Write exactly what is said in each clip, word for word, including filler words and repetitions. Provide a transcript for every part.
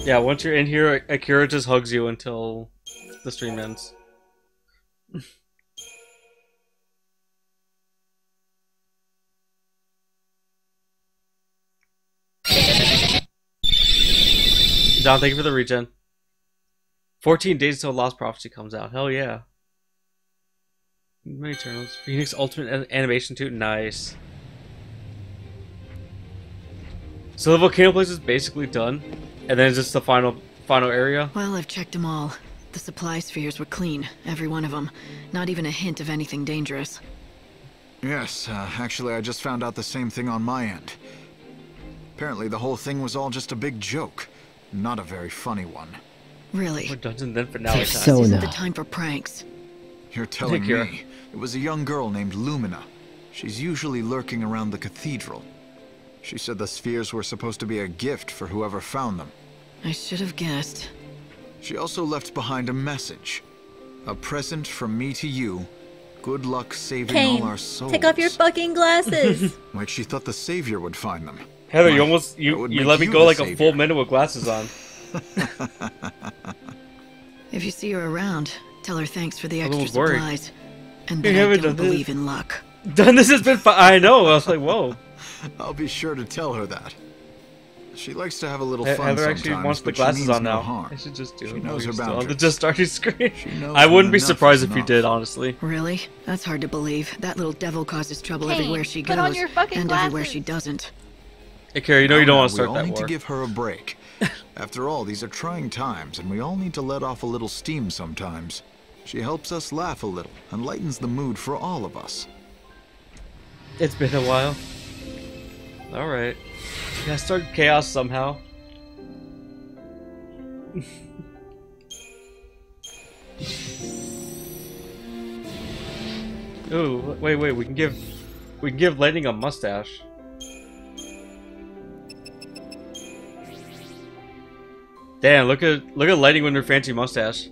Yeah, once you're in here, Akira just hugs you until the stream ends. John, thank you for the regen. fourteen days until Lost Prophecy comes out. Hell yeah. Many Eternals. Phoenix Ultimate Animation too. Nice. So the volcano place is basically done, and then it's just the final final area. Well, I've checked them all. The supply spheres were clean, every one of them. Not even a hint of anything dangerous. Yes, uh, actually I just found out the same thing on my end. Apparently the whole thing was all just a big joke. Not a very funny one. Really? We're dungeon then finale time. This isn't the time for pranks. You're telling Akira. me it was a young girl named Lumina. She's usually lurking around the cathedral. She said the spheres were supposed to be a gift for whoever found them. I should have guessed. She also left behind a message. A present from me to you. Good luck saving Kane, all our souls. take off your fucking glasses. Like she thought the savior would find them. Heather, you Why, almost that you would you make let me you go the like a savior. full minute with glasses on. If you see her around, tell her thanks for the I'm a extra little worried. supplies. And You that I haven't don't done this. believe in luck. Done this has been fun. I know. I was like, whoa. I'll be sure to tell her that. She likes to have a little He- fun Heather sometimes, actually wants the but she glasses means on no now. harm. I should just do She it. knows her Still on the boundaries. just started screen. She knows I wouldn't when be enough surprised is if you enough. did, honestly. Really? That's hard to believe. That little devil causes trouble Kane, everywhere she put goes. on your fucking and everywhere glasses. she doesn't. Hey, Carrie, you know you don't Now, want to start we all that need war. to give her a break. After all, these are trying times, and we all need to let off a little steam sometimes. She helps us laugh a little and lightens the mood for all of us. It's been a while. Alright. Yeah, start chaos somehow. Ooh, wait, wait, we can give we can give Lightning a mustache. Damn, look at look at Lightning with her fancy mustache.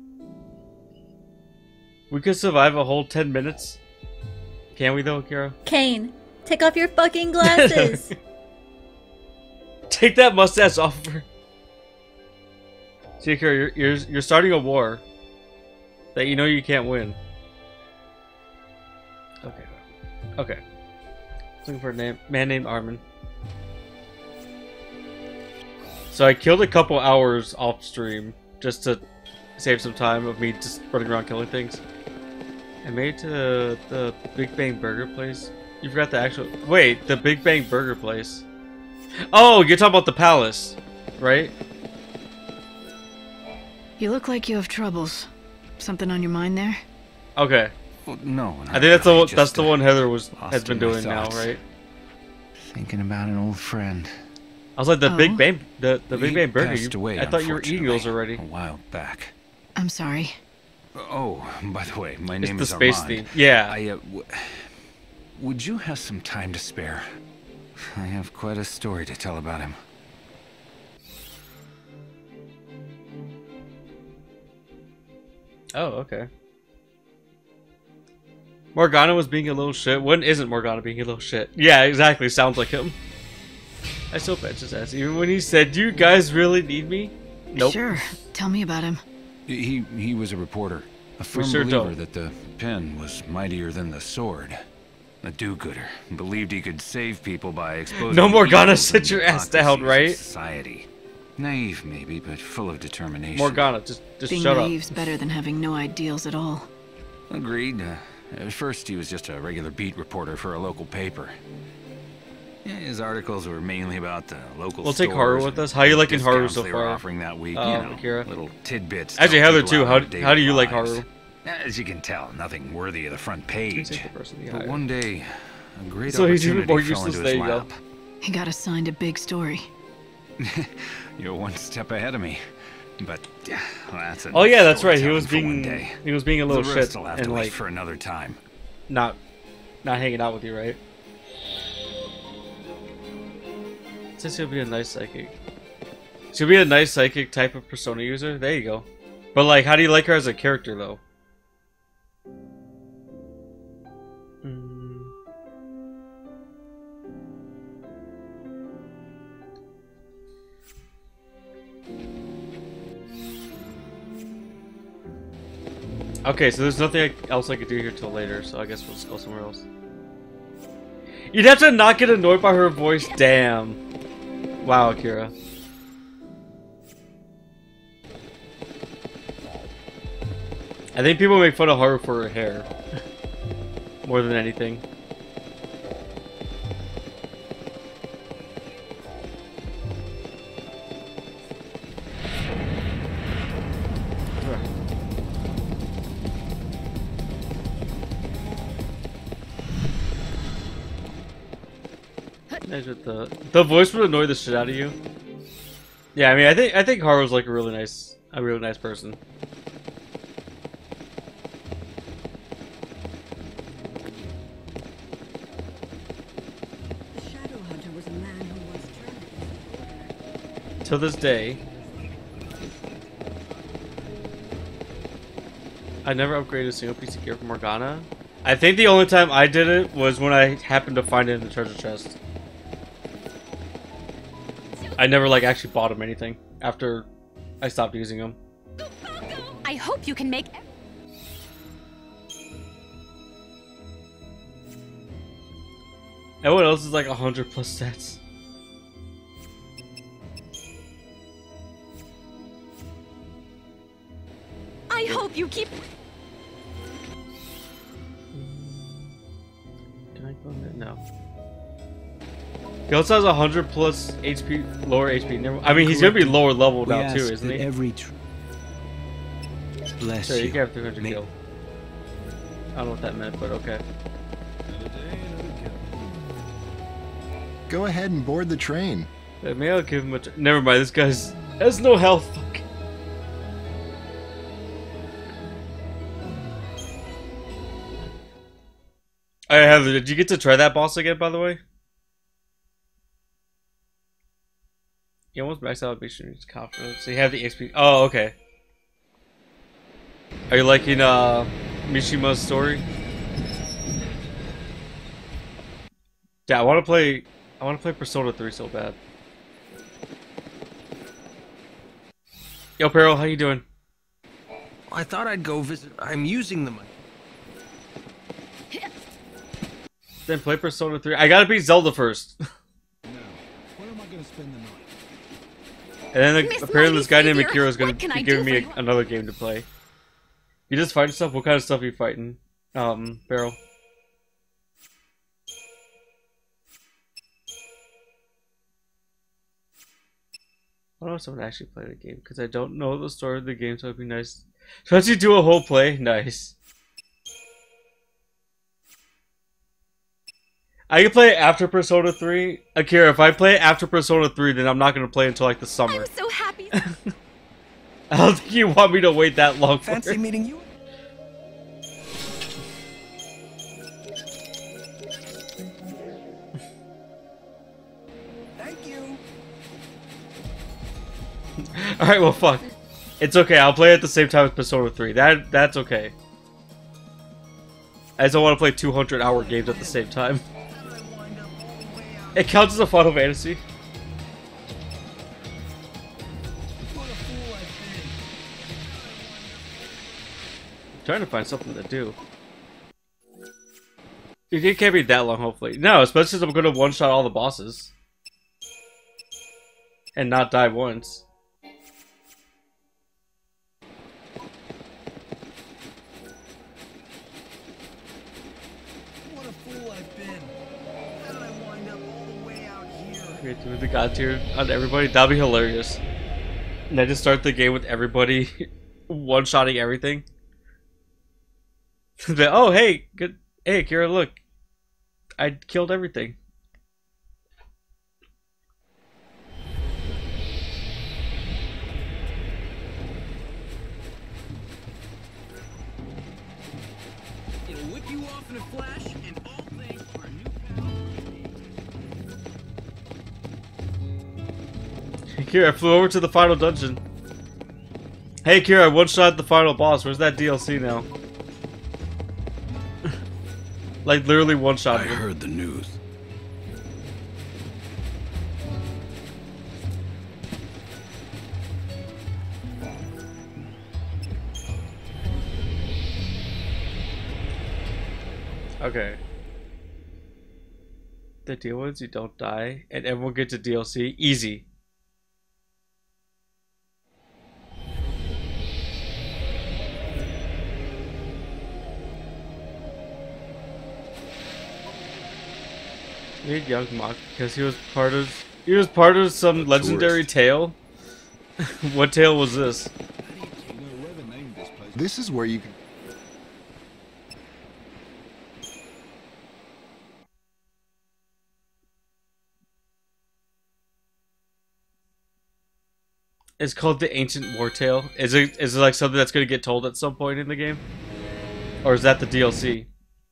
We could survive a whole ten minutes. Can we though, Kira? Kane, take off your fucking glasses. Take that mustache off of her. See, Kira, you're, you're you're starting a war that you know you can't win. Okay. Okay. Looking for a name, man named Armin. So I killed a couple hours off stream just to save some time of me just running around killing things. I made it to the Big Bang Burger place. You forgot the actual. Wait, the Big Bang Burger place. Oh, you're talking about the palace, right? You look like you have troubles. Something on your mind there? Okay. Well, no, I think that's the really, one, that's just, the uh, one Heather was lost has been in my doing now, thoughts. right? Thinking about an old friend. I was like the Oh. Big Bang, the the Big He Bang Burger. passed You, away, I thought you were eating those unfortunately, already. a while back. I'm sorry. Oh, by the way, my It's name the is space Armand. theme. Yeah. I, uh, w would you have some time to spare? I have quite a story to tell about him. Oh, okay. Morgana was being a little shit. When isn't Morgana being a little shit? Yeah, exactly. Sounds like him. I still bet his ass. Even when he said, "Do you guys really need me?" Nope. Sure. Tell me about him. He he was a reporter, a firm sure believer don't. that the pen was mightier than the sword. A do-gooder, believed he could save people by exposing. No, Morgana, evils sit and your ass down, hypocrisies of right? Society, naive maybe, but full of determination. Morgana, just just Being shut up. naive's better than having no ideals at all. Agreed. Uh, at first, he was just a regular beat reporter for a local paper. Yeah, his articles were mainly about the local. We'll take stores Haru with and us. How you liking Haru discounts so they were far? offering that week, Um, you know, Akira? little tidbits. to Actually, help Heather people too. out How in their how do daily you like lives. Haru? As you can tell, nothing worthy of the front page. Take the person the But eye. one day, a great So he's even opportunity more fell useless. into There his you go. lap. He got assigned a big story. You're one step ahead of me. But yeah, well, that's Oh yeah, that's right. He story was time for one being day. he was being a The little rest shit will have and to wait like for another time. not not hanging out with you, right? Since he'll be a nice psychic. She'll be a nice psychic type of persona user. There you go. But like, how do you like her as a character though? Mm. Okay, so there's nothing else I could do here till later, so I guess we'll just go somewhere else. You'd have to not get annoyed by her voice, damn. Wow, Akira. I think people make fun of Haru for her hair. More than anything. With the the voice would annoy the shit out of you. Yeah, I mean, I think I think Haru's like a really nice, a really nice person. The Shadow Hunter was a man who was trapped. To this day, I never upgraded a single piece of gear from Morgana. I think the only time I did it was when I happened to find it in the treasure chest. I never like actually bought him anything after I stopped using them. I hope you can make. Everyone else is like a hundred plus stats. I hope you keep. Can I go in there? No. He also has a hundred plus H P, lower H P. Never, I mean, he's gonna be lower level We now too, ask isn't that he? Every tr Bless Sure, you. you can have three hundred May- kill. I don't know what that meant, but okay. Go ahead and board the train. Yeah, maybe I'll give him a. Tr Never mind. This guy's has no health. Fuck. I have. Did you get to try that boss again, by the way? You almost maxed out Mission's confidence. So you have the X P. Oh, okay. Are you liking uh, Mishima's story? Yeah, I want to play. I want to play Persona three so bad. Yo, Peril, how you doing? I thought I'd go visit. I'm using the money. Then play Persona three. I gotta beat Zelda first. Now, where am I going to spend the night? And then like, Miss apparently this guy named Lady Akira is gonna what can be I giving do me for a, you? another game to play. You just fighting stuff? What kind of stuff are you fighting? Um, Barrel. I don't know if someone actually played the game because I don't know the story of the game, so it'd be nice. So once you do a whole play, nice. I can play it after Persona three. Akira, if I play it after Persona three, then I'm not gonna play until like the summer. I'm so happy. I don't think you want me to wait that long for Fancy it. meeting you. Thank you. Alright, well fuck. It's okay, I'll play it at the same time as Persona three. That That's okay. I just don't want to play two hundred hour games at the same time. It counts as a Final Fantasy. I'm trying to find something to do. It can't be that long, hopefully. No, especially since I'm going to one-shot all the bosses. And not die once. What a fool I've been. How did I wind up all the way out here? Create the god tier on everybody. That'd be hilarious. And then just start the game with everybody one-shotting everything. But, oh, hey, good. Hey, Kira, look. I killed everything. It'll whip you off in a flash, and all thanks to our new Kira, I flew over to the final dungeon. Hey, Kira, I one-shot the final boss. Where's that D L C now? Like, literally one-shot I him. heard the news. Okay. The deal is you don't die, and everyone gets a D L C. Easy. Made young Mock because he was part of he was part of some legendary tale. What tale was this? This is where you can. It's called the Ancient War Tale. Is it is it like something that's gonna get told at some point in the game, or is that the D L C?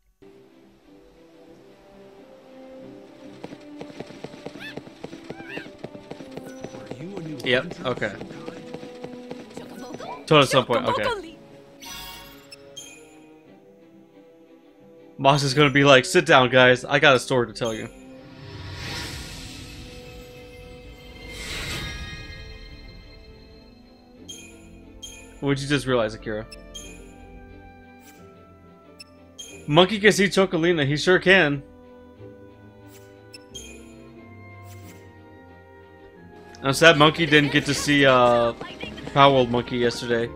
Yep. Okay. Told at some point. Okay. Moss is gonna be like, "Sit down, guys. I got a story to tell you." What'd you just realize, Akira? Monkey can see Chocolina. He sure can. I'm sad Monkey didn't get to see uh, Power World Monkey yesterday.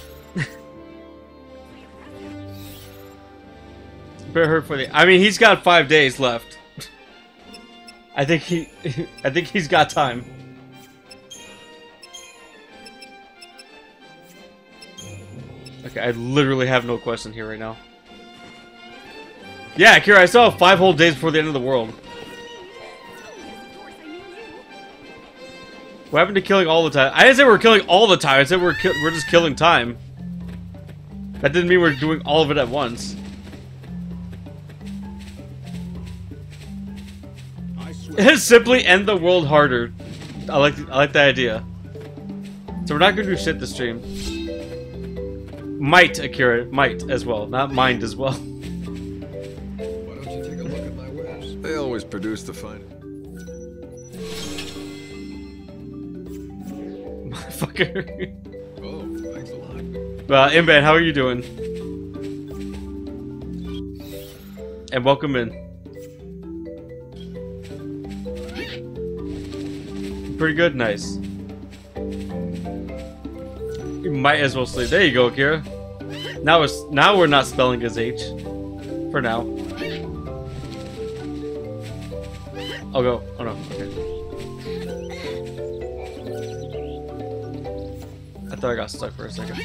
Better hurt for the. I mean, he's got five days left. I think he. I think he's got time. Okay, I literally have no question here right now. Yeah, Akira, I still have five whole days before the end of the world. What happened to killing all the time? I didn't say we were killing all the time. I said we're ki we're just killing time. That didn't mean we're doing all of it at once. Simply end the world harder. I like I like that idea. So we're not gonna do shit this stream. Might, Akira, might as well, not mind as well. Why don't you take a look at my wares? They always produce the finest. Motherfucker. Oh, thanks a lot. Well, Imban, how are you doing? And welcome in. Pretty good, nice. You might as well sleep. There you go, Akira. Now it's now we're not spelling his H. For now. I'll go. Oh no. Okay. I thought I got stuck for a second.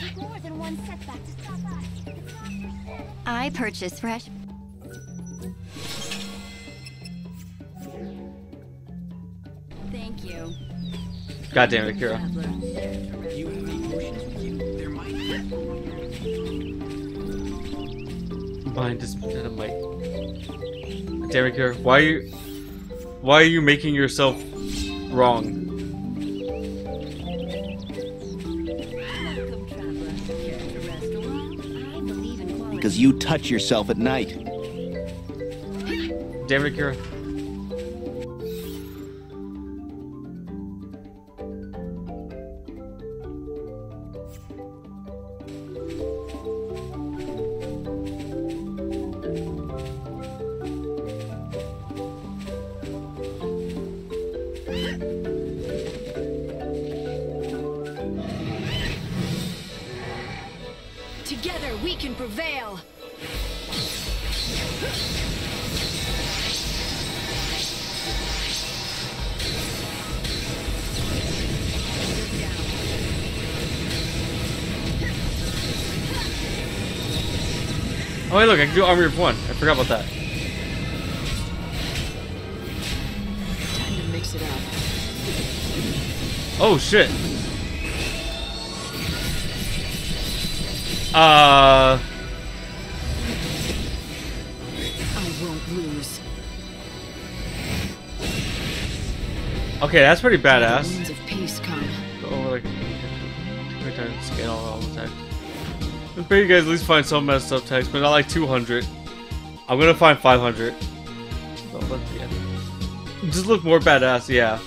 I purchase fresh. Thank you. God damn it, Akira. You have any potions with you? There might be. Mind is that might. Damn it, Akira. Why are you? Why are you making yourself wrong? Because you touch yourself at night. Damn it, Akira. Together we can prevail. Oh, hey, look, I can do Army of One. I forgot about that. Time to mix it up. Oh, shit. Uh... I won't lose. Okay, that's pretty The badass. winds of peace come. Go over like... Every time scan all, all the time. I bet you guys at least find some messed up text, but not like two hundred. I'm gonna find five hundred. So, but, yeah. Just look more badass, yeah.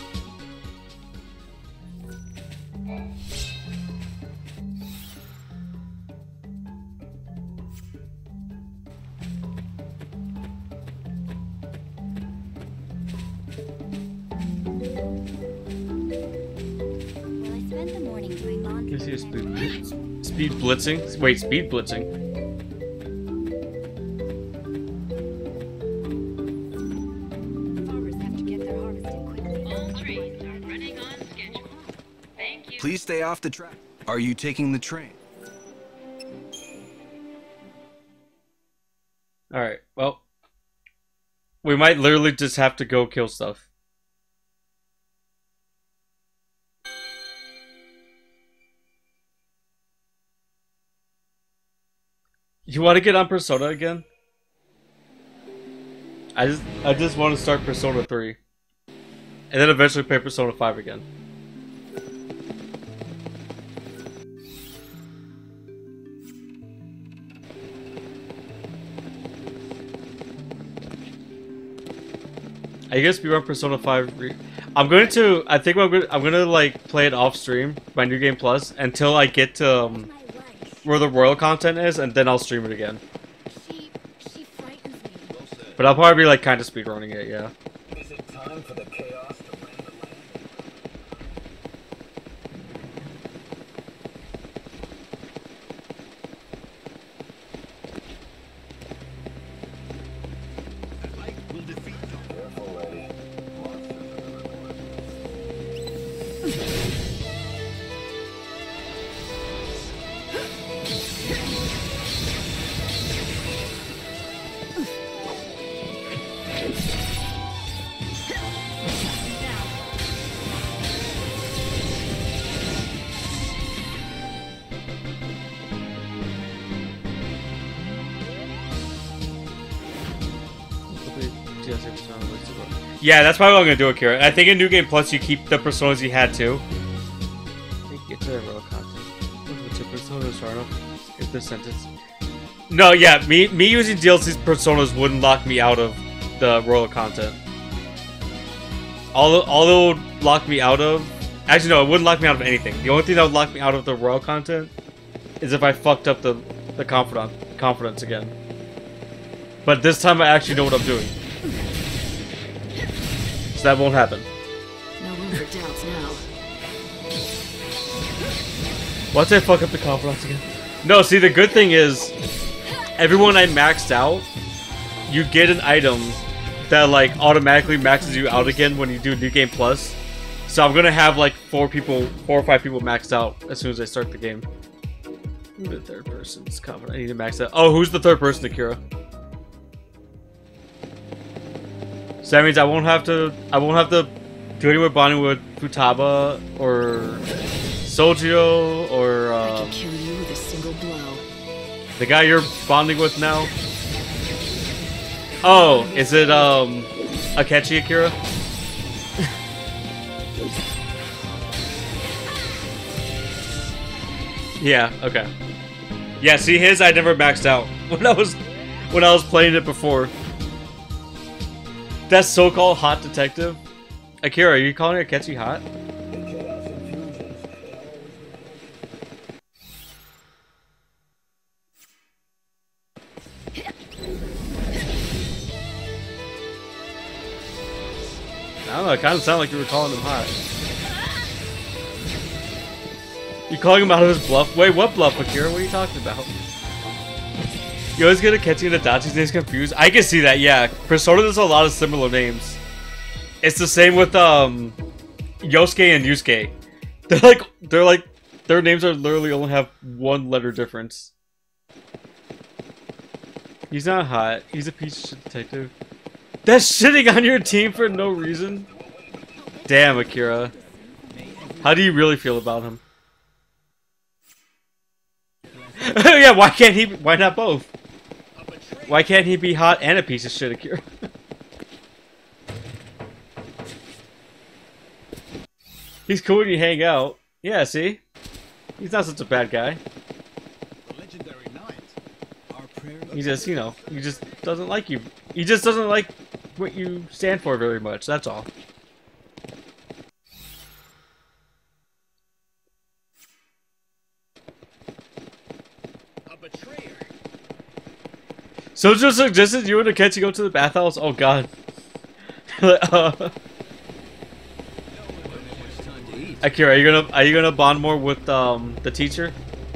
spent the morning doing laundry. Let me see a speed blitz. Speed blitzing? Wait, speed blitzing. Farmers have to get their harvest in quickly. All trains are running on schedule. Thank you. Please stay off the track. Are you taking the train? Alright, well. We might literally just have to go kill stuff. You want to get on Persona again? I just I just want to start Persona three. And then eventually play Persona five again. Are you guys speedrun Persona five? Re I'm going to. I think I'm going. I'm going to like play it off stream, my New Game Plus, until I get to um, where the royal content is, and then I'll stream it again. She, she frightens me. But I'll probably be like kind of speedrunning it, yeah. Is it time for the chaos to reign the land? We'll defeat them. Careful, lady. Monsters are everywhere. Yeah, that's probably what I'm gonna do, Akira. I think in New Game Plus you keep the personas you had too. Get to the real content. What's your persona, Sarno? If the sentence. No, yeah, me me using D L C's personas wouldn't lock me out of the royal content. All all it would lock me out of, actually no, it wouldn't lock me out of anything. The only thing that would lock me out of the royal content is if I fucked up the the confidant confidence again. But this time I actually know what I'm doing. So that won't happen. No room for doubts now. Once I fuck up the confidence again. No, see, the good thing is, everyone I maxed out, you get an item that like automatically maxes you out again when you do New Game Plus. So I'm gonna have like four people, four or five people maxed out as soon as I start the game. The third person's confident. I need to max out. Oh, who's the third person, Akira? So that means I won't have to. I won't have to do any more bonding with Futaba or Sojiro or I um, can kill you with a single blow. the guy you're bonding with now. Oh, is it um Akechi, Akira? Yeah. Okay. Yeah. See, his I never maxed out when I was when I was playing it before. That so-called hot detective? Akira, are you calling Akechi hot? I don't know, it kind of sounded like you were calling him hot. You calling him out of his bluff? Wait, what bluff, Akira? What are you talking about? You always get Akechi and Adachi's names confused. I can see that, yeah. Persona does a lot of similar names. It's the same with um Yosuke and Yusuke. They're like they're like their names are literally only have one letter difference. He's not hot. He's a piece of shit detective. That's shitting on your team for no reason. Damn, Akira. How do you really feel about him? Yeah, why can't he? Why not both? Why can't he be hot and a piece of shit, Akira? He's cool when you hang out. Yeah, see? He's not such a bad guy. He just, you know, he just doesn't like you. He just doesn't like what you stand for very much, that's all. So just suggested you and Akechi go to the bathhouse? Oh god. uh, Time to eat. Akira, are you gonna are you gonna bond more with um the teacher?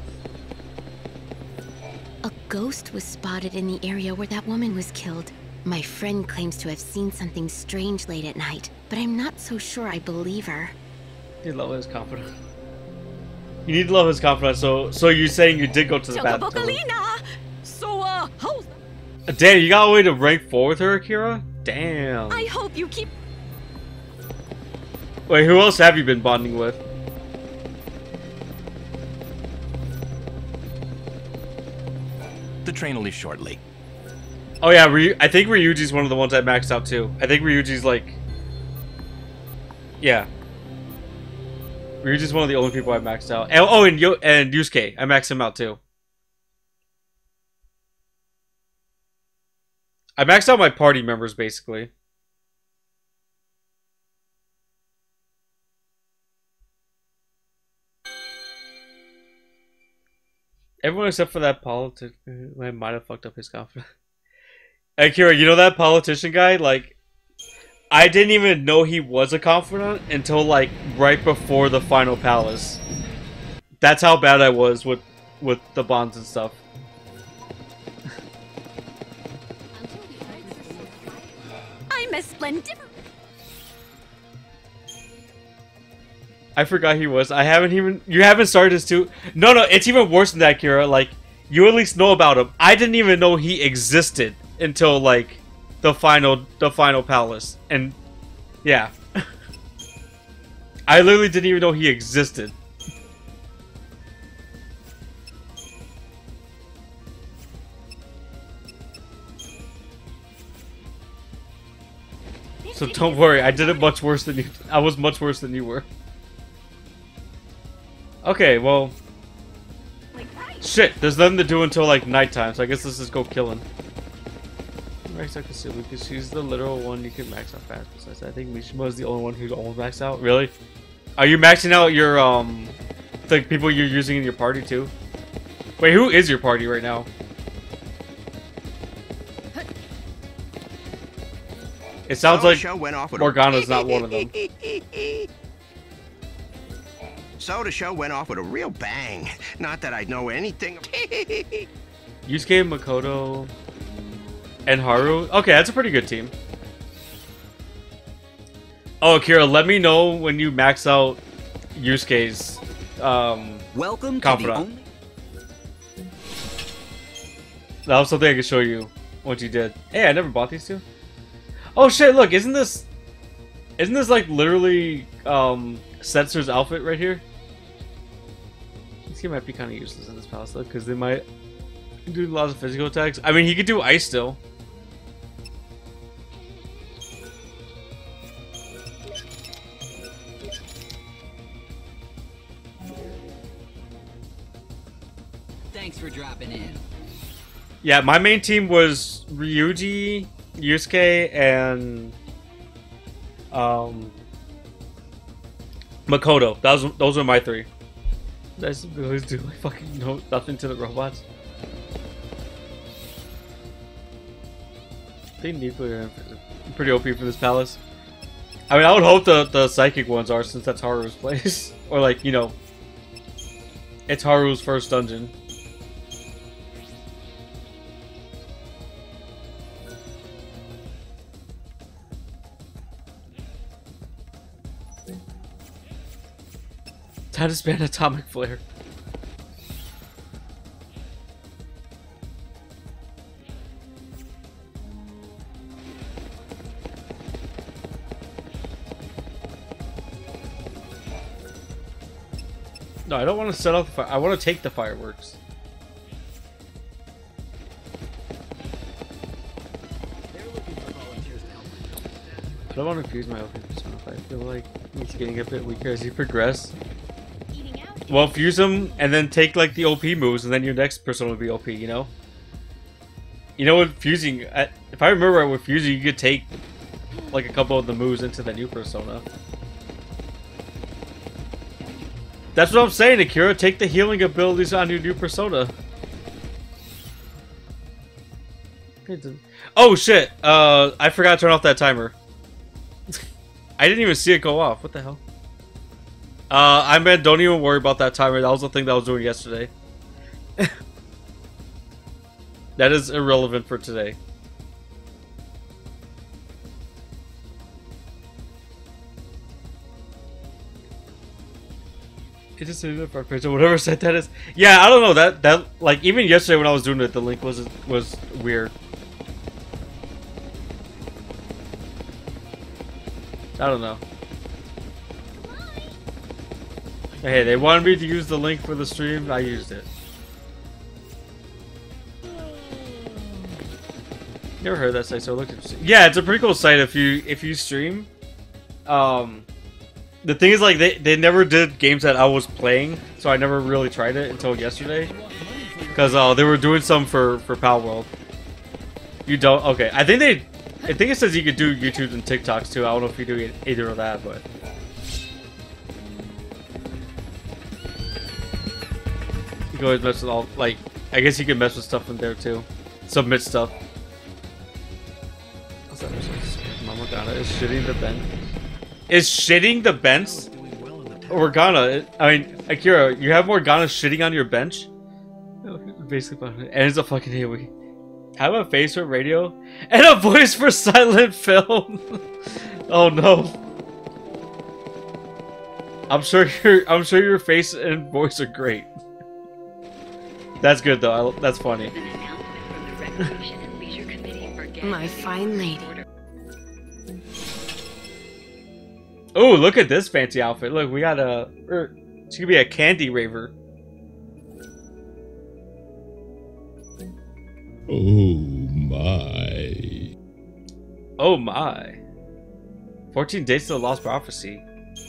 A ghost was spotted in the area where that woman was killed. My friend claims to have seen something strange late at night, but I'm not so sure I believe her. You love his confidence. You need to love his confidence. So, so you're saying you did go to the bathroom? So, uh, how's... Damn, you got a way to rank four with her, Akira? Damn. I hope you keep... Wait, who else have you been bonding with? The train will leave shortly. Oh yeah, Ryu I think Ryuji's one of the ones I maxed out too. I think Ryuji's like... Yeah. Ryuji's one of the only people I maxed out. And, oh, and, Yo and Yusuke. I maxed him out too. I maxed out my party members, basically. Everyone except for that politician. I might have fucked up his confidence. Hey, Kira, you know that politician guy? Like, I didn't even know he was a confidant until, like, right before the final palace. That's how bad I was with, with the bonds and stuff. I'm a splendid... I forgot he was. I haven't even... You haven't started this too? No, no, it's even worse than that, Kira. Like, you at least know about him. I didn't even know he existed until, like, the final the final palace. And, yeah. I literally didn't even know he existed. So don't worry, I did it much worse than you. I was much worse than you were. Okay, well... Shit, there's nothing to do until, like, nighttime, so I guess let's just go killing. Max out Kasumi, because she's the literal one you can max out fast. Besides that, I think Mishima is the only one who's almost maxed out. Really? Are you maxing out your, um... the people you're using in your party, too? Wait, who is your party right now? It sounds like Morgana's not one of them. So the show went off with a real bang. Not that I know anything. Yusuke, Makoto, and Haru. Okay, that's a pretty good team. Oh, Akira, let me know when you max out Yusuke's um, Welcome confidant. to the only... That was something I could show you once you did. Hey, I never bought these two. Oh shit! Look, isn't this, isn't this like literally um, Setzer's outfit right here? This guy might be kind of useless in this palace though, because they might do lots of physical attacks. I mean, he could do ice still. Thanks for dropping in. Yeah, my main team was Ryuji, Yusuke, and um, Makoto. That was, those were my three. Did I just really do like fucking no, nothing to the robots? I think nuclear is pretty O P for this palace. I mean, I would hope the, the psychic ones are, since that's Haru's place. Or like, you know, it's Haru's first dungeon. Time to spam atomic flare. No, I don't want to set off the fire. I want to take the fireworks. I don't want to fuse my O P persona. I feel like it's getting a bit weaker as you progress. Well, fuse them and then take like the O P moves, and then your next persona will be O P. You know. You know, with fusing, if I remember right, with fusing, you could take like a couple of the moves into the new persona. That's what I'm saying, Akira. Take the healing abilities on your new persona. Oh shit! Uh, I forgot to turn off that timer. I didn't even see it go off. What the hell? Uh, I meant don't even worry about that timer. That was the thing that I was doing yesterday. That is irrelevant for today. It just said it page or whatever site that is. Yeah, I don't know that that like even yesterday when I was doing it, the link was was weird. I don't know. Hey, they wanted me to use the link for the stream. I used it. Never heard that site, so I looked at. Yeah, it's a pretty cool site if you if you stream. Um, the thing is, like, they they never did games that I was playing, so I never really tried it until yesterday, because uh they were doing some for for Pal World. You don't? Okay, I think they. I think it says you could do YouTube and TikToks too. I don't know if you do either of that, but. You can always mess with all, like, I guess you can mess with stuff in there too. Submit stuff. What's that? Morgana is shitting the bench. Is shitting the bench? Morgana, I mean, Akira, you have Morgana shitting on your bench? Basically, and it's a fucking AoE. Have a face for radio and a voice for silent film. Oh no. I'm sure your I'm sure your face and voice are great. That's good though. I, that's funny. My fine lady. Oh, look at this fancy outfit. Look, we got a. Er, she could be a candy raver. Oh my. Oh my. fourteen days to the Lost Prophecy.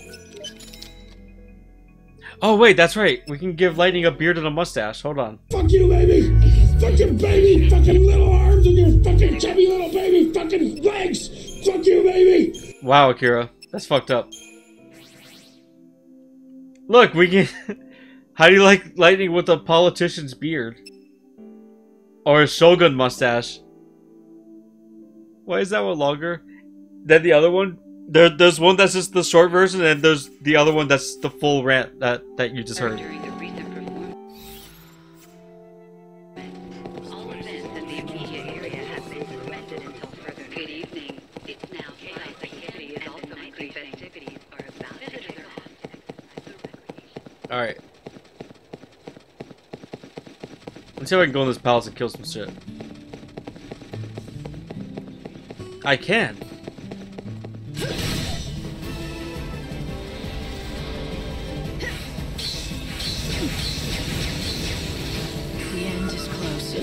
Oh wait, that's right. We can give Lightning a beard and a mustache. Hold on. Fuck you, baby! Fuck your baby! Fucking little arms and your fucking chubby little baby fucking legs! Fuck you, baby! Wow, Akira. That's fucked up. Look, we can... How do you like Lightning with a politician's beard? Or a Shogun mustache? Why is that one longer than the other one? There, there's one that's just the short version, and there's the other one that's the full rant that, that you just heard. Alright. Let's see if I can go in this palace and kill some shit. I can. The end is close.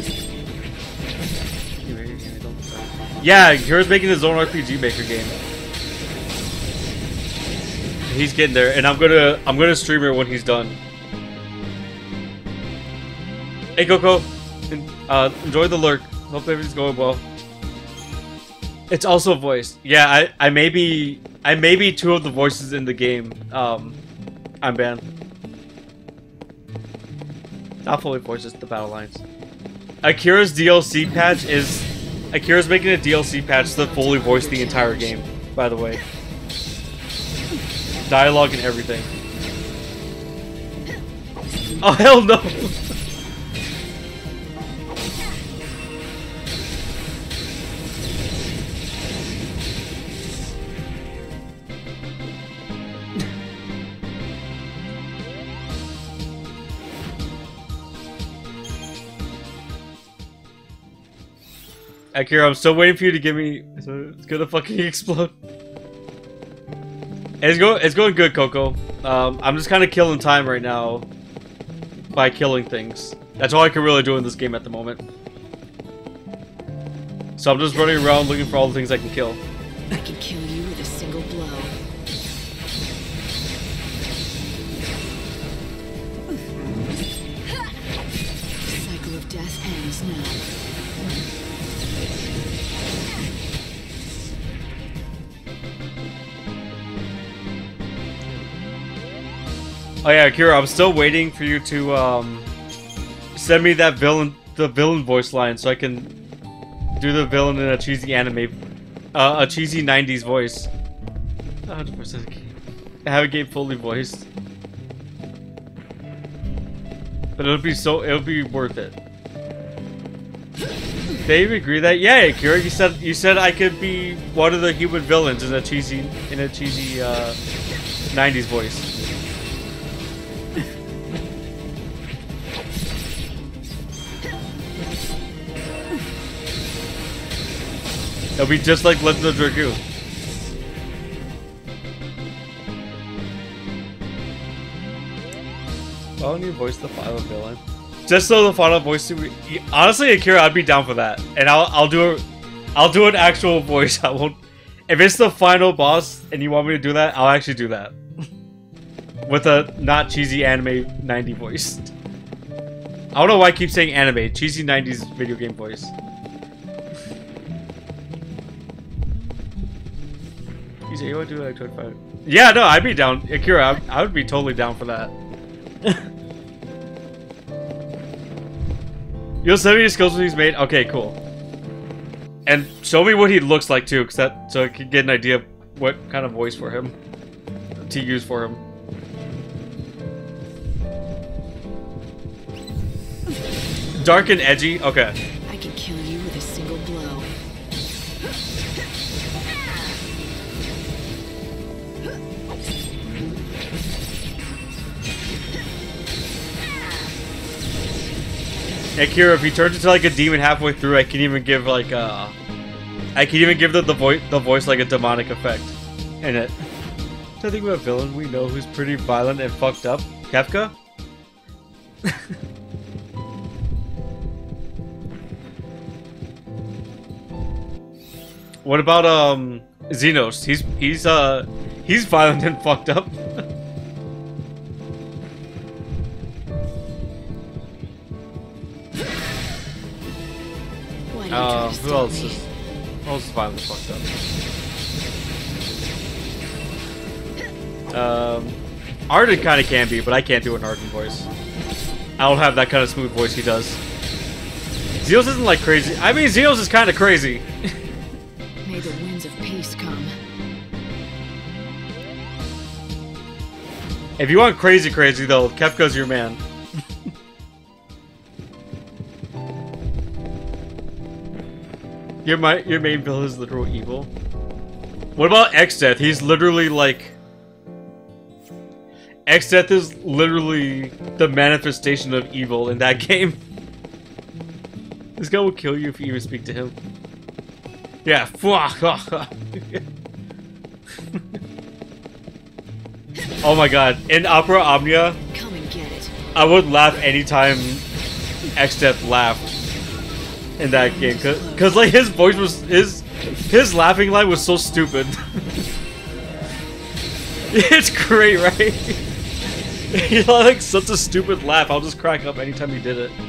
Yeah, Kira's making his own R P G Maker game. He's getting there, and I'm gonna I'm gonna stream it when he's done. Hey Coco, uh, enjoy the lurk. Hope everything's going well. It's also voiced. Yeah, I I may be I may be two of the voices in the game. Um, I'm banned. Not fully voiced, just the battle lines. Akira's D L C patch is Akira's making a D L C patch to fully voice the entire game. By the way. Dialogue and everything. Oh hell no! Akira, I'm still waiting for you to give me. It's gonna fucking explode. It's going, it's going good, Coco. Um, I'm just kind of killing time right now by killing things. That's all I can really do in this game at the moment. So I'm just running around looking for all the things I can kill. I can kill you with a single blow. The cycle of death ends now. Oh yeah, Akira, I'm still waiting for you to um, send me that villain, the villain voice line, so I can do the villain in a cheesy anime, uh, a cheesy nineties voice. one hundred percent have a game fully voiced. but it'll be so it'll be worth it. Dave, agree that yeah, Akira, you said you said I could be one of the human villains in a cheesy in a cheesy uh, nineties voice. It'll be just like Legend of Dragoon. Why don't you voice the final villain? Just so the final voice to be... Honestly, Akira, I'd be down for that. And I'll I'll do a, I'll do an actual voice. I won't... If it's the final boss and you want me to do that, I'll actually do that. With a not cheesy anime ninety voice. I don't know why I keep saying anime. Cheesy nineties video game voice. You say you want to do like twenty-five? Yeah, no, I'd be down. Akira, I, I would be totally down for that. You'll send me his skills when he's made? Okay, cool. And show me what he looks like too, cause that, so I can get an idea of what kind of voice for him to use for him. Dark and edgy? Okay. I can kill you with a single blow. Akira, if he turns into like a demon halfway through, I can even give like uh I can even give the the voice the voice like a demonic effect in it. I think about a villain we know who's pretty violent and fucked up. Kefka? What about um Xenos? He's he's uh he's violent and fucked up. Uh, who else is who else is violent and fucked up? Um Arden kinda can be, but I can't do an Arden voice. I don't have that kind of smooth voice he does. Xenos isn't like crazy. I mean Xenos is kinda crazy. May the winds of peace come. If you want crazy crazy though, Kefka's your man. Your my your main villain is literal evil. What about Exdeath? He's literally like Exdeath is literally the manifestation of evil in that game. This guy will kill you if you even speak to him. Yeah. Oh my god. In Opera Omnia, Come and get it. I would laugh anytime Exdeath laughed in that game, cause, cause like his voice was his his laughing line was so stupid. It's great, right? He like such a stupid laugh. I'll just crack up anytime he did it.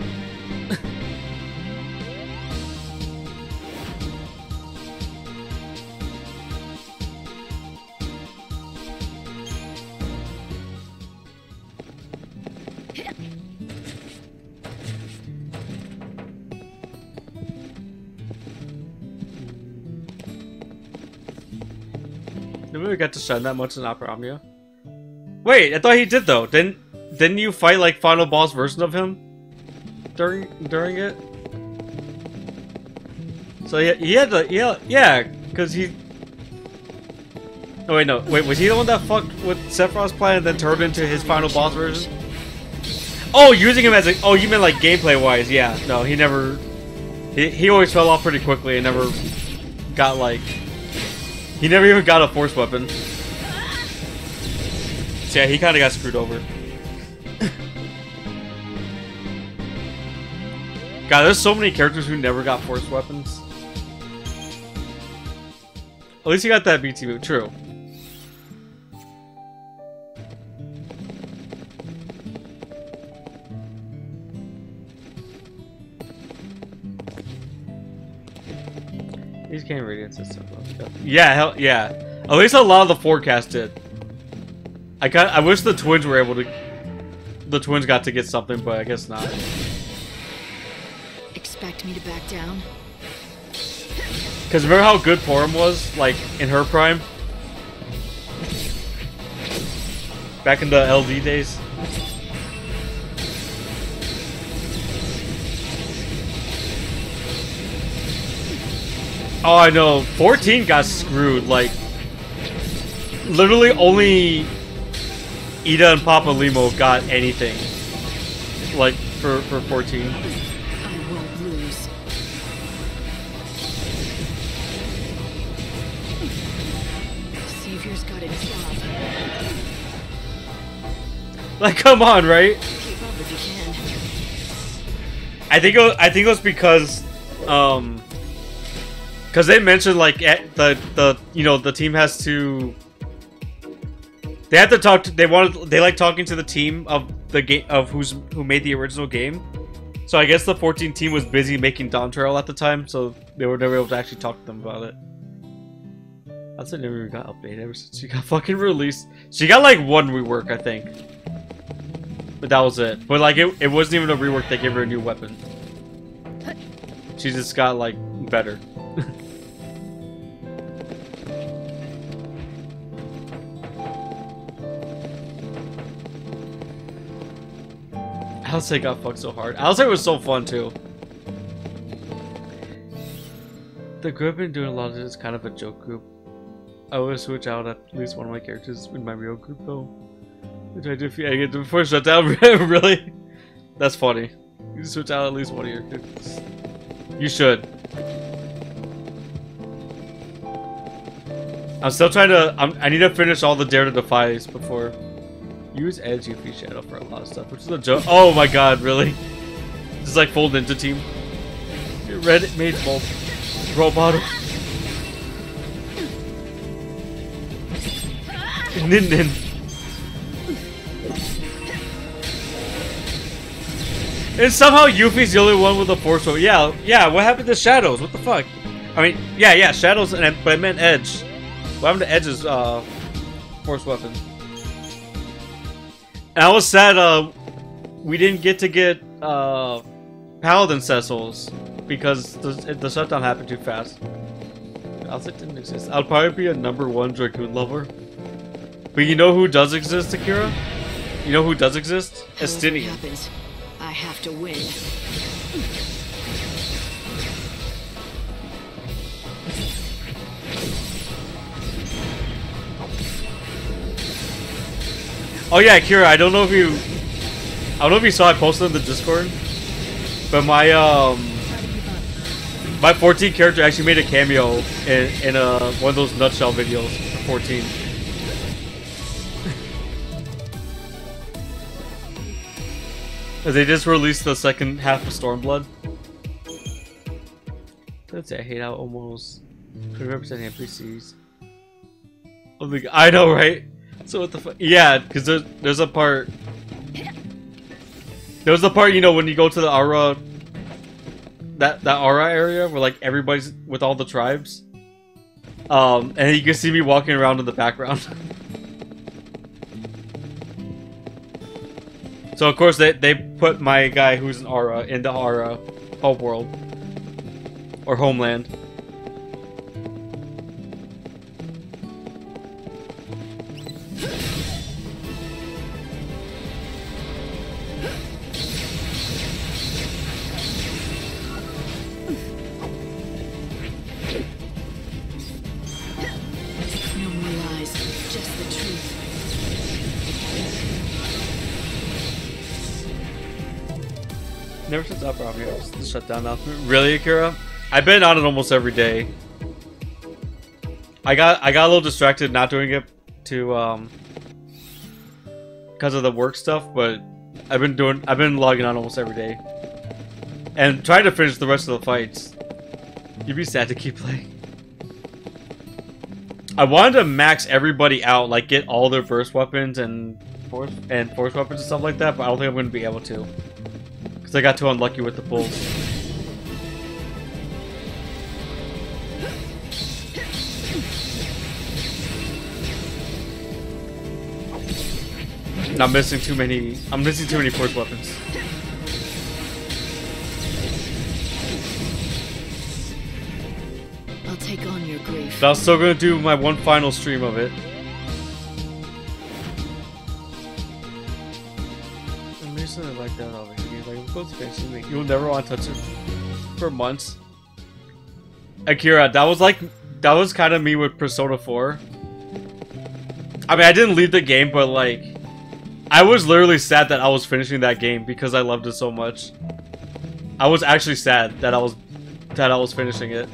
Never really got to shine that much in Opera Omnia. Wait, I thought he did though. Didn't didn't you fight like final boss version of him during during it? So yeah, he had the yeah yeah because he. Oh wait no wait was he the one that fucked with Sephiroth's plan and then turned into his final boss version? Oh, using him as a oh you meant like gameplay wise? Yeah, no he never. He he always fell off pretty quickly and never got like. He never even got a force weapon. So yeah, he kind of got screwed over. God, there's so many characters who never got force weapons. At least he got that B T move. True. These game radiance and stuff. Yeah, hell yeah. At least a lot of the forecast did. I got. I wish the twins were able to. The twins got to get something, but I guess not. Expect me to back down? Because remember how good Porum was, like in her prime, back in the L D days. Oh, I know. fourteen got screwed. Like, literally only Ida and Papa Limo got anything. Like, for, for fourteen. I won't lose. Savior's got a job. Like, come on, right? Keep up if you can. I think it was, I think it was because, um, because they mentioned like at the the you know the team has to. They have to talk to. They wanted. They like talking to the team of the game of who's who made the original game. So I guess the fourteen team was busy making Dawn Trail at the time, so they were never able to actually talk to them about it. That's it. Never even got updated ever since she got fucking released. She got like one rework, I think. But that was it. But like it, it wasn't even a rework. They gave her a new weapon. She just got like better. Alice got fucked so hard. Alice was so fun too. The group been doing a lot of this kind of a joke group. I would switch out at least one of my characters in my real group though. Which I do if I get before shutdown. Really? That's funny. You switch out at least one of your characters. You should. I'm still trying to. I'm, I need to finish all the Dare to Defies before. Use Edge, Yuffie, Shadow for a lot of stuff, which is a joke. Oh my god, really? This is like full ninja team. Red Mage Bolt. Robot. Nin Nin. And somehow Yuffie's the only one with a force weapon. Yeah, yeah, what happened to Shadows? What the fuck? I mean, yeah, yeah, Shadows, and but I meant Edge. What happened to Edge's uh, force weapon? And I was sad uh, we didn't get to get uh, Paladin Cecils because the, the shutdown happened too fast. Else it didn't exist. I'll probably be a number one Dragoon lover. But you know who does exist, Akira? You know who does exist? Estinian. Happens. I have to win. Oh yeah, Akira, I don't know if you I don't know if you saw I posted in the Discord, but my um my fourteen character actually made a cameo in, in a one of those nutshell videos for fourteen. They just released the second half of Stormblood. That's it. I hate how almost twenty-five percent N P Cs. Oh my god, I know, right? So what the fuck? Yeah, because there's there's a part. There's the part, you know, when you go to the Aura, that that Aura area where like everybody's with all the tribes. Um, and you can see me walking around in the background. So of course they they put my guy who's an Aura in the Aura homeworld or homeland. No more lies, just the truth. Never since Upper Omni, I was the shutdown now. Really, Akira? I've been on it almost every day. I got I got a little distracted not doing it to um because of the work stuff, but I've been doing I've been logging on almost every day and trying to finish the rest of the fights. You'd be sad to keep playing. I wanted to max everybody out, like get all their burst weapons and force and force weapons and stuff like that, but I don't think I'm going to be able to. I got too unlucky with the pulls. I'm missing too many. I'm missing too many force weapons. I'll take on your grief. But I was still gonna do my one final stream of it. I'm missing it like that over here. Like, I'm supposed to finish it. You'll never want to touch it for months. Akira, that was like, that was kind of me with Persona four. I mean, I didn't leave the game, but like, I was literally sad that I was finishing that game because I loved it so much. I was actually sad that I was, that I was finishing it.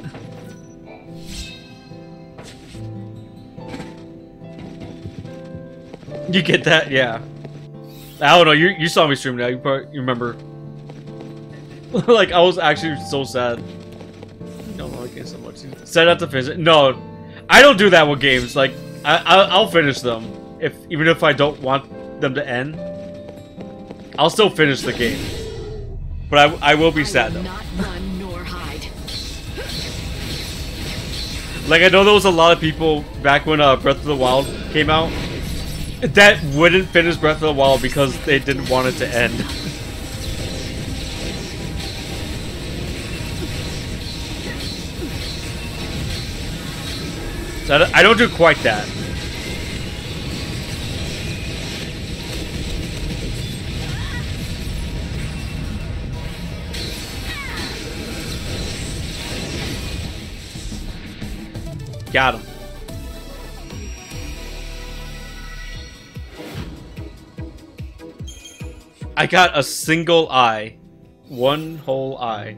You get that? Yeah. I don't know, you, you saw me stream now, you probably you remember. Like, I was actually so sad. Don't like it so much. Set out to finish it. No, I don't do that with games. Like, I, I, I'll finish them. If Even if I don't want them to end. I'll still finish the game. But I, I will be sad though. Not run nor hide. Like, I know there was a lot of people back when uh, Breath of the Wild came out that wouldn't finish Breath of the Wild because they didn't want it to end. So I don't, I don't do quite that. Got him. I got a single eye. One whole eye.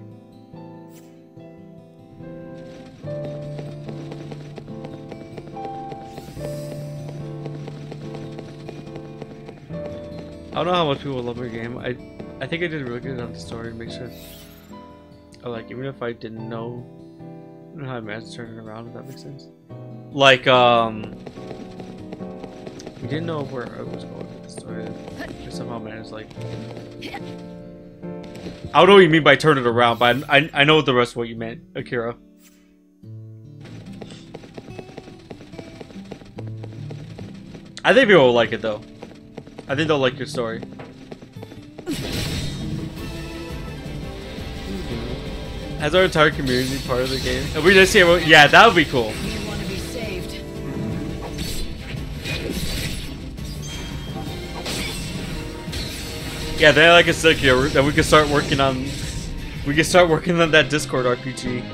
I don't know how much people love your game. I I think I did really good on the story. Make sure. Oh, like, even if I didn't know, I don't know how I managed to turn it around, if that makes sense. Like, um... we didn't know where I was going with the story. I somehow managed, like... I don't know what you mean by turn it around, but I, I, I know the rest of what you meant, Akira. I think people will like it, though. I think they'll like your story. Has our entire community part of the game? If we just see everyone, yeah, that would be cool. You want to be saved. Yeah, then like I said, here, then we can start working on, we can start working on that Discord R P G.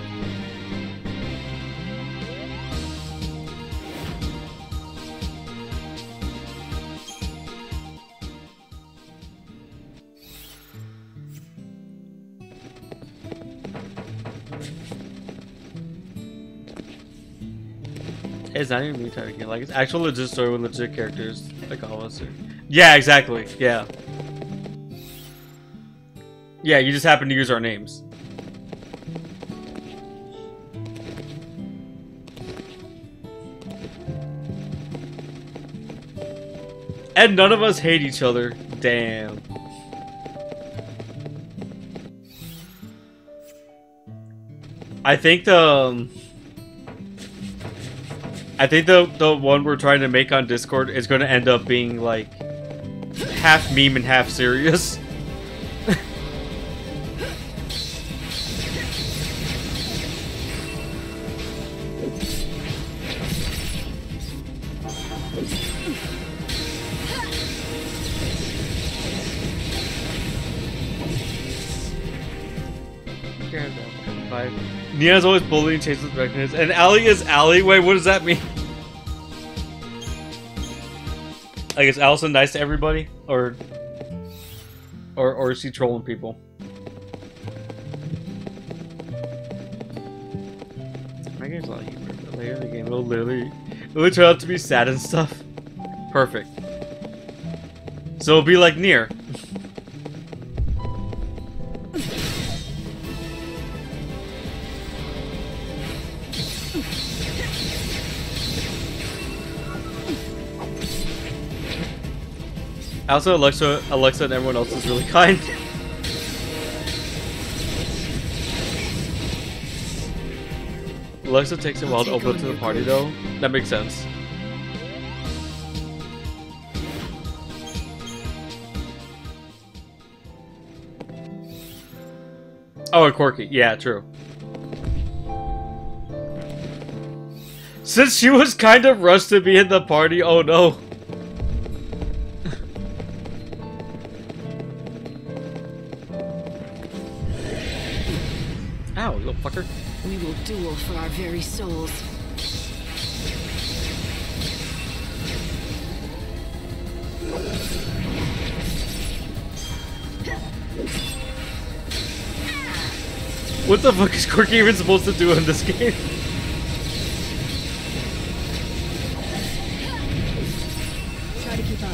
It's not even me type of game. Like, it's actual legit story with legit characters, like all of us are. Yeah, exactly. Yeah. Yeah, you just happen to use our names. And none of us hate each other. Damn. I think the... Um, I think the the one we're trying to make on Discord is going to end up being like half meme and half serious. Nia's always bullying Chase's recognition. And Allie is Allie? Wait, what does that mean? Like, is Allison nice to everybody? Or... Or, or is she trolling people? My game's a lot humor, but later in the game it'll literally... It'll turn out to be sad and stuff. Perfect. So it'll be like Nier. Also, Alexa, Alexa and everyone else is really kind. Alexa takes a while to open up to the party, though. That makes sense. Oh, and Corky. Yeah, true. Since she was kind of rushed to be in the party, oh no. Ow, you little fucker. We will duel for our very souls. What the fuck is Corky even supposed to do in this game? Try to keep up.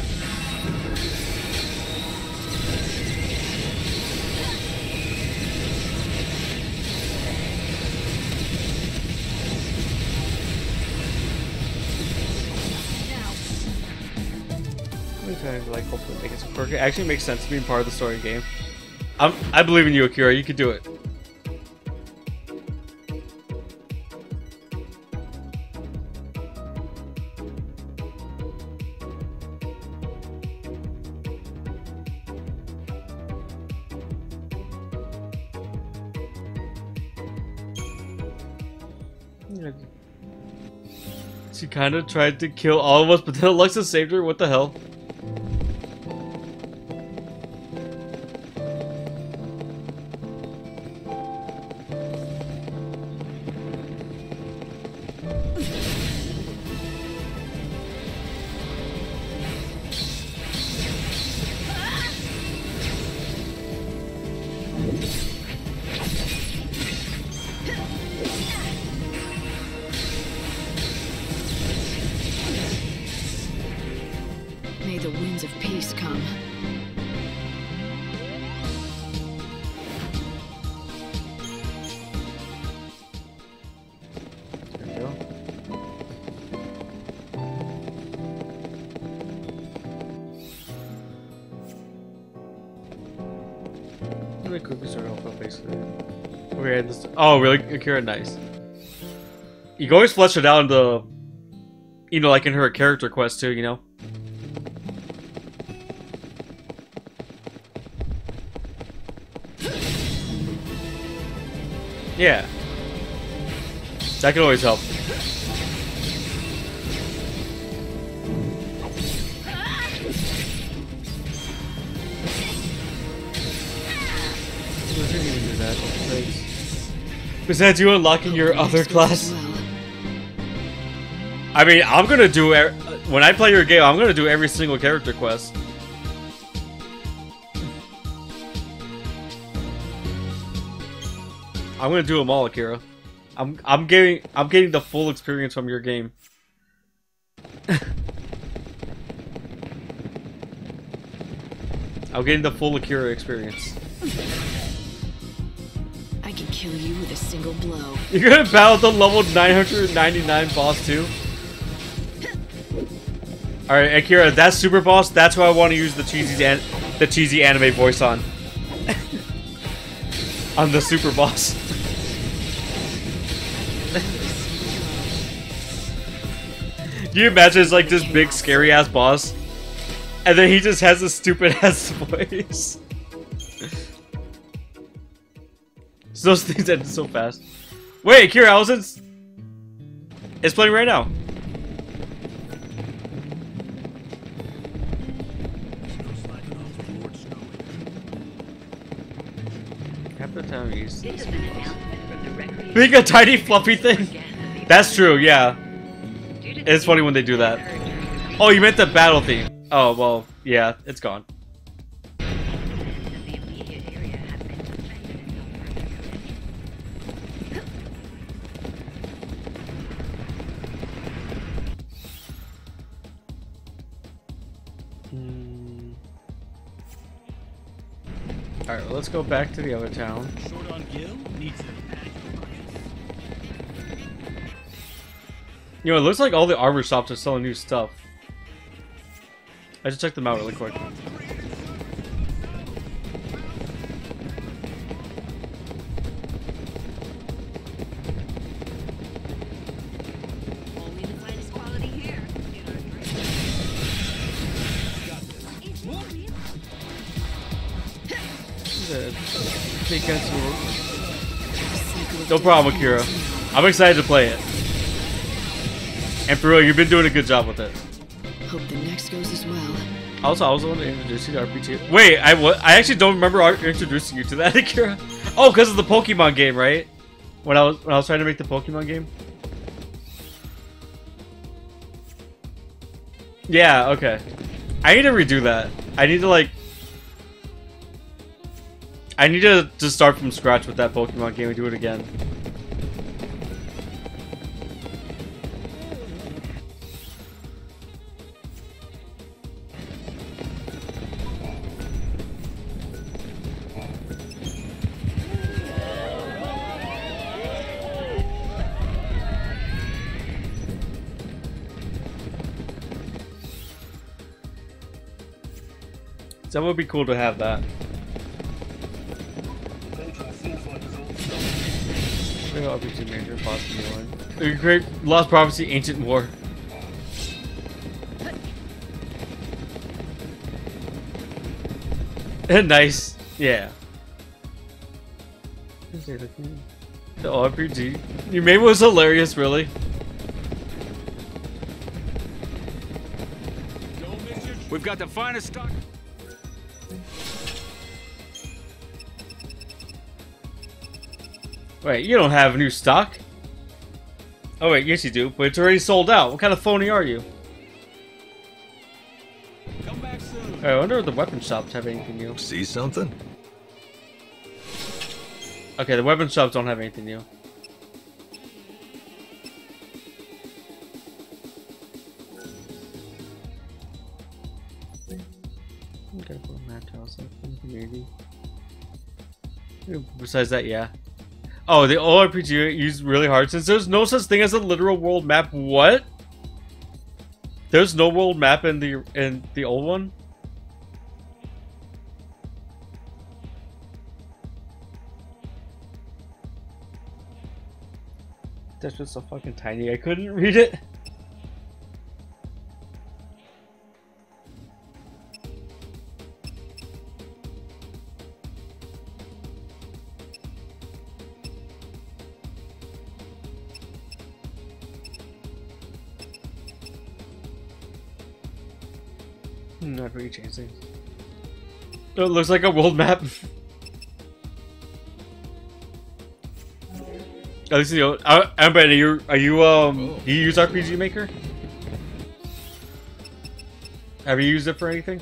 I'm trying to like hopefully make it so Corky. It actually makes sense being part of the story game. I'm, I believe in you, Akira. You could do it. She kind of tried to kill all of us, but then Alexa saved her. What the hell? May the winds of peace come. There we go. Really quickly start off with basically. Okay, this. Oh, really, Akira? Nice. You can always flesh it out in the, you know, like in her character quest too. You know. Yeah. That can always help. I didn't even do that. Thanks. Besides you unlocking your other class. I mean, I'm gonna do er when I play your game. I'm gonna do every single character quest. I'm gonna do them all, Akira. I'm I'm getting I'm getting the full experience from your game. I'm getting the full Akira experience. I can kill you with a single blow. You're gonna battle the level nine hundred ninety-nine boss too? Alright, Akira, that super boss, that's what I want to use the cheesy an the cheesy anime voice on. On the super boss. Can you imagine it's like this big scary ass boss? And then he just has a stupid ass voice. So those things end so fast. Wait, Akira, I was in... It's playing right now. Half the time I use this. Being a tiny fluffy thing? That's true, yeah. It's funny when they do that. Oh, you meant the battle theme. Oh, well, yeah, it's gone. Hmm. Alright, well, let's go back to the other town. Short on Gil needs it. You know, it looks like all the armor shops are selling new stuff. I should check them out really quick. No problem, Akira. I'm excited to play it. And for real, you've been doing a good job with it. Hope the next goes as well. Also, I was the one to introduce you to R P G. Wait, I, I actually don't remember introducing you to that, Akira. Oh, because of the Pokemon game, right? when I was when I was trying to make the Pokemon game. Yeah, okay. I need to redo that. I need to like I need to, to start from scratch with that Pokemon game and do it again. That would be cool to have that. R P G Major, possibly one. Great Lost Prophecy, Ancient War. Nice, yeah. The R P G. Your name was hilarious, really. We've got the finest stock. Wait, you don't have new stock? Oh wait, yes you do, but it's already sold out. What kind of phony are you? Come back soon. I wonder if the weapon shops have anything new. See something? Okay, the weapon shops don't have anything new. Okay, for a map house, maybe. Besides that, yeah. Oh, the old R P G used really hard since there's no such thing as a literal world map. What? There's no world map in the in the old one? That's just so fucking tiny. I couldn't read it. Not really change things. It looks like a world map. At least you know. I, I'm betting. Are you are you um? Do you use R P G Maker? Have you used it for anything?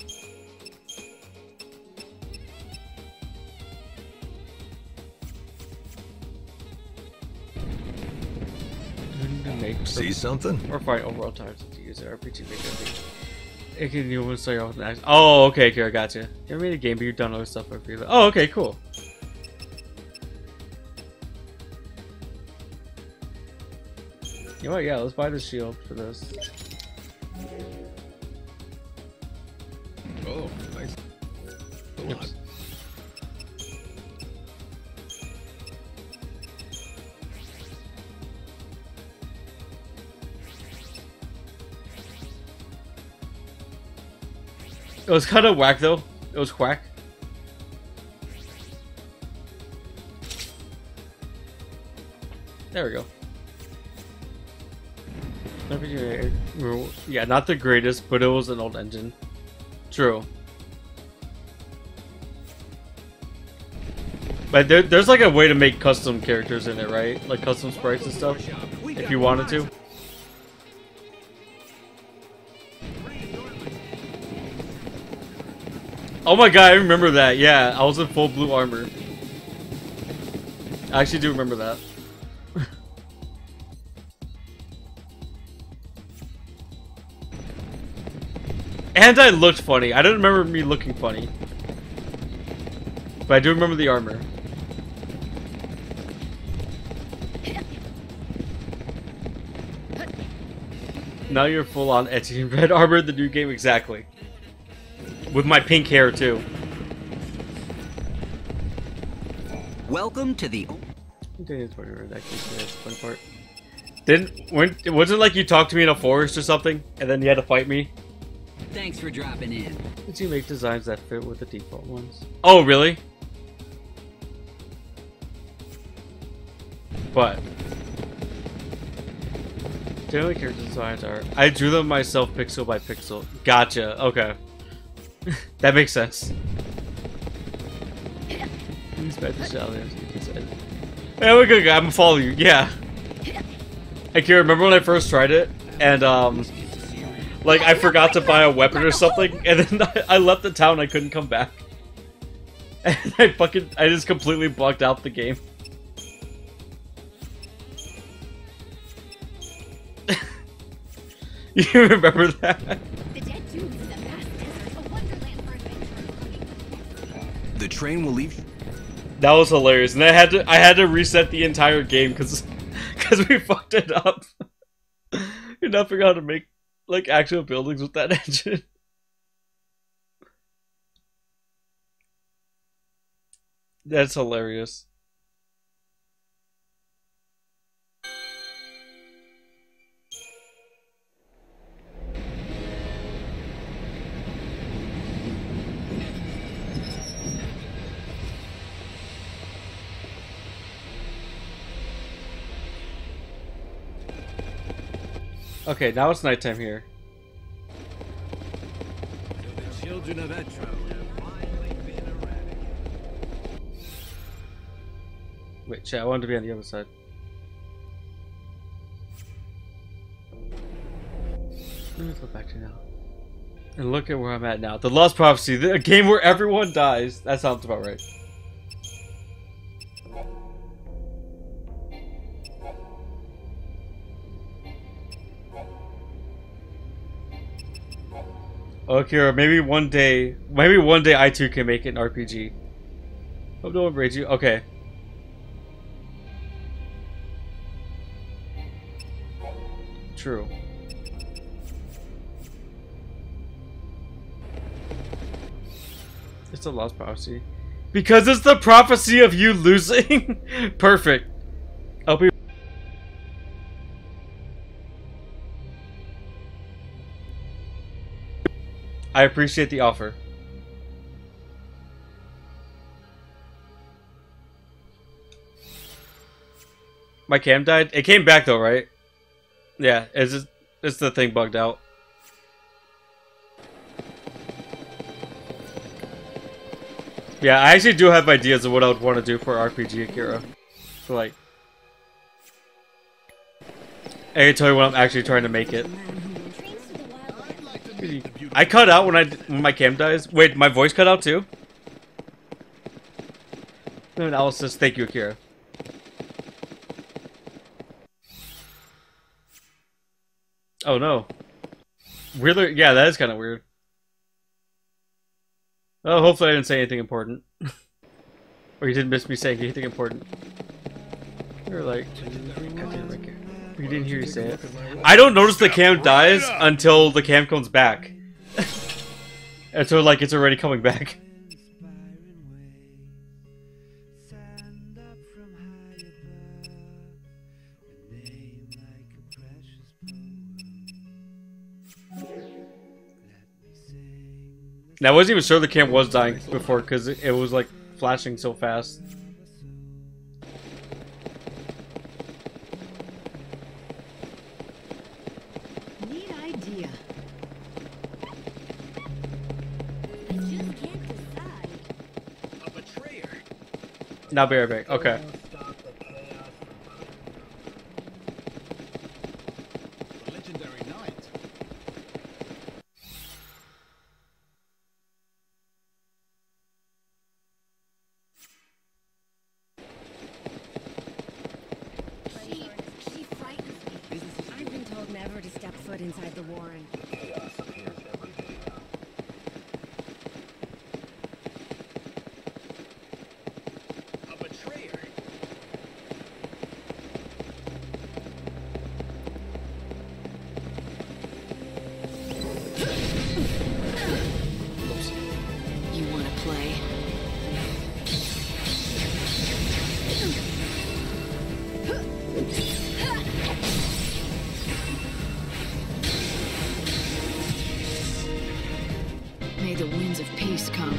See something? Or fight overall times to use it. R P G Maker. It can you want to start off next? Oh, okay, okay, I got you. You ever made a game, but you've done other stuff for people. Oh, okay, cool. You know what? Yeah, let's buy the shield for this. Oh, nice. Oops. It was kind of whack though. It was whack. There we go. Yeah, not the greatest, but it was an old engine. True. But there, there's like a way to make custom characters in it, right? Like custom sprites and stuff, if you wanted to. Oh my god, I remember that. Yeah, I was in full blue armor. I actually do remember that. And I looked funny. I don't remember me looking funny. But I do remember the armor. Now you're full on edgy red armor, the new game, exactly. With my pink hair too. Welcome to the. Part. Didn't when it wasn't like you talked to me in a forest or something, and then you had to fight me. Thanks for dropping in. Did you make designs that fit with the default ones? Oh, really? But generally, character designs are. I drew them myself, pixel by pixel. Gotcha. Okay. That makes sense. These bad challenges, you said. Hey, we good guy. I'm gonna follow you. Yeah. I can remember when I first tried it, and um, like I forgot to buy a weapon or something, and then I, I left the town. I couldn't come back, and I fucking I just completely blocked out the game. You remember that? The Dead Dunes is a vast desert, a wonderland for adventure. The train will leave. That was hilarious, and I had to I had to reset the entire game because because we fucked it up. We not figured out how to make like actual buildings with that engine. That's hilarious. Okay, now it's nighttime here. So the children of Etro have finally been eradicated. Wait, chat, I wanted to be on the other side. Let me go back to now. And look at where I'm at now. The Lost Prophecy, the- a game where everyone dies. That sounds about right. Oh, Kira, maybe one day, maybe one day I too can make it an R P G. Hope no one raids you. Okay. True. It's a Lost Prophecy. Because it's the prophecy of you losing? Perfect. I'll be... I appreciate the offer. My cam died? It came back though, right? Yeah, it's just, it's the thing bugged out. Yeah, I actually do have ideas of what I would want to do for R P G Akira. So like... I can tell you when I'm actually trying to make it. I cut out when I when my cam dies. Wait, my voice cut out too? No analysis. Thank you, Akira. Oh no. Really? Yeah, that is kind of weird. Oh, hopefully I didn't say anything important. Or you didn't miss me saying anything important. You're like... You didn't hear you say it. I don't notice the cam dies until the cam comes back. Until like it's already coming back. Now, I wasn't even sure the cam was dying before because it, it was like flashing so fast. Neat idea. I just can't decide. A betrayer. Now be right back. Okay. The legendary knight. She, she frightens me. I've been told never to step foot inside the Warren. A betrayer. You want to play? May the winds of peace come.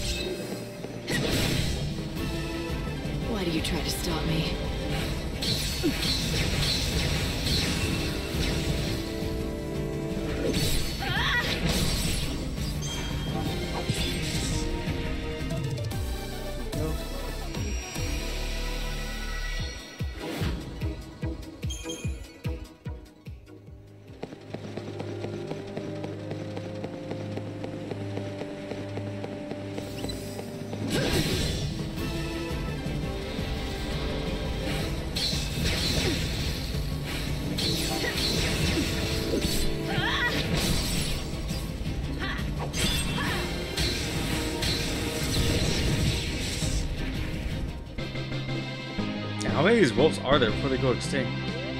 Why do you try to stop me? How many of these wolves are there before they go extinct?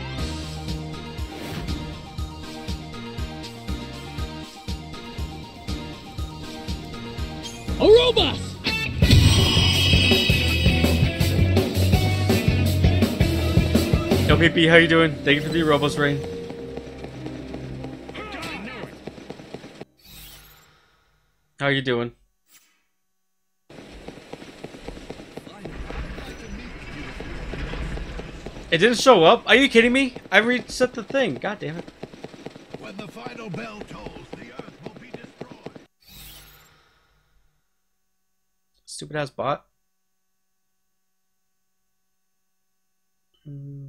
A robot! Yo, P P, how you doing? Thank you for the Robos rain. How you doing? It didn't show up? Are you kidding me? I reset the thing. God damn it. When the final bell tolls, the earth will be destroyed. Stupid ass bot. Hmm.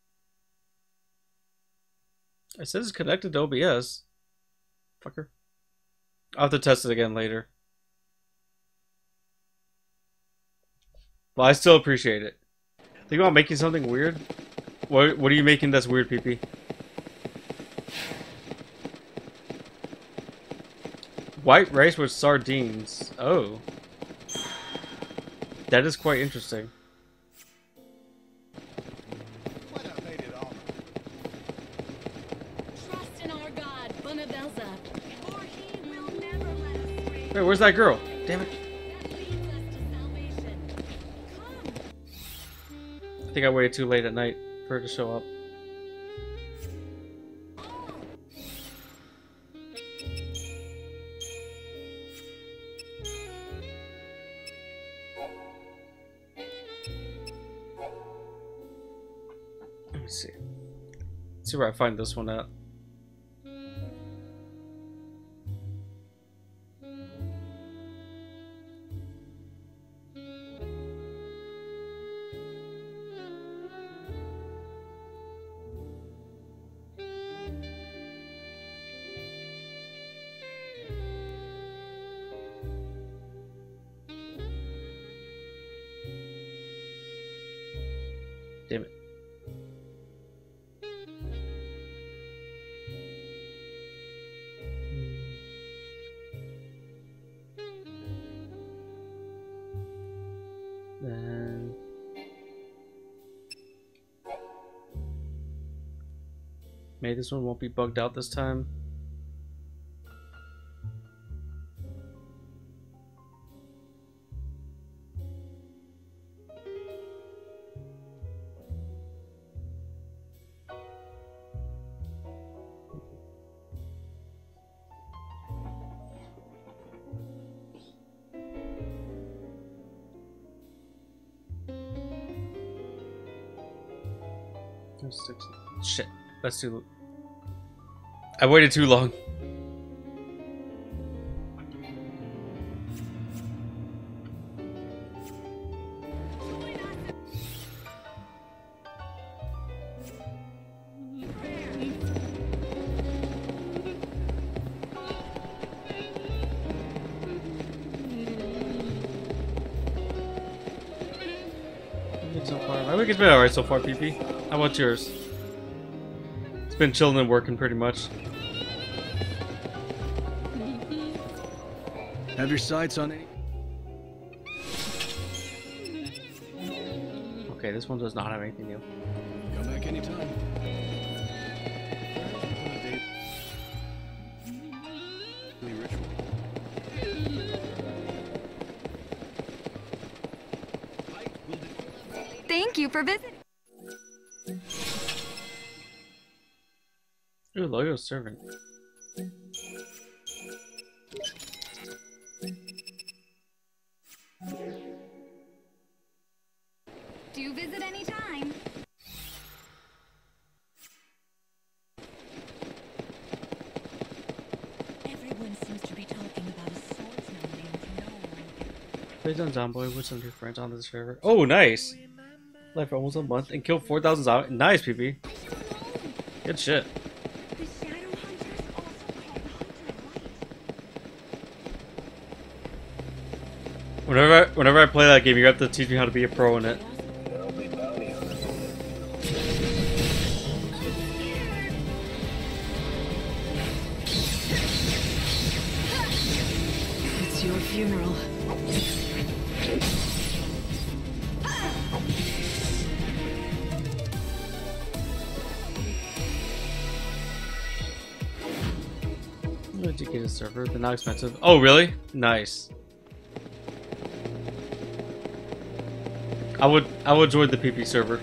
It says it's connected to O B S. Fucker. I'll have to test it again later. Well, I still appreciate it. Think about making something weird? What What are you making that's weird, P P? White rice with sardines. Oh. That is quite interesting. Trust in our God, Bunabelza, or he will never let us stray. Wait, where's that girl? Damn it. I think I waited too late at night for her to show up. Let me see. Let's see where I find this one at. Damn it. Then maybe this one won't be bugged out this time. Six. Shit, that's too. I waited too long. So far. My week has been alright so far, P P. How about yours? It's been chilling and working pretty much. Have your sights on any? Okay, this one does not have anything new. Come back anytime. Thank you for visiting. Ooh, loyal servant. Do visit anytime. Played on Zomboid with some of your friends on this server. Oh, nice! Played for almost a month and killed four thousand zombies. Nice, P P. Good shit. Whenever I, whenever I play that game, you have to teach me how to be a pro in it. It's your funeral. Did you get a server? They're not expensive. Oh, really? Nice. I would I would join the P P server.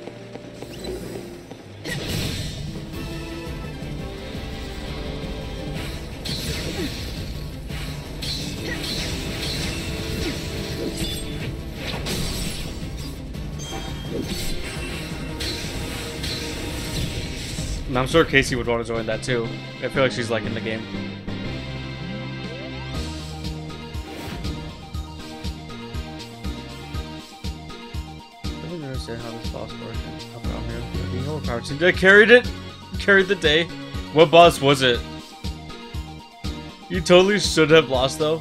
And I'm sure Casey would want to join that too. I feel like she's like in the game. I don't understand how this boss works. Up around here. Being overpowered. Seems I carried it. Carried the day. What boss was it? You totally should have lost though.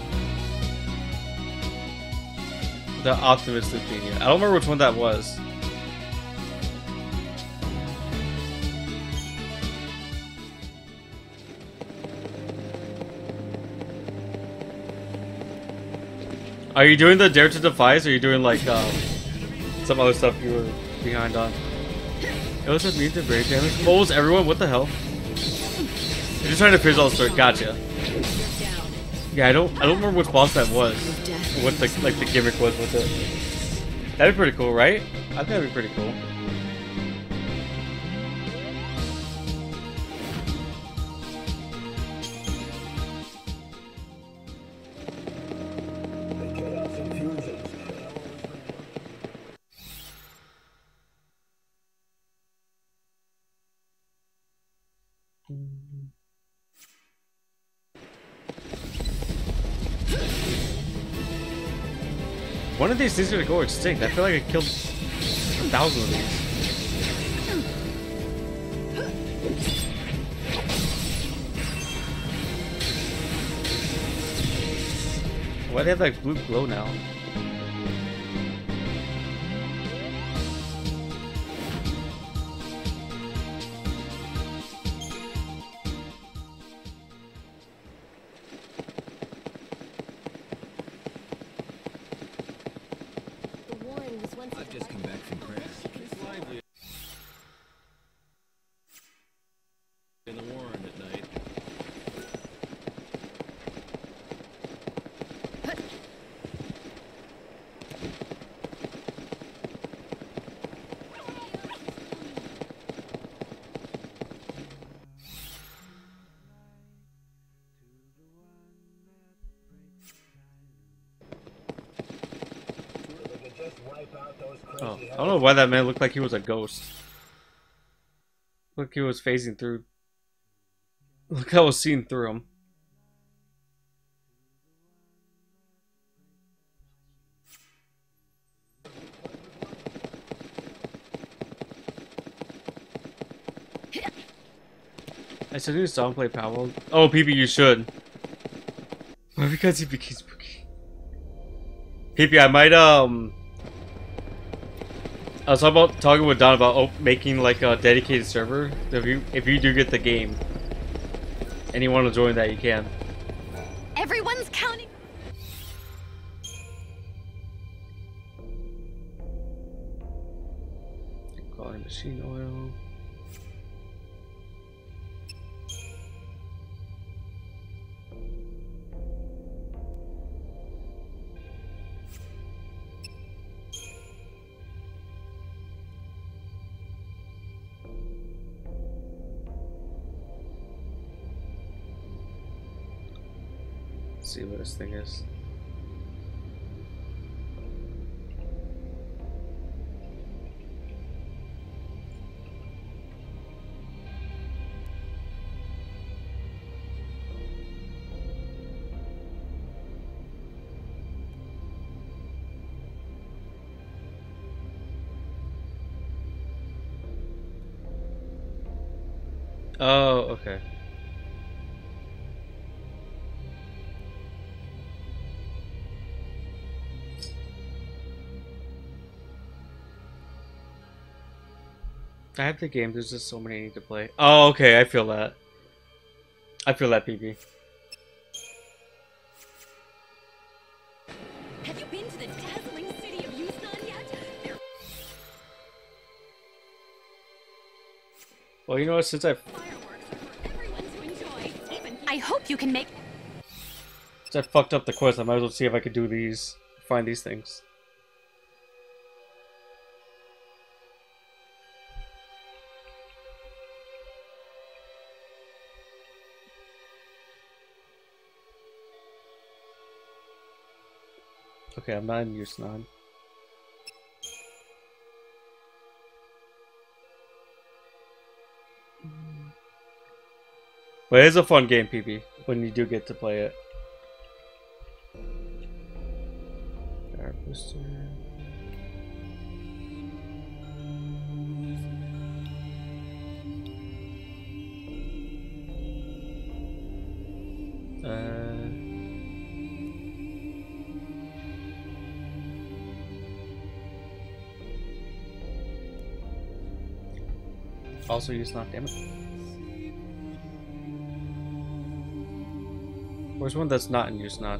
The Optimus Athenia. I don't remember which one that was. Are you doing the Dare to Defies, or are you doing like um, some other stuff you were behind on? It was a mutant brain damage. What was everyone? What the hell? You're just trying to figure out the story. Gotcha. Yeah, I don't I don't remember which boss that was. What the like the gimmick was with it. That'd be pretty cool, right? I think that'd be pretty cool. One of these things are gonna go extinct. I feel like I killed a thousand of these. Why do they have like blue glow now? I've just come back from crash. It's lively in the Warren at night. Oh, I don't know why that man looked like he was a ghost. Look, he was phasing through. Look how I was seeing through him. I said new song play Powell. Oh, P P, you should. Why? Because he became spooky. P P, I might um. I was talking about talking with Don about oh, making like a dedicated server. If you if you do get the game, and you want to join that, you can. Everyone's counting. Quality machine oil. See what this thing is. Oh, okay. I have the game, there's just so many I need to play. Oh, okay, I feel that. I feel that, P B. Have you been to the dazzling city of Yusnan yet? Well, you know what, since I've... I hope you can make... Since I fucked up the quest, I might as well see if I could do these, find these things. Okay, I'm not in Yusnan. But it is a fun game, P B, when you do get to play it. Power booster. Uh... Also use knock damage. Where's one that's not in use not?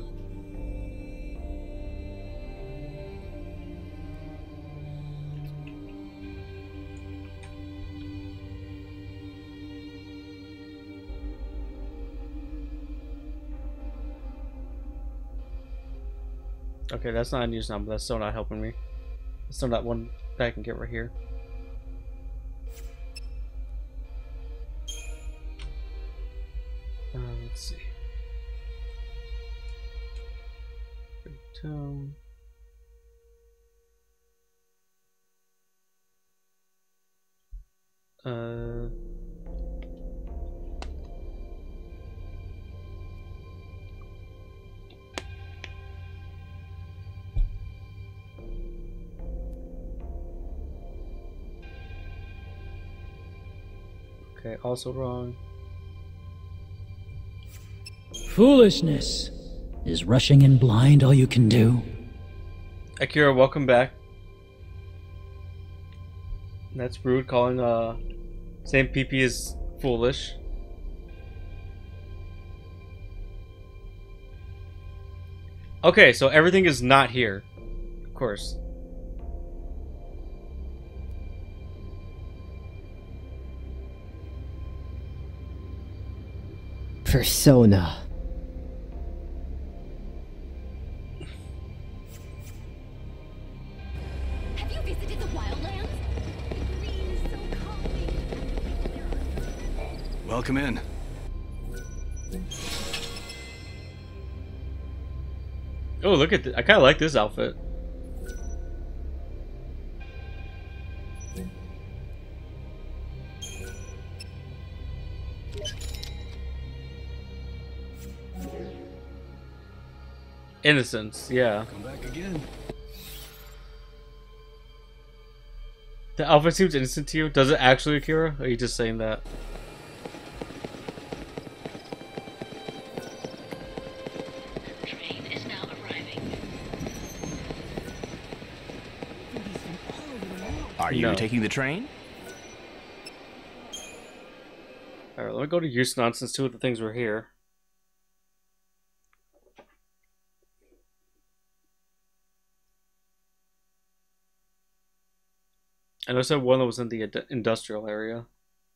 Okay, that's not in use now, but that's still not helping me. That's still not one that I can get right here. Uh, let's see. Tome. Uh. Okay, also wrong. Foolishness. Is rushing in blind all you can do? Akira, welcome back. That's rude, calling uh same P P is foolish. Okay, so everything is not here. Of course. Persona. Have you visited the wildlands? The green is so calming. Welcome in. Oh, look at this. I kind of like this outfit. Innocence, yeah. Come back again. The outfit seems innocent to you. Does it actually, Akira? Or are you just saying that? Train is now arriving. Are you No. taking the train? Alright, let me go to use nonsense too with the things were here. I noticed that one that was in the ind- industrial area.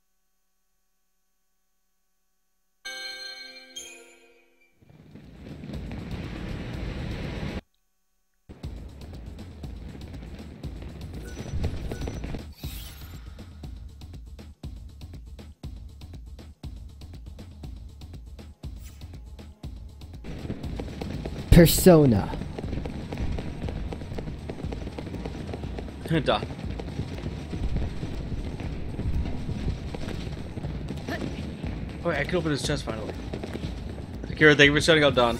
Persona. Duh. Oh, wait, I can open his chest finally. Akira, thank you for shutting out Don.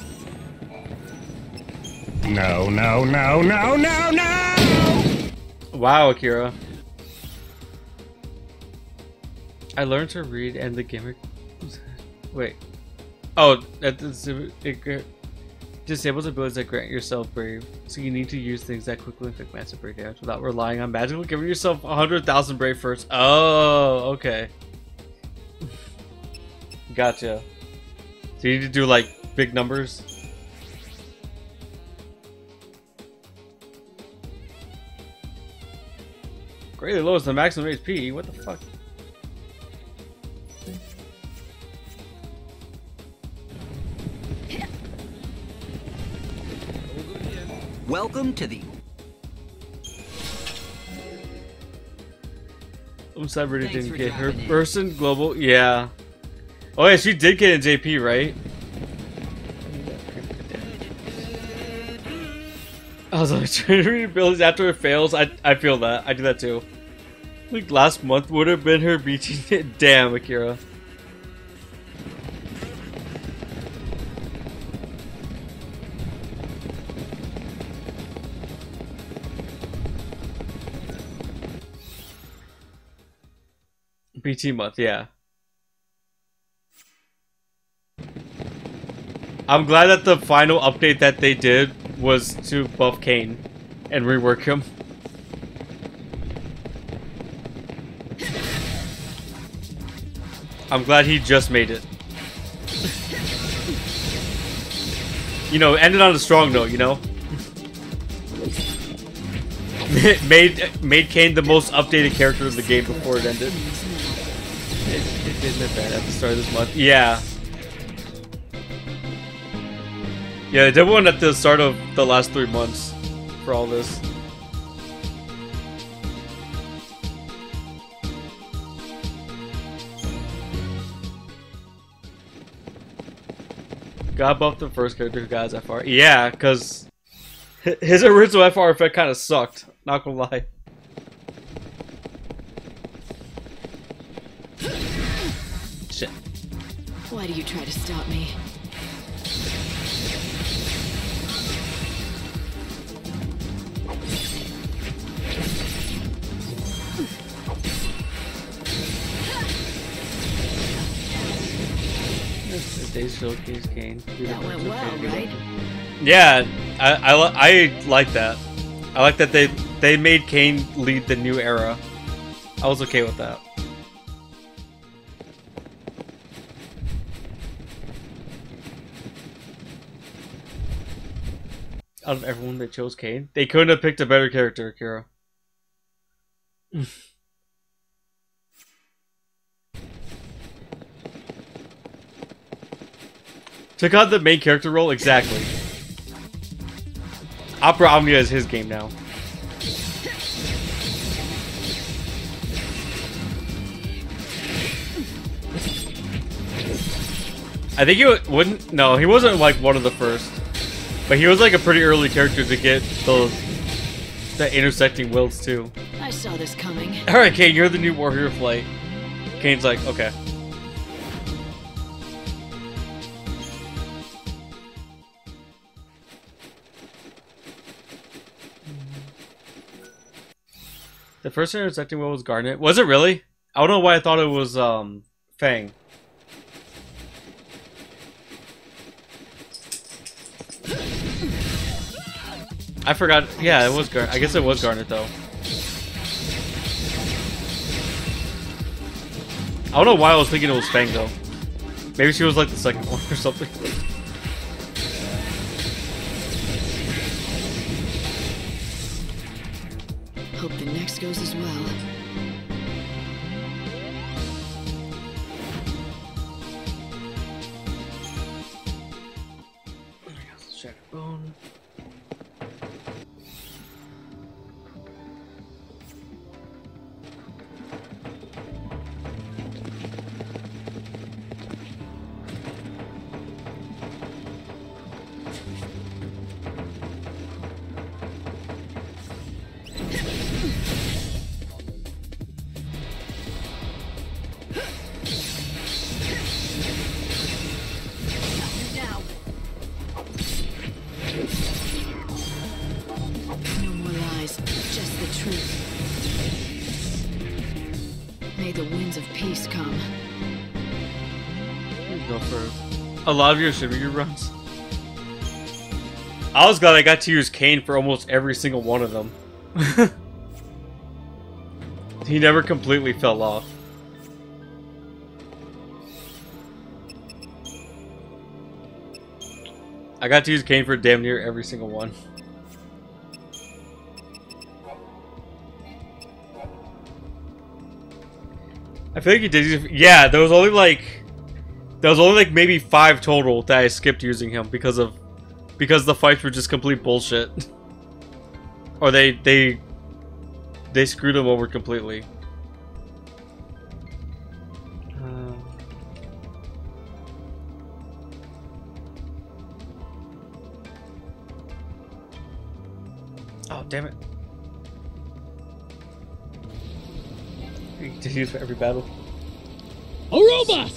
No, no, no, no, no, no! Wow, Akira. I learned to read and the gimmick. Wait. Oh, that it disables abilities that grant yourself brave, so you need to use things that quickly inflict massive brave damage without relying on magical. Giving yourself one hundred thousand brave first. Oh, okay. Gotcha. So you need to do like big numbers. Greatly lowers the maximum H P. What the fuck? Welcome to the. I'm sorry, Thanks didn't for get her dropping in. person global. Yeah. Oh yeah, she did get in J P, right? I was like trying to read abilities after it fails. I I feel that. I do that too. Like last month would have been her beating. Damn, Akira. B T month, yeah. I'm glad that the final update that they did was to buff Kane and rework him. I'm glad he just made it. You know, ended on a strong note, you know? made made Kane the most updated character of the game before it ended. It, it didn't event at the start of this month. Yeah. Yeah, they did one at the start of the last three months for all this. God buffed the first character who got his F R. Yeah, because his original F R effect kind of sucked. Not gonna lie. Shit. Why do you try to stop me? They showcase Kane. That went well, right? Yeah, I, I, I like that. I like that they they made Kane lead the new era. I was okay with that. Out of everyone that chose Kane, they couldn't have picked a better character, Kira. Took out the main character role, exactly. Opera Omnia is his game now. I think he wouldn't. No, he wasn't like one of the first, but he was like a pretty early character to get those the intersecting wills too. I saw this coming. All right, Kane, you're the new warrior flight. Kane's like, okay. The first intersecting will was Garnet. Was it really? I don't know why I thought it was um Fang. I forgot. Yeah, it was Garnet. I guess it was Garnet though. I don't know why I was thinking it was Fang though. Maybe she was like the second one or something. Hope the next goes as well. Shattered bone. May the winds of peace come. You go for a lot of your Shiryu runs. I was glad I got to use Kane for almost every single one of them. He never completely fell off. I got to use Kane for damn near every single one. I feel like you did use, yeah, there was only like there was only like maybe five total that I skipped using him because of because the fights were just complete bullshit. Or they they they screwed him over completely. Uh, oh damn it. You can use for every battle. Aruba!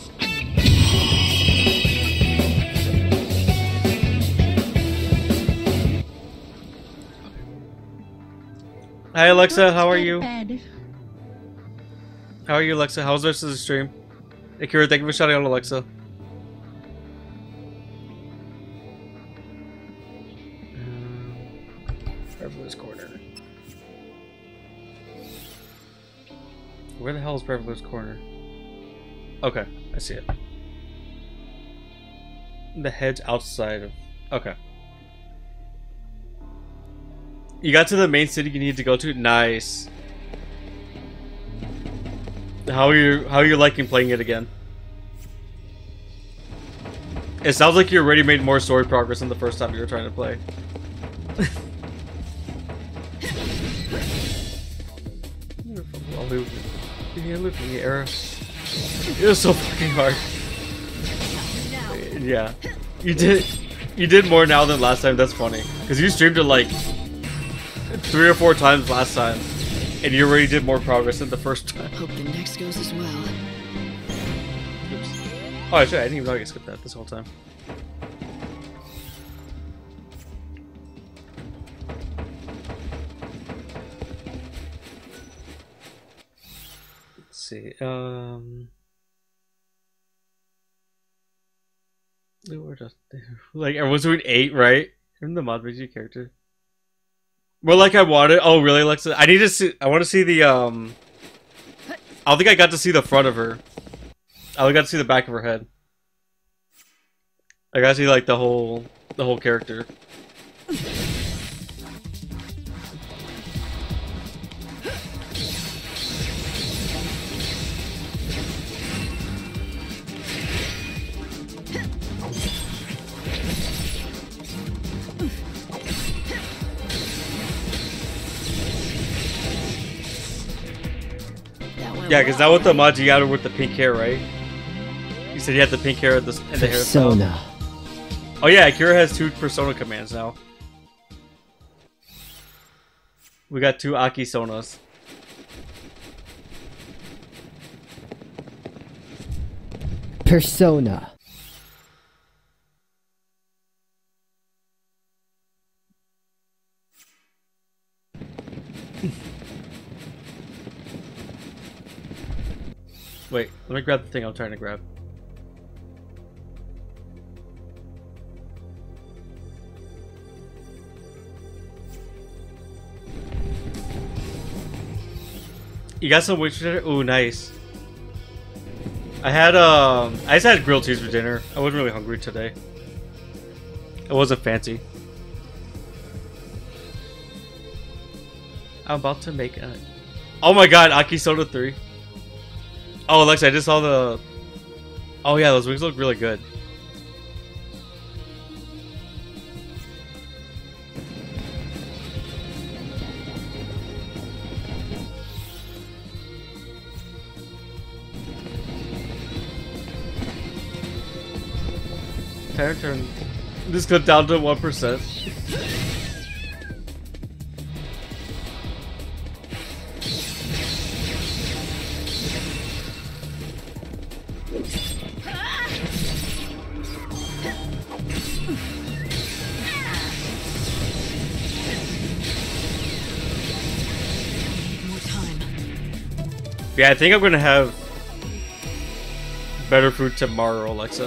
Hi Alexa, how are you? How are you, Alexa? How's the rest of the stream? Akira, thank you for shouting out Alexa. Um, Traveler's Corner. Where the hell is Traveler's Corner? Okay, I see it. The hedge outside of... Okay. You got to the main city you need to go to? Nice. How are you, how are you liking playing it again? It sounds like you already made more story progress than the first time you were trying to play. I'll move. Yeah, look at the era. It was so fucking hard. Yeah, you did. You did more now than last time. That's funny because you streamed it like three or four times last time, and you already did more progress than the first time. Hope the next goes as well. Oops. Oh, I should. I didn't even know I could skip that this whole time. Let's see. Um. We're just like everyone's doing eight, right? Even the mod Veggie character. Well, like I wanted. Oh, really, Alexa? I need to see. I want to see the. Um. I don't think I got to see the front of her. I only got to see the back of her head. I got to see like the whole, the whole character. Yeah, because that was the mod you got her with the pink hair, right? You said you had the pink hair and the, and the hairstyle. Persona. Oh yeah, Akira has two persona commands now. We got two Aki Sonas. Persona. Wait, let me grab the thing I'm trying to grab. You got some witch dinner? Ooh, nice. I had, um, I just had grilled cheese for dinner. I wasn't really hungry today. It wasn't fancy. I'm about to make a... Oh my god, Aki Soda three. Oh, Alexa, I just saw the... Oh yeah, those wings look really good. Turn, turn. This clip down to one percent. Yeah, I think I'm gonna have better food tomorrow, Alexa.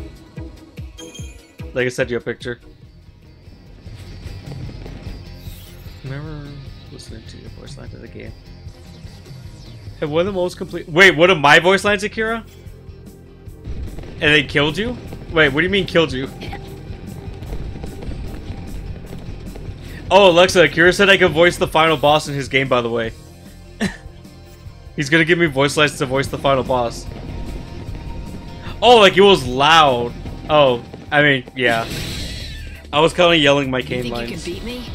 Like I sent you a picture. Remember listening to your voice lines of the game. And one of the most complete. Wait, one of my voice lines, Akira? And they killed you? Wait, what do you mean killed you? Oh, Alexa, Akira said I could voice the final boss in his game, by the way. He's gonna give me voice lines to voice the final boss. Oh, like it was loud. Oh, I mean, yeah. I was kind of yelling my cane Think lines. you can beat me?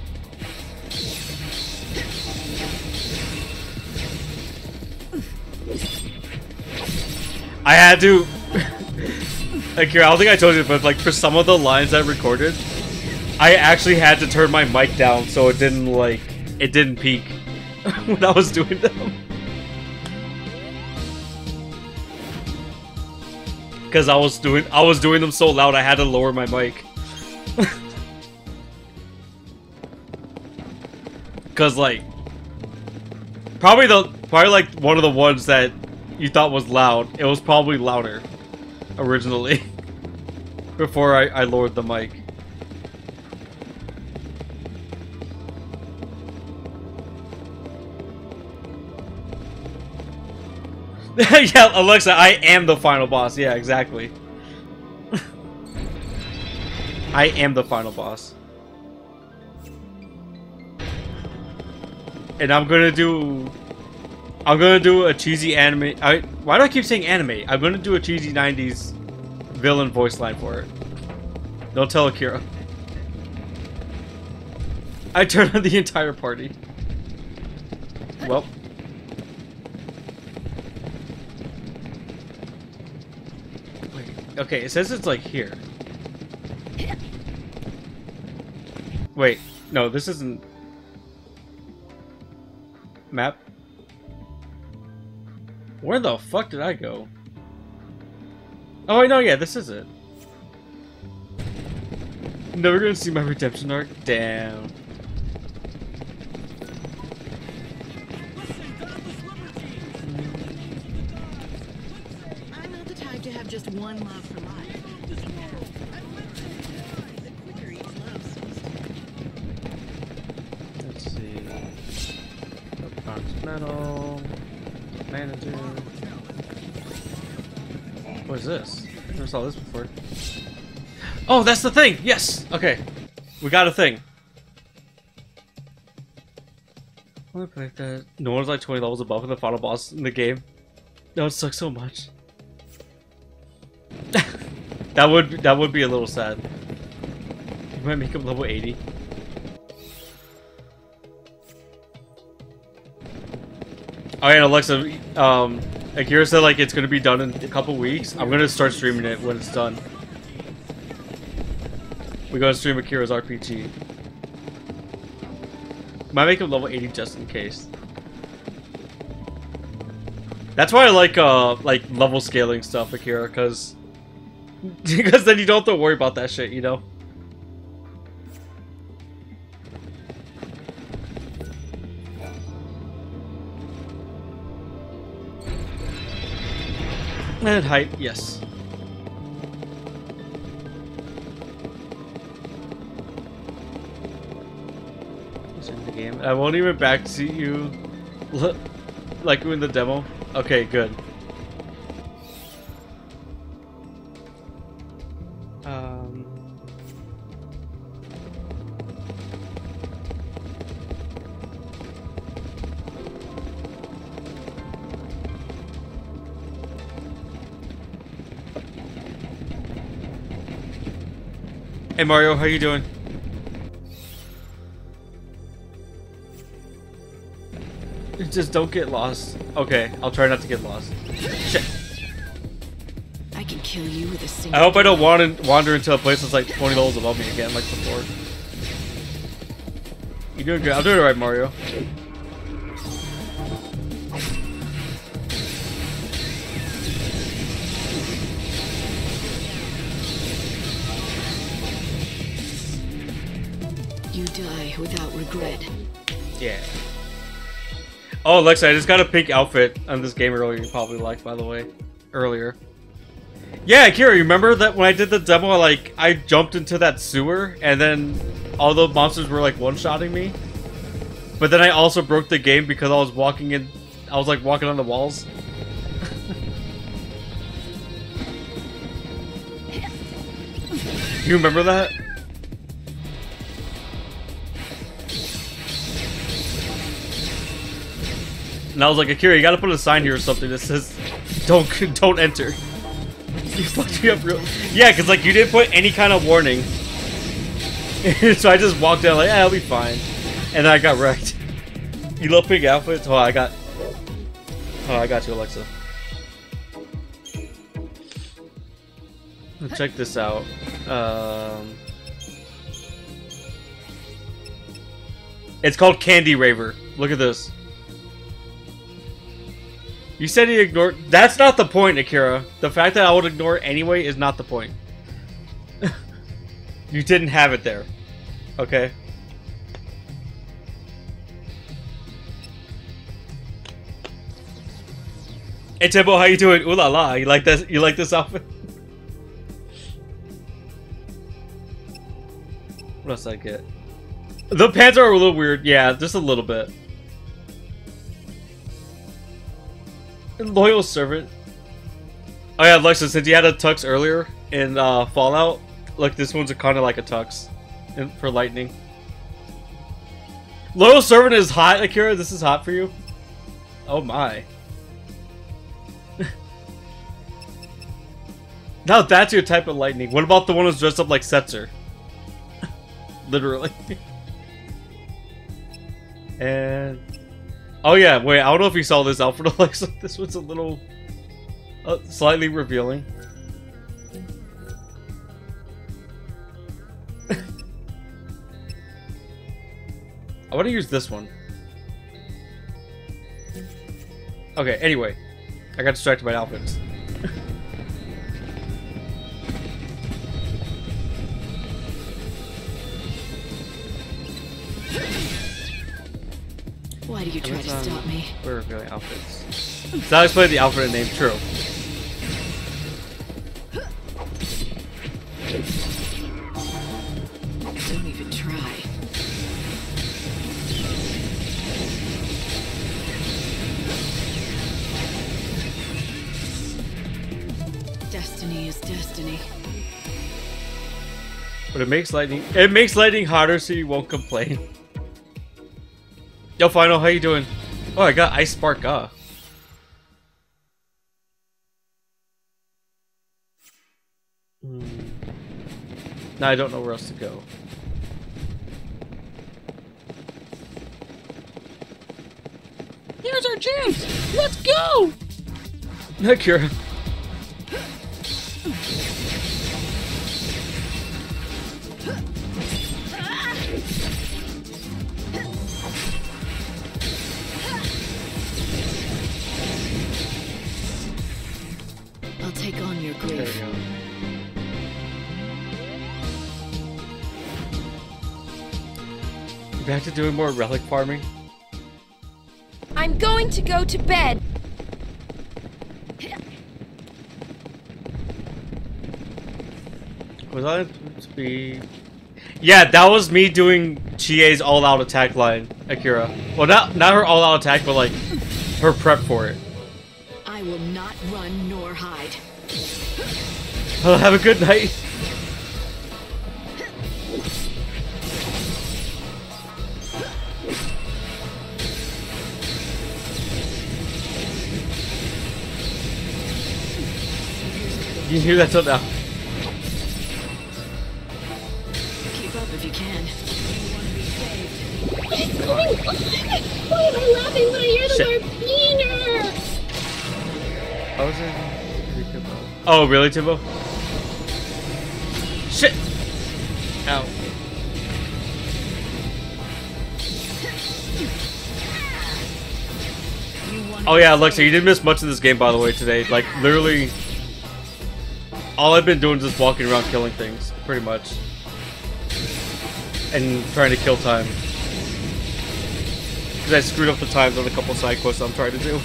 I had to. Akira, I don't think I told you, but like for some of the lines I recorded, I actually had to turn my mic down so it didn't like it didn't peak when I was doing them. Because I was doing I was doing them so loud I had to lower my mic. Cause like probably the probably like one of the ones that you thought was loud, it was probably louder originally before I, I lowered the mic. Yeah, Alexa, I am the final boss. Yeah, exactly. I am the final boss. And I'm gonna do... I'm gonna do a cheesy anime... I, why do I keep saying anime? I'm gonna do a cheesy nineties villain voice line for it. Don't tell Akira. I turned on the entire party. Well... Okay, it says it's like here. Wait, no, this isn't... Map? Where the fuck did I go? Oh wait, no, yeah, this is it. Never gonna see my redemption arc? Damn. I'm not the type to have just one love for life. Let's see. Box metal. Manager. What is this? I never saw this before. Oh, that's the thing! Yes! Okay. We got a thing. I want to play that. No one's like twenty levels above the final boss in the game. That would suck so much. That would that would be a little sad. You might make him level eighty. Oh yeah, Alexa, um, Akira said like it's gonna be done in a couple weeks. I'm gonna start streaming it when it's done. We're gonna stream Akira's R P G. Might make him level eighty just in case. That's why I like uh like level scaling stuff, Akira, because because then you don't have to worry about that shit, you know. And height, yes. It's in the game. I won't even backseat you like in the demo. Okay, good. Um. Hey Mario, how you doing? Just don't get lost. Okay, I'll try not to get lost. Shit. I can kill you with a single. I hope I don't wander, wander into a place that's like twenty levels above me again, like before. You're doing good. I'm doing it right, Mario. You die without regret. Yeah. Oh, Alexa, I just got a pink outfit on this game earlier. You probably liked, by the way, earlier. Yeah, Kira, you remember that when I did the demo, like I jumped into that sewer and then all the monsters were like one-shotting me. But then I also broke the game because I was walking in. I was like walking on the walls. You remember that? And I was like, Akira, you gotta put a sign here or something that says, "Don't, don't enter." You fucked me up real. Yeah, because like you didn't put any kind of warning. So I just walked out like, yeah, I'll be fine. And then I got wrecked. You love pink outfits? Oh, I got. Oh, I got you, Alexa. Check this out. Um, it's called Candy Raver. Look at this. You said he ignored. That's not the point, Akira. The fact that I would ignore it anyway is not the point. You didn't have it there. Okay. Hey Timbo, how you doing? Ooh la la. You like this? You like this outfit? What else did I get? The pants are a little weird. Yeah, just a little bit. Loyal servant. Oh yeah, Alexa, since you had a tux earlier in uh, Fallout, look, this one's kind of like a tux in, for lightning. Loyal servant is hot, Akira. This is hot for you. Oh my. Now that's your type of lightning. What about the one who's dressed up like Setzer? Literally. And oh yeah, wait, I don't know if you saw this outfit, Alexa. This one's a little uh, slightly revealing. I want to use this one. Okay, anyway. I got distracted by outfits. Why do you try to stop me? We're revealing outfits. So I'll explain the outfit and name. True. Don't even try. Destiny is destiny. But it makes lightning. It makes lightning hotter, so you won't complain. Yo, Final, how you doing? Oh, I got Ice Spark. Ah. Hmm. Now I don't know where else to go. Here's our chance! Let's go! Akira. I'll take on your grief. There we go. Back to doing more relic farming. I'm going to go to bed. Was I supposed to be? Yeah, that was me doing Chie's all-out attack line, Akira. Well, not not her all-out attack, but like her prep for it. I will not run nor hide. Well, have a good night. You can hear that till now. Keep up if you can. What is going on? Why am I laughing when I hear the Shit. word Peter? I was in. Oh, really, Timbo? Shit! Ow. Oh yeah, Alexa, you didn't miss much of this game, by the way, today. Like, literally, all I've been doing is just walking around killing things, pretty much. And trying to kill time. Because I screwed up the times on a couple side quests I'm trying to do.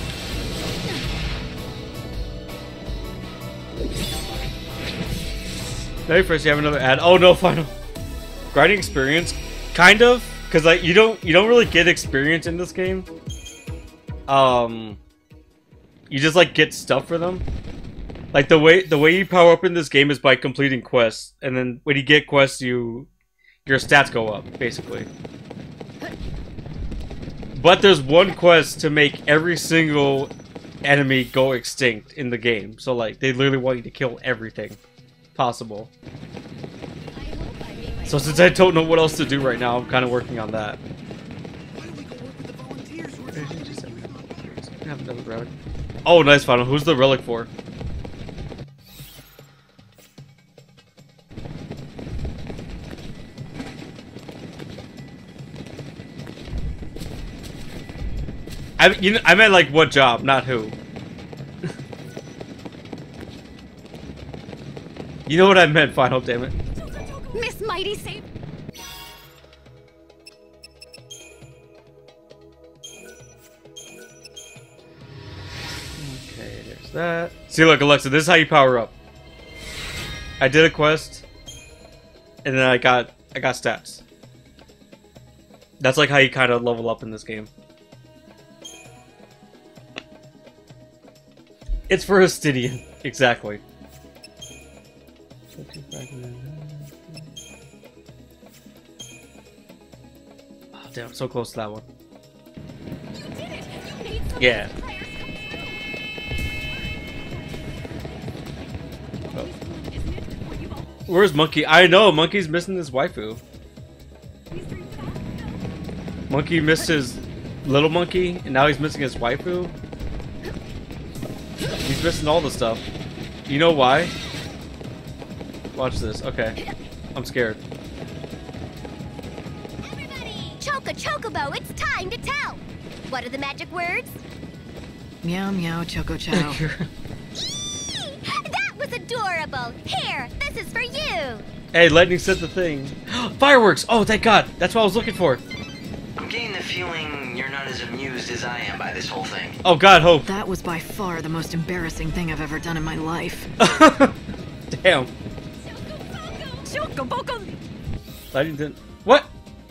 Now first you have another ad. Oh no, final. Grinding experience? Kind of. Because like you don't you don't really get experience in this game. Um You just like get stuff for them. Like the way the way you power up in this game is by completing quests, and then when you get quests, you your stats go up basically. But there's one quest to make every single enemy go extinct in the game. So like they literally want you to kill everything possible. So since I don't know what else to do right now, I'm kind of working on that. Have another relic. Oh, nice final. Who's the relic for? I you know, I meant like what job, not who. You know what I meant, final. Damn it. Miss Mighty save. Okay, there's that. See, look, Alexa, this is how you power up. I did a quest, and then I got I got stats. That's like how you kind of level up in this game. It's for Histidian, exactly. Oh, damn, I'm so close to that one. Yeah. Oh. Where's Monkey? I know, Monkey's missing his waifu. Monkey missed his little monkey, and now he's missing his waifu. He's missing all the stuff. You know why? Watch this. Okay. I'm scared. Everybody! Choco Chocobo, it's time to tell! What are the magic words? Meow meow choco chow. That was adorable! Here, this is for you! Hey, Lightning said the thing. Fireworks! Oh, thank God! That's what I was looking for. I'm getting the feeling you're not as amused as I am by this whole thing. Oh God, hope. That was by far the most embarrassing thing I've ever done in my life. Damn. Lightning didn't. What?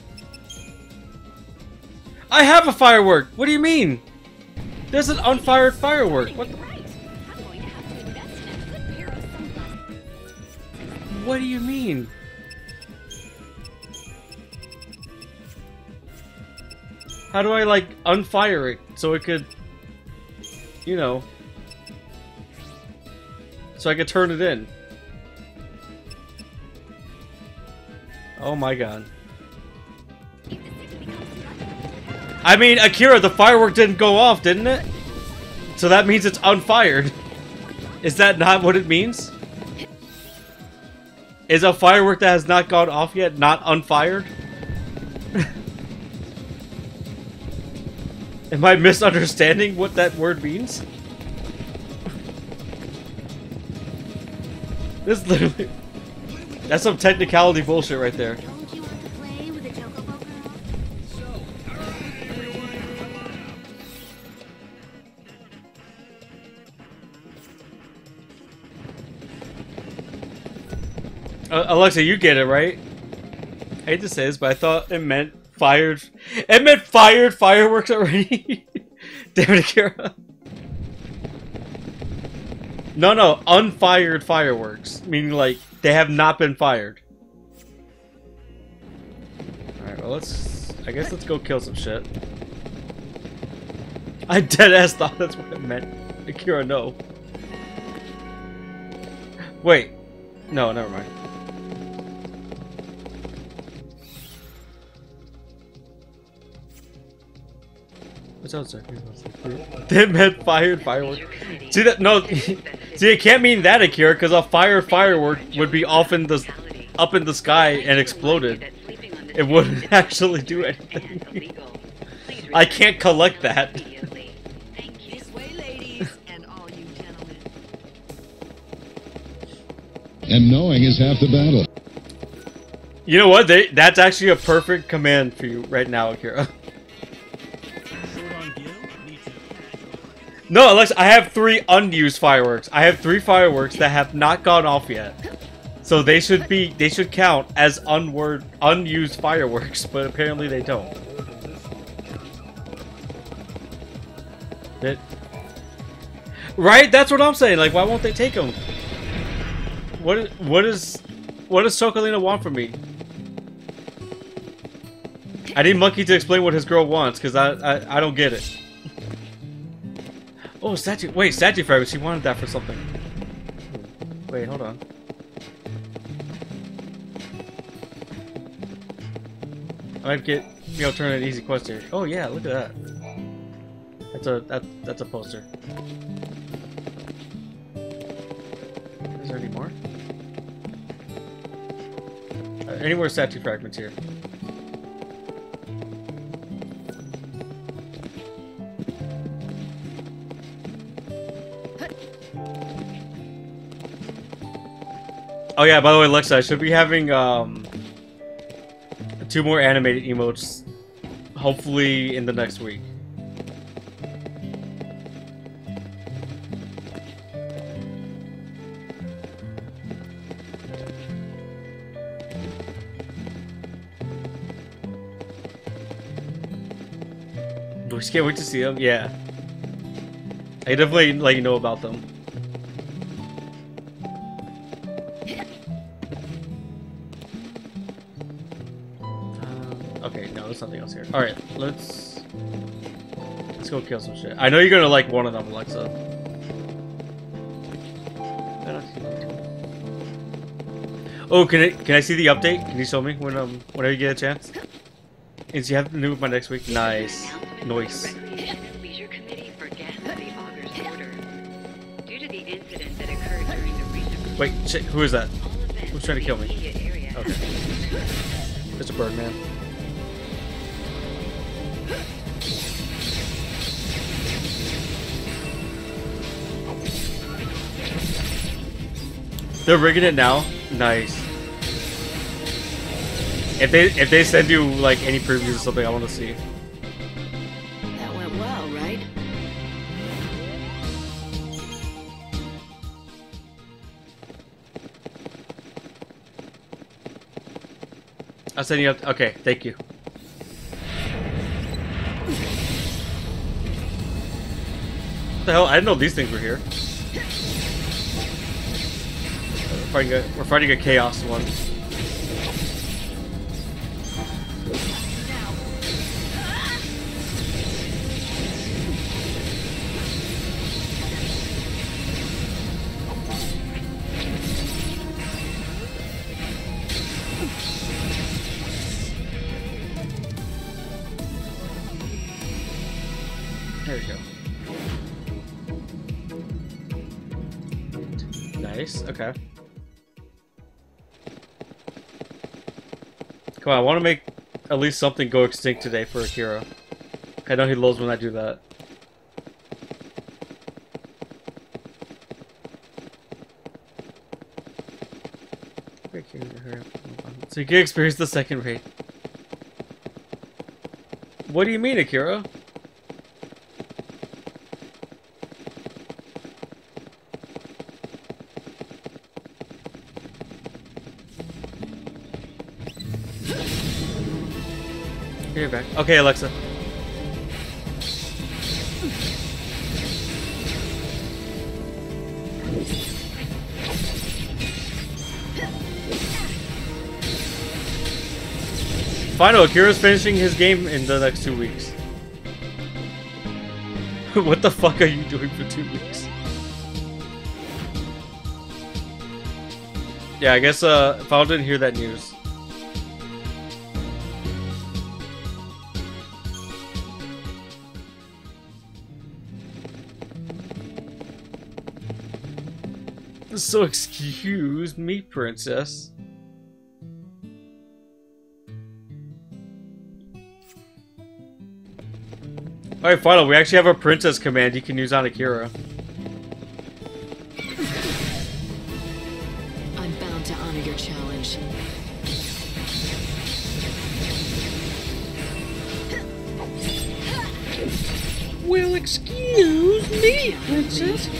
I have a firework. What do you mean? There's an unfired firework. What? The... What do you mean? How do I like unfire it so it could, you know, so I could turn it in? Oh my God. I mean, Akira, the firework didn't go off, didn't it? So that means it's unfired. Is that not what it means? Is a firework that has not gone off yet not unfired? Am I misunderstanding what that word means? This literally... That's some technicality bullshit right there. Don't you want to play with a Chocobo girl? Uh, Alexa, you get it, right? I hate to say this, but I thought it meant fired. It meant fired fireworks already. Damn it, Akira. No, no, unfired fireworks. Meaning, like, they have not been fired. Alright, well, let's... I guess let's go kill some shit. I deadass thought that's what it meant. Akira, no. Wait. No, never mind. What's outside? They meant fired firework. See that? No. See, it can't mean that, Akira, because a fire firework would be off in the, up in the sky and exploded. It wouldn't actually do anything. I can't collect that. This way, ladies, and all you gentlemen. And knowing is half the battle. You know what? They, that's actually a perfect command for you right now, Akira. No, Alexa, I have three unused fireworks. I have three fireworks that have not gone off yet. So they should be, they should count as unword, unused fireworks, but apparently they don't. It, right? That's what I'm saying. Like, why won't they take them? What, what is, what does Chocolina want from me? I need Monkey to explain what his girl wants, because I, I, I don't get it. Oh, statue. Wait, statue fragment. She wanted that for something. Wait, hold on. I might get, you know, turn an easy quest here. Oh yeah, look at that. That's a that that's a poster. Is there any more? Uh, any more statue fragments here? Oh yeah, by the way, Alexa, I should be having um, two more animated emotes, hopefully in the next week. We just can't wait to see them. Yeah, I definitely let you know about them. Something else here. All right, let's let's go kill some shit. I know you're gonna like one of them, Alexa. Oh, can I can I see the update? Can you show me when um whenever you get a chance? Is you have to do it by next week? Nice, noise. Leisure Committee for Gas City Augers order. Due to the incident that occurred during the recent. Wait, shit, who is that? Who's trying to kill me? Okay, Mister Birdman. They're rigging it now. Nice. If they if they send you like any previews or something, I want to see. That went well, right? I'll send you up. Okay, thank you. What the hell? I didn't know these things were here. We're fighting a, we're fighting a chaos one. There we go. Nice, okay. Come on, I want to make at least something go extinct today for Akira. I know he loves when I do that. So you can experience the second raid. What do you mean, Akira? You're back. Okay, Alexa. Final, Akira's finishing his game in the next two weeks. What the fuck are you doing for two weeks? Yeah, I guess uh, Final didn't hear that news. So excuse me, princess. Alright, Final, we actually have a princess command you can use on Akira. I'm bound to honor your challenge. Well, excuse me, princess.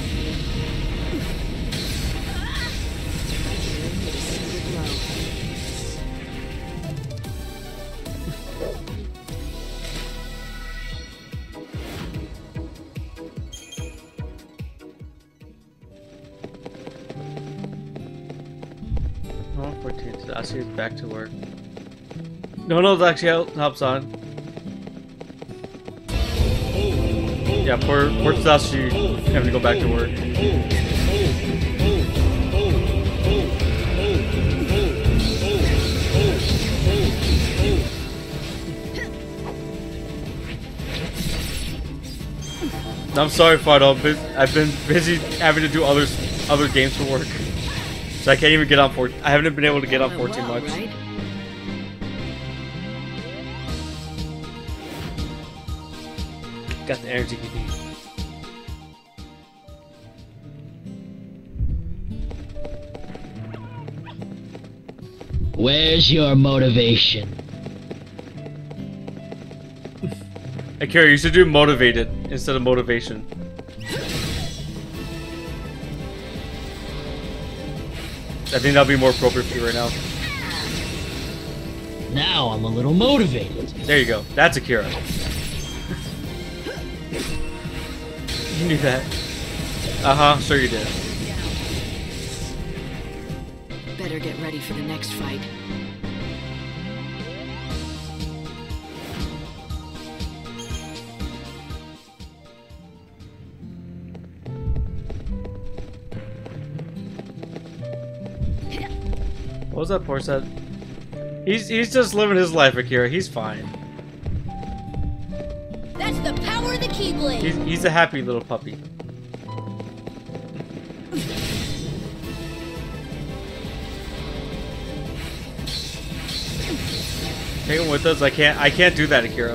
Oh, fourteen. I see it's back to work. No, no, it's actually helps on. Yeah, poor, poor Sasuke having to go back to work. I'm sorry, Fido. I've been busy having to do other other games for work, so I can't even get on four. I haven't been able to get on fourteen much. Got the energy you need. Where's your motivation? Akira, you should do motivated instead of motivation. I think that'll be more appropriate for you right now. Now I'm a little motivated. There you go. That's Akira. You knew that. Uh-huh, sure you did. Better get ready for the next fight. What was that poor said? He's he's just living his life, Akira. He's fine. That's the power of the Keyblade. He's he's a happy little puppy. Take him with us. I can't I can't do that, Akira.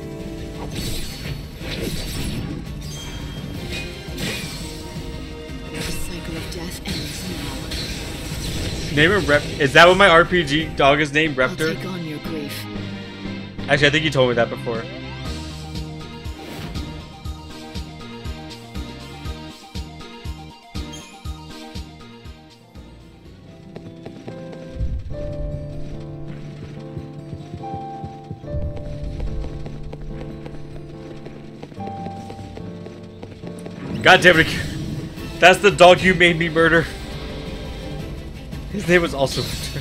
Name him Rep. Is that what my R P G dog is named? Reptor? I'll take on your grief. Actually, I think you told me that before. God damn it! That's the dog you made me murder. His name was also Victor.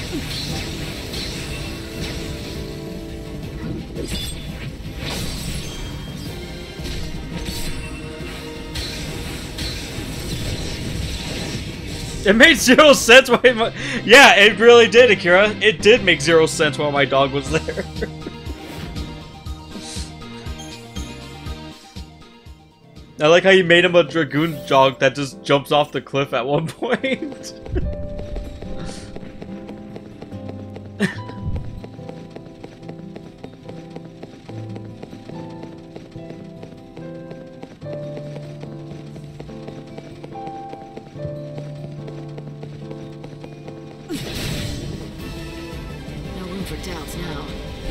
It made zero sense why my... Yeah, it really did, Akira. It did make zero sense while my dog was there. I like how you made him a Dragoon dog that just jumps off the cliff at one point. No room for doubts now.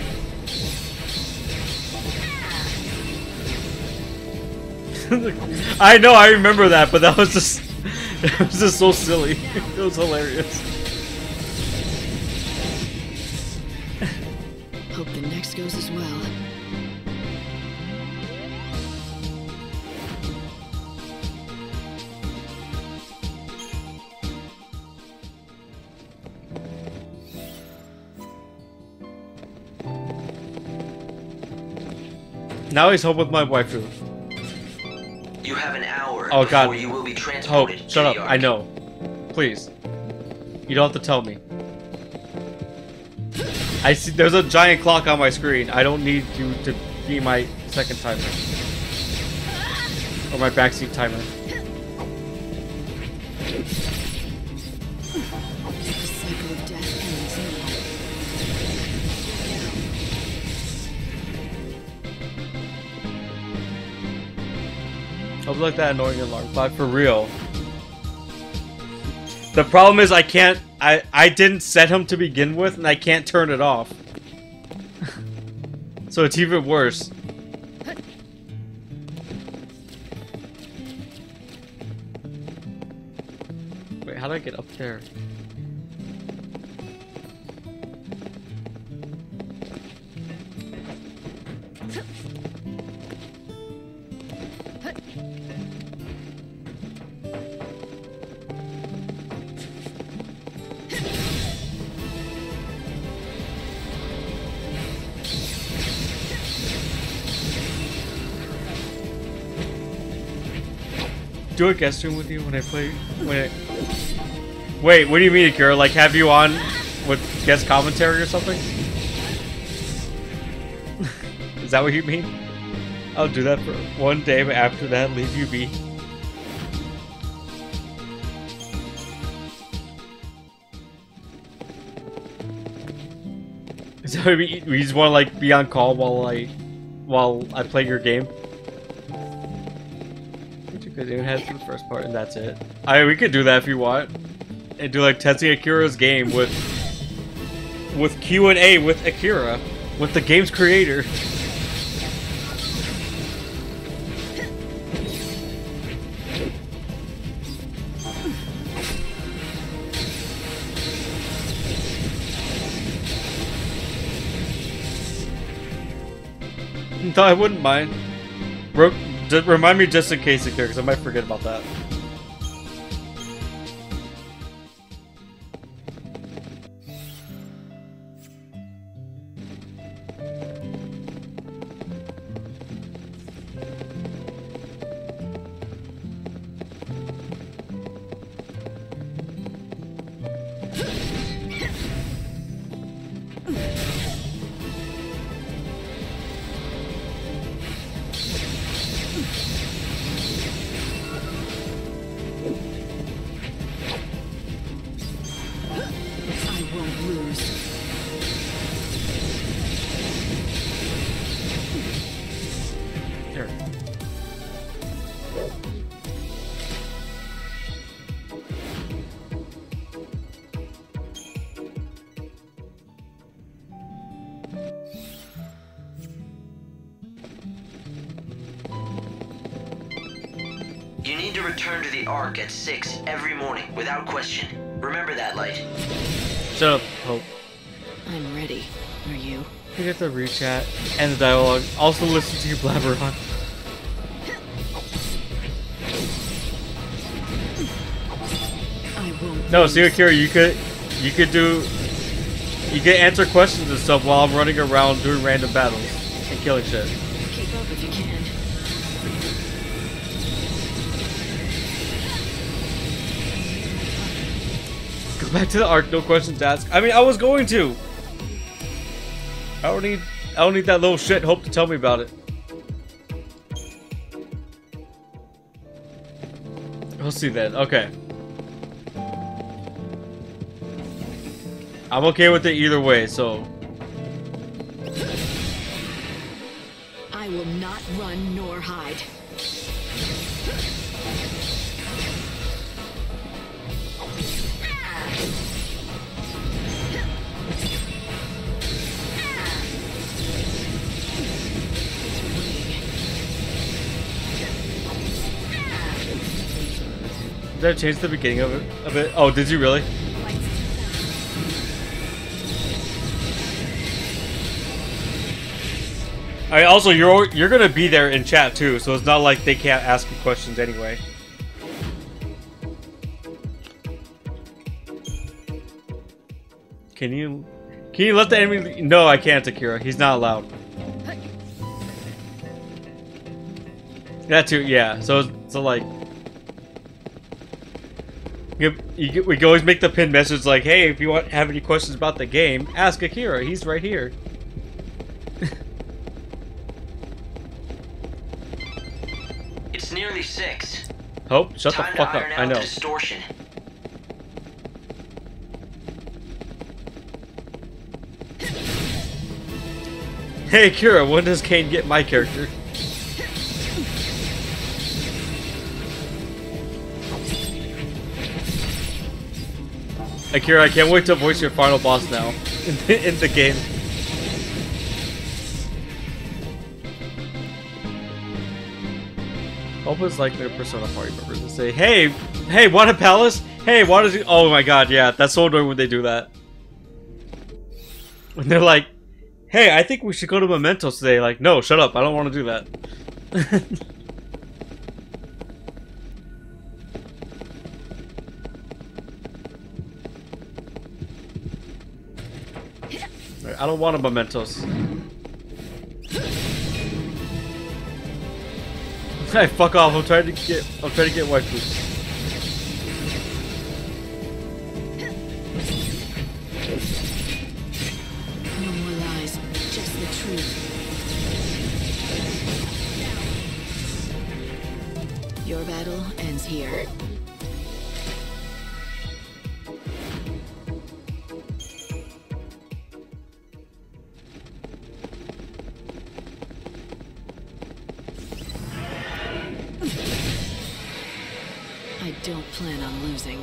I know, I remember that, but that was just, it was just so silly. It was hilarious. Hope the next goes as well. Now he's home with my waifu. You have an hour Oh before god. you will be transported Hope, to shut up. the I know. Please. You don't have to tell me. I see there's a giant clock on my screen. I don't need you to be my second timer. Or my backseat timer. The cycle of death ends I was like that annoying alarm clock for real. The problem is I can't I I didn't set him to begin with and I can't turn it off. So it's even worse. how do I get up there? Do a guest stream with you when I play. When I... Wait, what do you mean, Akira? Like, have you on with guest commentary or something? Is that what you mean? I'll do that for one day, but after that, leave you be. Is that what you mean? You just want to like be on call while I, while I play your game? Because even head to the first part and that's it. I we could do that if you want, and do like testing Akira's game with with Q and A with Akira, with the game's creator. No, I wouldn't mind. Ro Just remind me just in case, Akira, because I might forget about that. You need to return to the Ark at six every morning, without question. Remember that, Light. Shut up, Hope. I'm ready. Are you? You get the rechat and the dialogue. Also listen to you blabber on. I won't. No, see, Akira, you could, you could do, you could answer questions and stuff while I'm running around doing random battles and killing shit. Keep up if you can. Go back to the Ark, no questions asked. I mean, I was going to. I don't need, I don't need that little shit Hope to tell me about it. We'll see then. Okay. I'm okay with it either way, so. I will not run nor hide. Did I change the beginning of it a bit? Oh, did you really? Alright, also you're you're gonna be there in chat too, so it's not like they can't ask you questions anyway. Can you can you let the enemy? No, I can't, Akira. He's not allowed. That too, yeah. So so like. You, you, we can always make the pinned message like, hey, if you want have any questions about the game, ask Akira. He's right here. It's nearly six. Hope, shut Time the fuck to up. iron I out know. the distortion. Hey, Akira, when does Kane get my character? Akira, I can't wait to voice your final boss now in the, in the game. Hope is like their Persona party members and say, hey, hey, want a palace? Hey, why does he? Oh my god, yeah, that's so annoying when they do that. When they're like, "Hey, I think we should go to Mementos today." Like, no, shut up, I don't want to do that. I don't want a Mementos. Hey, fuck off! I'm trying to get. I'm trying to get waifus. No more lies, just the truth. Your battle ends here. I don't plan on losing.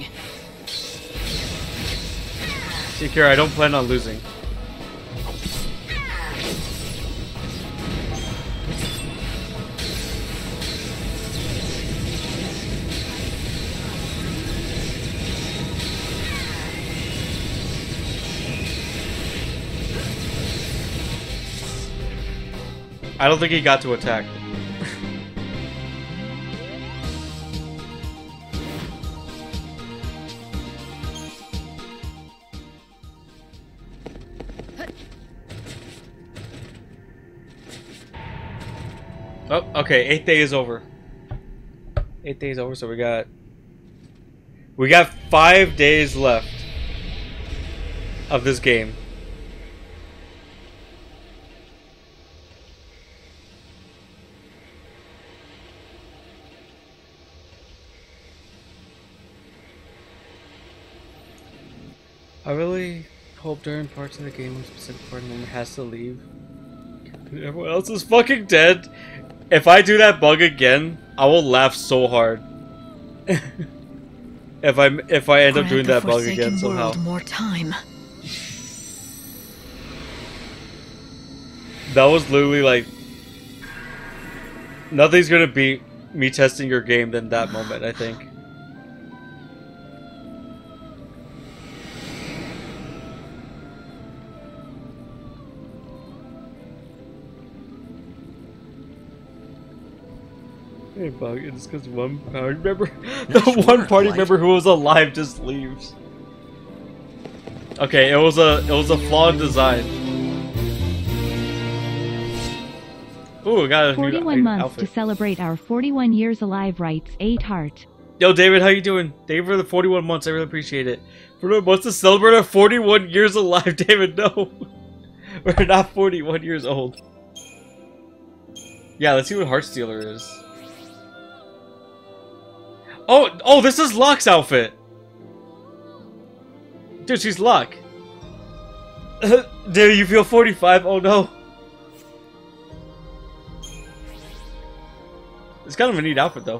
Secure, I don't plan on losing. I don't think he got to attack. Oh, okay, eighth day is over. Eighth day is over, so we got... We got five days left of this game. I really hope during parts of the game, a specific party member has to leave. Everyone else is fucking dead. If I do that bug again, I will laugh so hard. if I if I end Grant up doing the that bug Forsaken again somehow. World more time. That was literally like nothing's gonna beat me testing your game than that moment, I think. Hey, bug, it's because one party member, the Nice one work, party Light. member who was alive just leaves. Okay, it was a it was a flawed design. Ooh, we got a new forty-one months outfit. to celebrate our forty-one years alive, writes eight Heart. Yo, David, how you doing? Thank you for the forty-one months. I really appreciate it. forty-one months to celebrate our forty-one years alive, David. No, we're not forty-one years old. Yeah, let's see what Heartstealer is. Oh, oh, this is Locke's outfit. Dude, she's Locke. Do you feel forty-five? Oh no. It's kind of a neat outfit, though.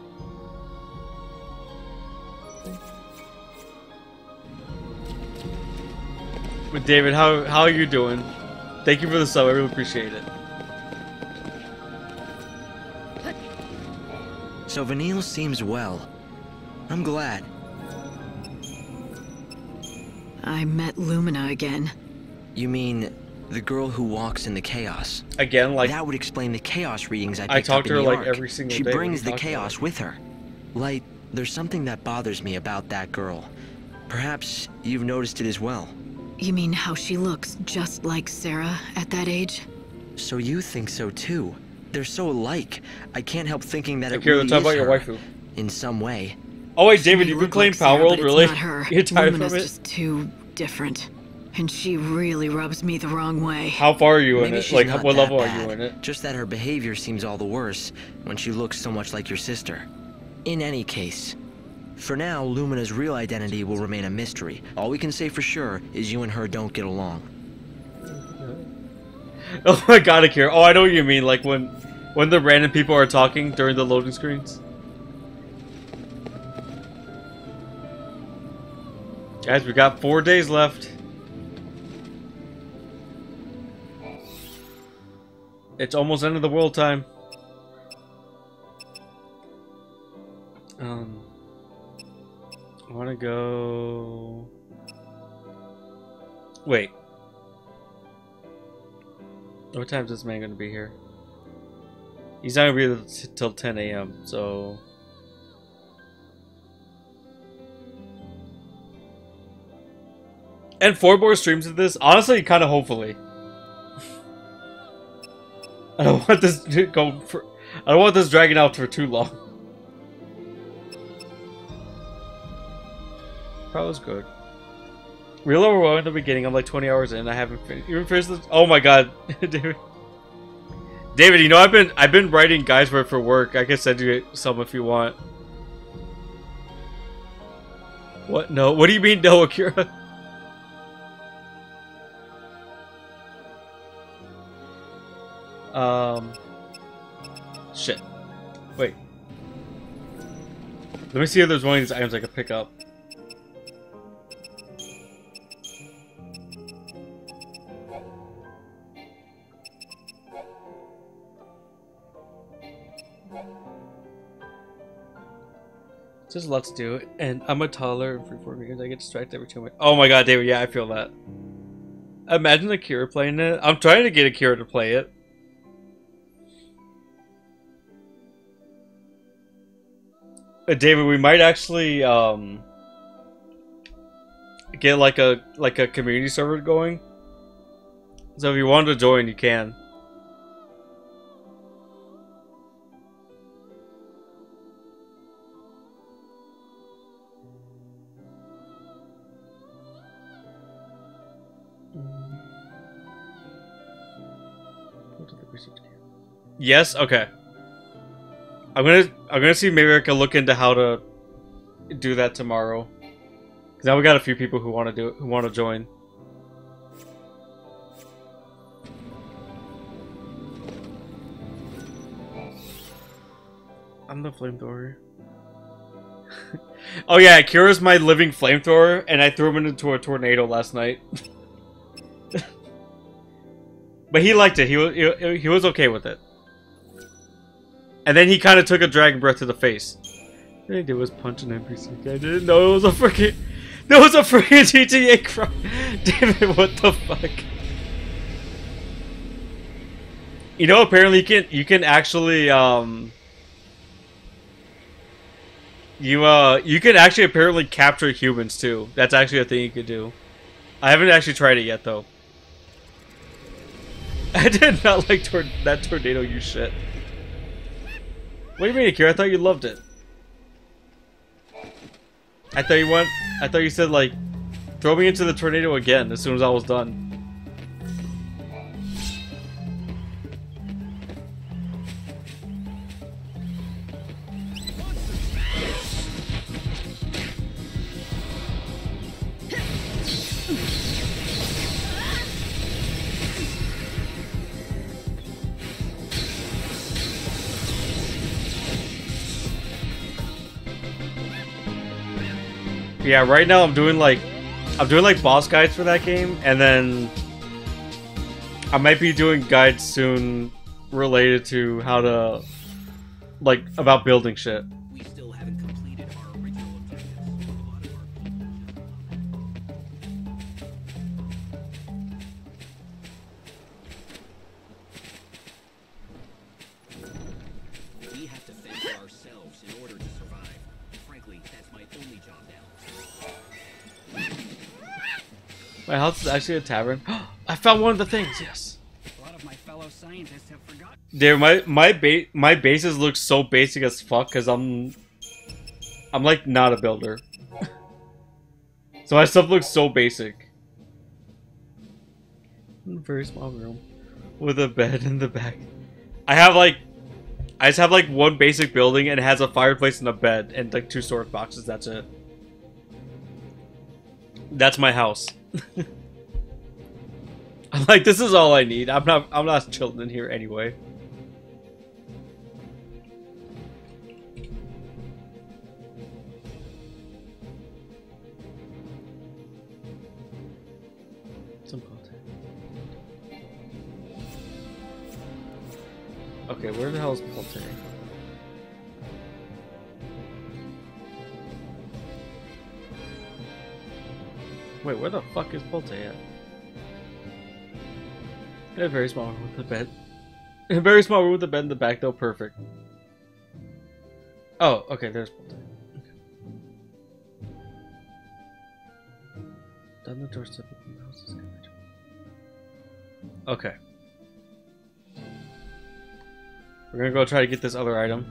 But David, how how are you doing? Thank you for the sub. I really appreciate it. So Vanille seems well. I'm glad. I met Lumina again. You mean the girl who walks in the chaos? Again, like that would explain the chaos readings I picked I talk up to her in the like Ark. every single she day. when brings we the talk about chaos it. with her. Light, there's something that bothers me about that girl. Perhaps you've noticed it as well. You mean how she looks just like Sarah at that age? So you think so too? They're so alike. I can't help thinking that it Akira, really talk is about your her, waifu. in some way. Oh wait, She David, may you've been look playing like Power Sarah, World, but it's really? not her. You're tired Lumina's from it? just too different. And she really rubs me the wrong way. How far are you in Maybe it? she's Like, not what that level are bad, you in it? Just that her behavior seems all the worse when she looks so much like your sister. In any case, for now, Lumina's real identity will remain a mystery. All we can say for sure is you and her don't get along. Oh my god, Akira. Oh, I know what you mean. Like when, when the random people are talking during the loading screens. Guys, we got four days left. It's almost end of the world time. Um. I want to go. Wait. What time is this man going to be here? He's not going to be here till ten A M so. And four more streams of this? Honestly, kind of hopefully. I don't want this to go for. I don't want this dragging out for too long. That was good. Real overwhelmed in the beginning. I'm like twenty hours in. I haven't finished. Even finished this. Oh my god, David. David, you know I've been I've been writing guides for it for work. I can send you some if you want. What? No. What do you mean, no, Akira? Um. Shit. Wait. Let me see if there's one of these items I can pick up. There's a lot to do, and I'm a toddler and freeform because I get distracted every two minutes. Oh my god, David, yeah, I feel that. Imagine Akira playing it. I'm trying to get Akira to play it. Uh, David, we might actually um, get like a like a community server going. So if you want to join, you can. Yes. Okay. I'm gonna I'm gonna see maybe I can look into how to do that tomorrow. Cause now we got a few people who want to do it, who want to join. I'm the flamethrower. Oh yeah, Akira's my living flamethrower, and I threw him into a tornado last night. But he liked it. He was he, he was okay with it. And then he kind of took a dragon breath to the face. All I did was punch an N P C. I didn't know it was a freaking. That was a freaking G T A crime. Damn it! What the fuck? You know, apparently you can you can actually um. You uh you can actually apparently capture humans too. That's actually a thing you could do. I haven't actually tried it yet though. I did not like tor that tornado, you shit. What do you mean, Akira? I thought you loved it. I thought you went. I thought you said like, throw me into the tornado again as soon as I was done. Yeah, right now I'm doing like, I'm doing like boss guides for that game, and then I might be doing guides soon related to how to, like, about building shit. We still haven't completed our original objectives. A lot of our We have to fend for ourselves in order to survive. Frankly, that's my only job now. My house is actually a tavern. I found one of the things. Yes. A lot of my fellow scientists have forgotten. Dude, my my base my bases look so basic as fuck because I'm I'm like not a builder. So my stuff looks so basic. Very small room with a bed in the back. I have like I just have like one basic building and it has a fireplace and a bed and like two storage boxes. That's it. That's my house. I'm like, this is all I need. I'm not I'm not chilling in here anyway. Some content. Okay, where the hell is Polter? Wait, where the fuck is Polte at? In a very small room with a bed. In a very small room with a bed in the back, though. Perfect. Oh, okay, there's Polte. Down the doorstep of the house is image. Okay. We're gonna go try to get this other item.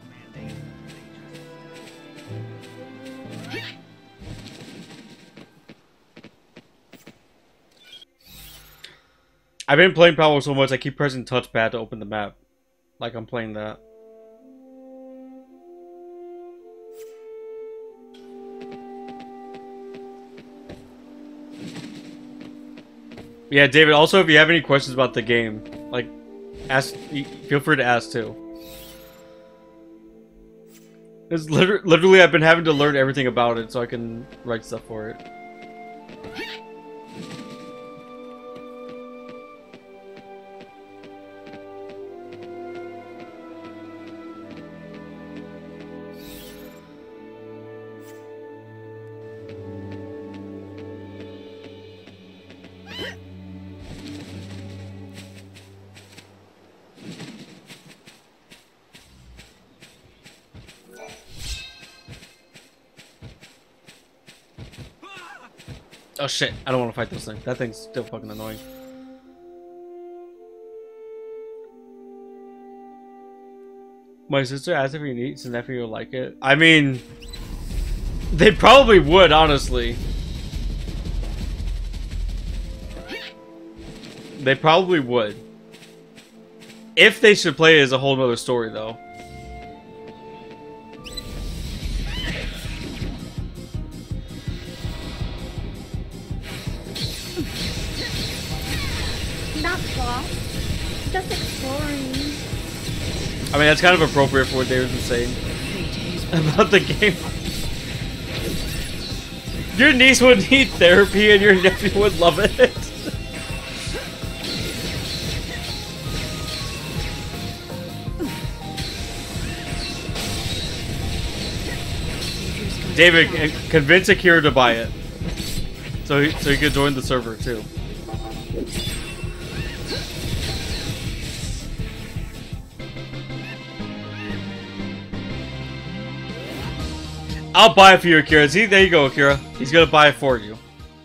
I've been playing Pablo so much I keep pressing touchpad to open the map. Like I'm playing that. Yeah, David, also if you have any questions about the game, like, ask, feel free to ask too. It's literally, literally I've been having to learn everything about it so I can write stuff for it. Oh shit, I don't want to fight this thing. That thing's still fucking annoying. My sister asked if your niece and nephew would like it. I mean, they probably would, honestly. They probably would. If they should play it is a whole nother story, though. Just exploring. I mean, that's kind of appropriate for what David was saying about the game. Your niece would need therapy and your nephew would love it. David, convince Akira to buy it. So he, so he could join the server too. I'll buy it for you, Akira. See, there you go, Akira. He's gonna buy it for you.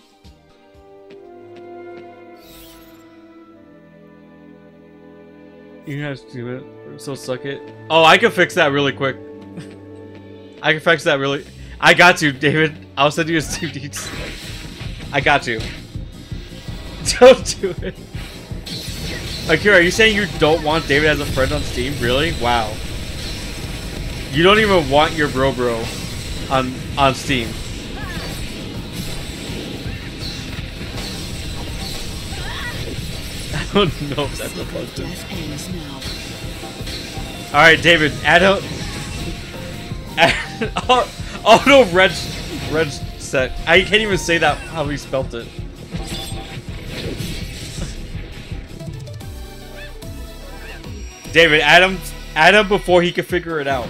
You guys do it. So suck it. Oh, I can fix that really quick. I can fix that really. I got you, David. I'll send you a Steam deeds. I got you. Don't do it. Akira, are you saying you don't want David as a friend on Steam? Really? Wow. You don't even want your bro bro on on Steam. I don't know if that's a function. Alright, David, add a add, auto red red set. I can't even say that how he spelt it. David, add him add him before he can figure it out.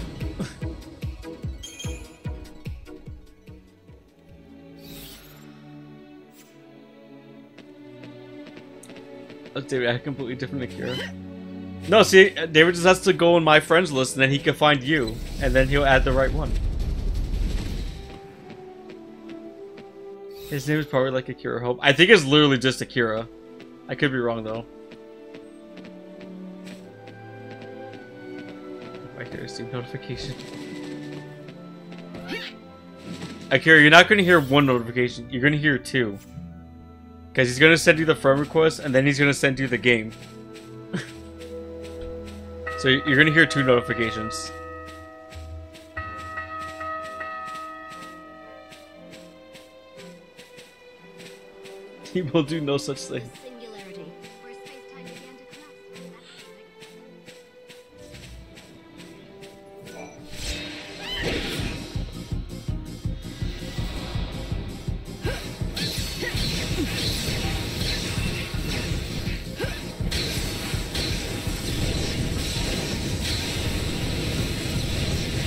Let's David add a completely different Akira. No, see, David just has to go in my friends list and then he can find you. And then he'll add the right one. His name is probably like Akira Hope. I think it's literally just Akira. I could be wrong though. I hear a Steam notification. Akira, you're not going to hear one notification. You're going to hear two. Because he's going to send you the friend request, and then he's going to send you the game. So you're going to hear two notifications. He will do no such thing.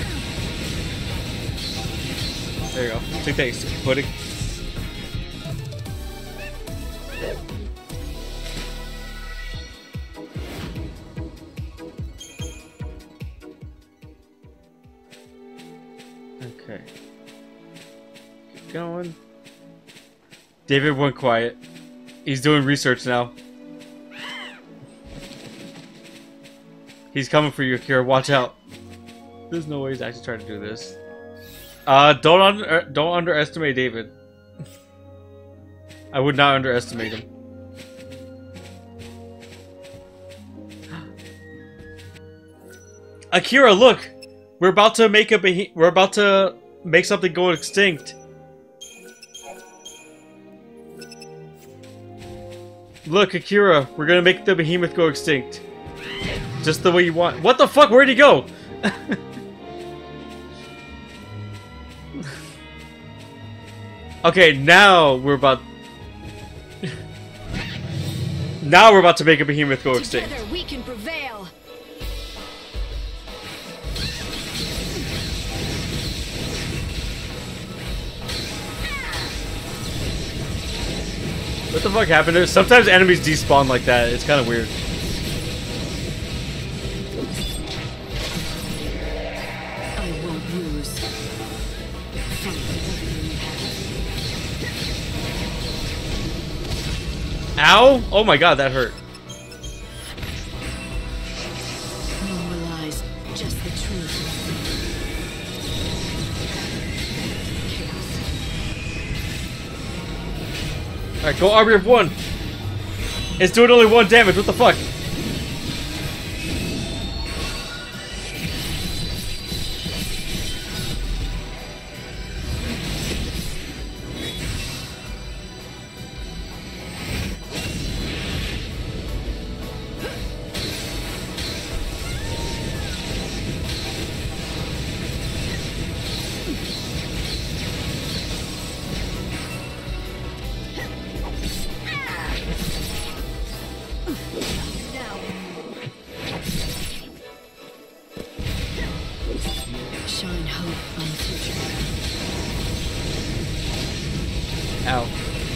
There you go. Take that, you stupid pudding. Okay. Keep going. David went quiet. He's doing research now. He's coming for you, Akira. Watch out. There's no way he's actually trying to do this. Uh, don't under don't underestimate David. I would not underestimate him. Akira, look! We're about to make a behe- we're about to make something go extinct. Look, Akira, we're gonna make the behemoth go extinct. Just the way you want. What the fuck? Where'd he go? Okay, now we're about... now we're about to make a behemoth go extinct. Together we can prevail. What the fuck happened there? Sometimes enemies despawn like that. It's kind of weird. I won't lose. Ow! Oh my god, that hurt. No more lies, just the truth. Alright, go Army of One! It's doing only one damage, what the fuck? Shine hope on the future. Ow.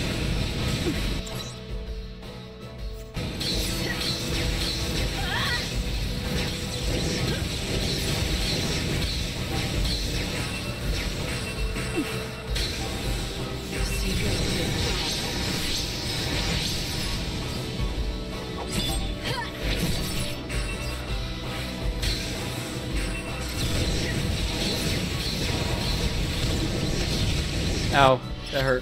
Ow, that hurt.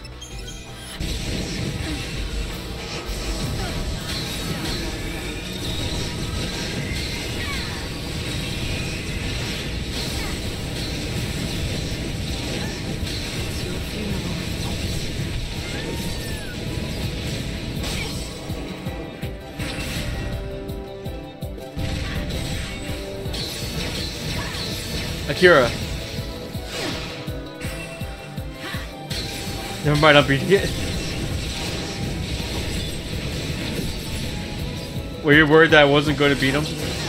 Akira. Never mind, I'm beating it. Were you worried that I wasn't going to beat him?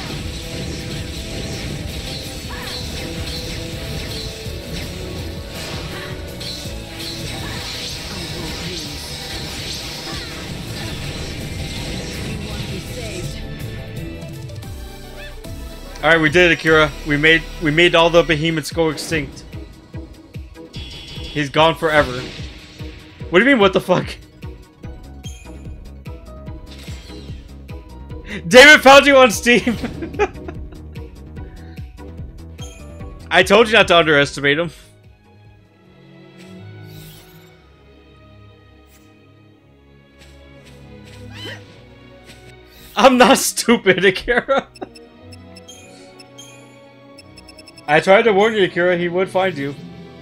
Alright, we did it, Akira. We made we made all the behemoths go extinct. He's gone forever. What do you mean, what the fuck? David found you on Steam! I told you not to underestimate him. I'm not stupid, Akira. I tried to warn you, Akira, he would find you.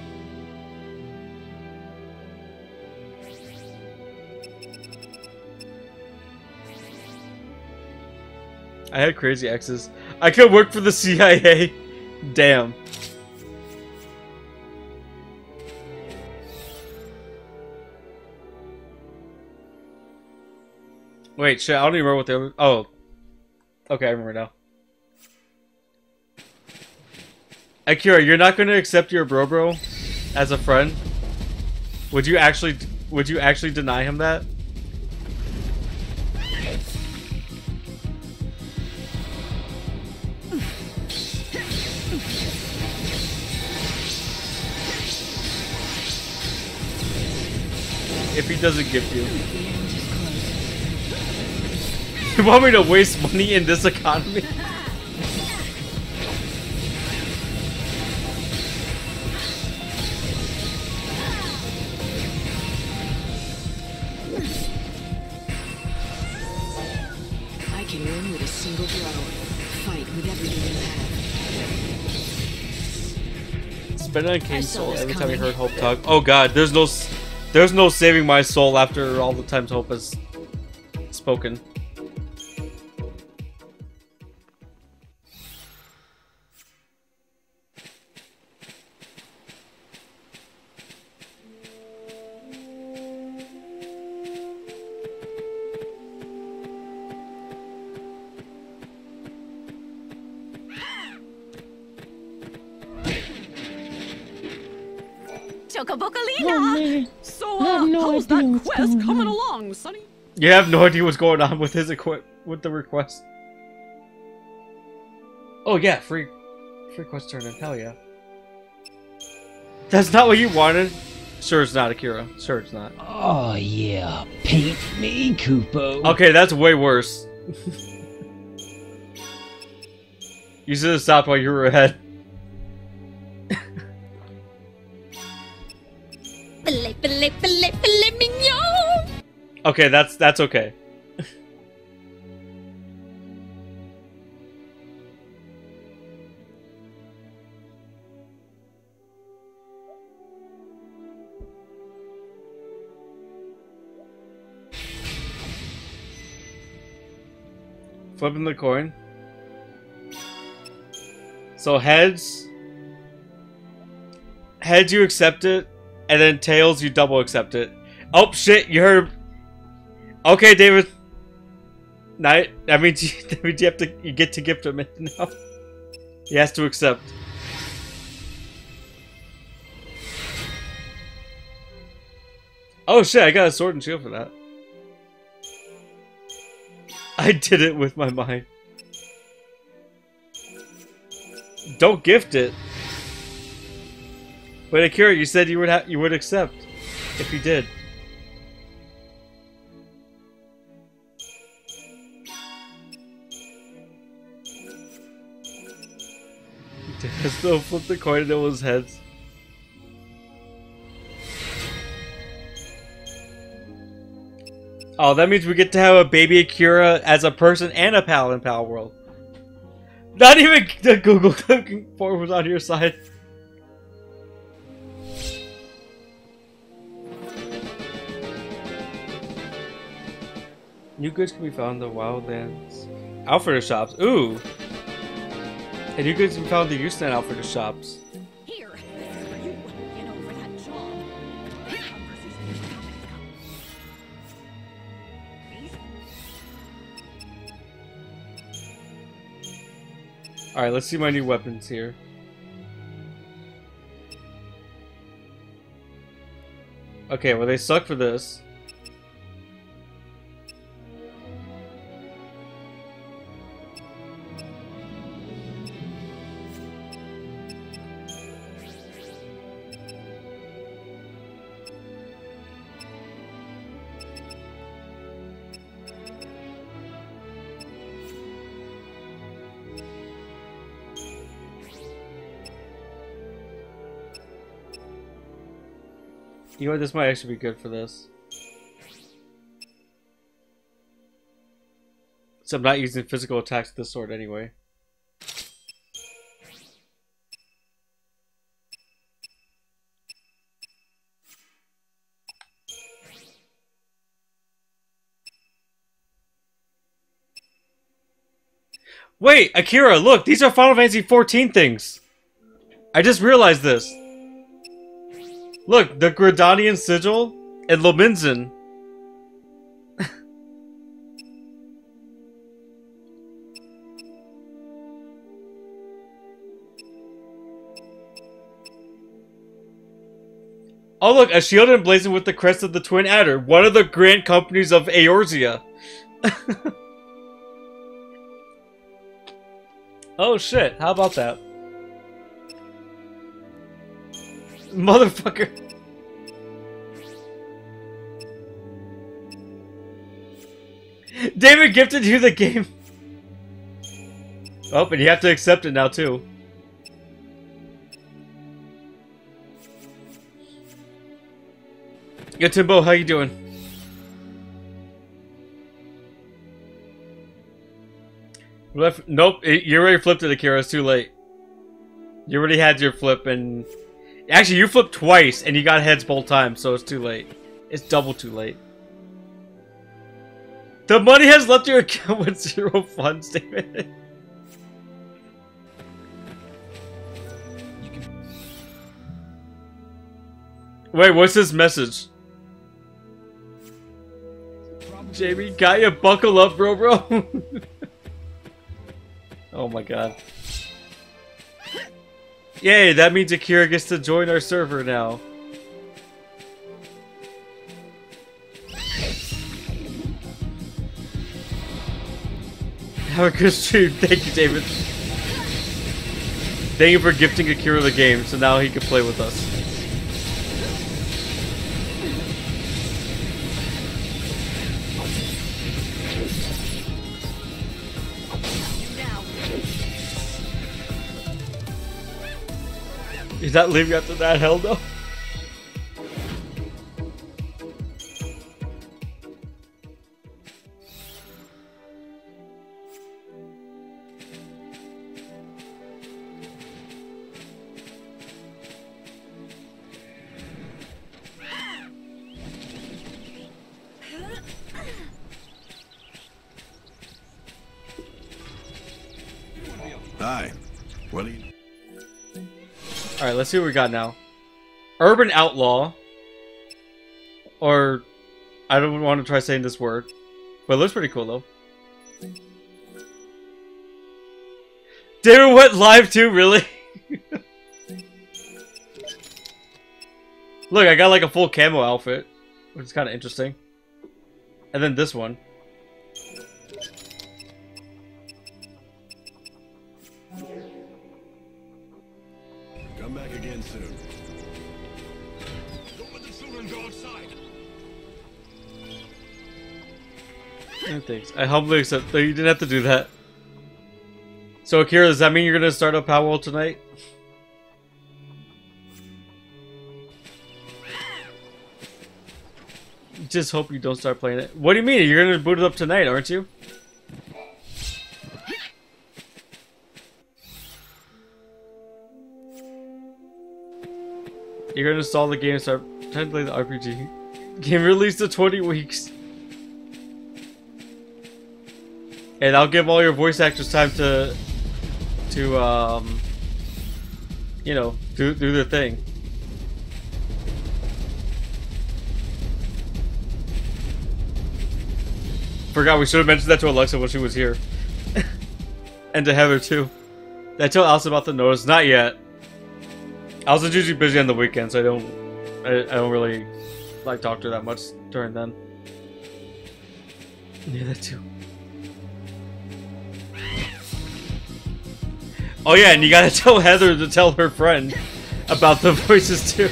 I had crazy exes. I could work for the C I A. Damn. Wait, shit, I don't even remember what they were. Oh. Okay, I remember now. Akira, you're not going to accept your bro bro as a friend? Would you actually would you actually deny him that? if he doesn't gift you. You want me to waste money in this economy? I can win with a single blow. Fight with everything you have. Spend on King's soul every time you heard Hope talk. Oh god, there's no, s- there's no saving my soul after all the times Hope has spoken. Oh, so, I have uh, no how's idea that what's quest going coming on. along, Sonny? You have no idea what's going on with his equi- with the request. Oh yeah, free, free quest turn in. Hell yeah. That's not what you wanted. Sure, it's not, Akira. Sure, it's not. Oh yeah, paint me, Kupo. Okay, that's way worse. You should have stopped while you were ahead. Filet, filet, filet, filet mignon. Okay, that's that's okay. Flipping the coin. So heads, heads you accept it, and then tails you double accept it. Oh shit! You heard. Okay, David. Night. That means you, that means you have to. You get to gift him it now. He has to accept. Oh shit! I got a sword and shield for that. I did it with my mind. Don't gift it. But Akira, you said you would ha you would accept if you did. Still flip the coin into his heads. Oh, that means we get to have a baby Akira as a person and a pal in Pal World. Not even the Google looking for was on your side. New goods can be found in the Wildlands Outfitter shops. Ooh! And new goods can be found in the Houston Outfitter shops. Here, this is for you. Get over that job. Alright, let's see my new weapons here. Okay, well they suck for this. You know what, this might actually be good for this. So I'm not using physical attacks with this sword anyway. Wait, Akira, look, these are Final Fantasy fourteen things. I just realized this. Look, the Gridanian Sigil and Lominzen. Oh look, a shield emblazoned with the crest of the Twin Adder, one of the grand companies of Eorzea. Oh shit, how about that? Motherfucker. David gifted you the game. Oh, and you have to accept it now too. Yo, Timbo, how you doing? Left, nope, it, you already flipped it, Akira. It's too late. You already had your flip, and actually, you flipped twice, and you got heads both times, so it's too late. It's double too late. The money has left your account with zero funds, David. Wait, what's this message? Jamie, got you? Buckle up, bro, bro. Oh my god. Yay, that means Akira gets to join our server now. Have a good stream. Thank you, David. Thank you for gifting Akira the game, so now he can play with us. Is that leaving after that? Hell no. Hi. What do you... Alright, let's see what we got now. Urban Outlaw. Or, I don't want to try saying this word. But it looks pretty cool, though. David went live too, really? Look, I got like a full camo outfit. Which is kind of interesting. And then this one. Come back again soon. Don't let the children go outside. No thanks. I humbly accept that you didn't have to do that. So Akira, does that mean you're gonna start up Power World tonight? Just hope you don't start playing it. What do you mean? You're gonna boot it up tonight, aren't you? You're gonna install the game and start trying to play the R P G. Game released in twenty weeks. And I'll give all your voice actors time to to um you know, do do their thing. Forgot we should have mentioned that to Alexa when she was here. And to Heather too. Did I tell Alice about the notice? Not yet. I was usually busy on the weekend, so I don't I, I don't really like talk to her that much during then. Yeah, that too. Oh yeah, and you gotta tell Heather to tell her friend about the voices too.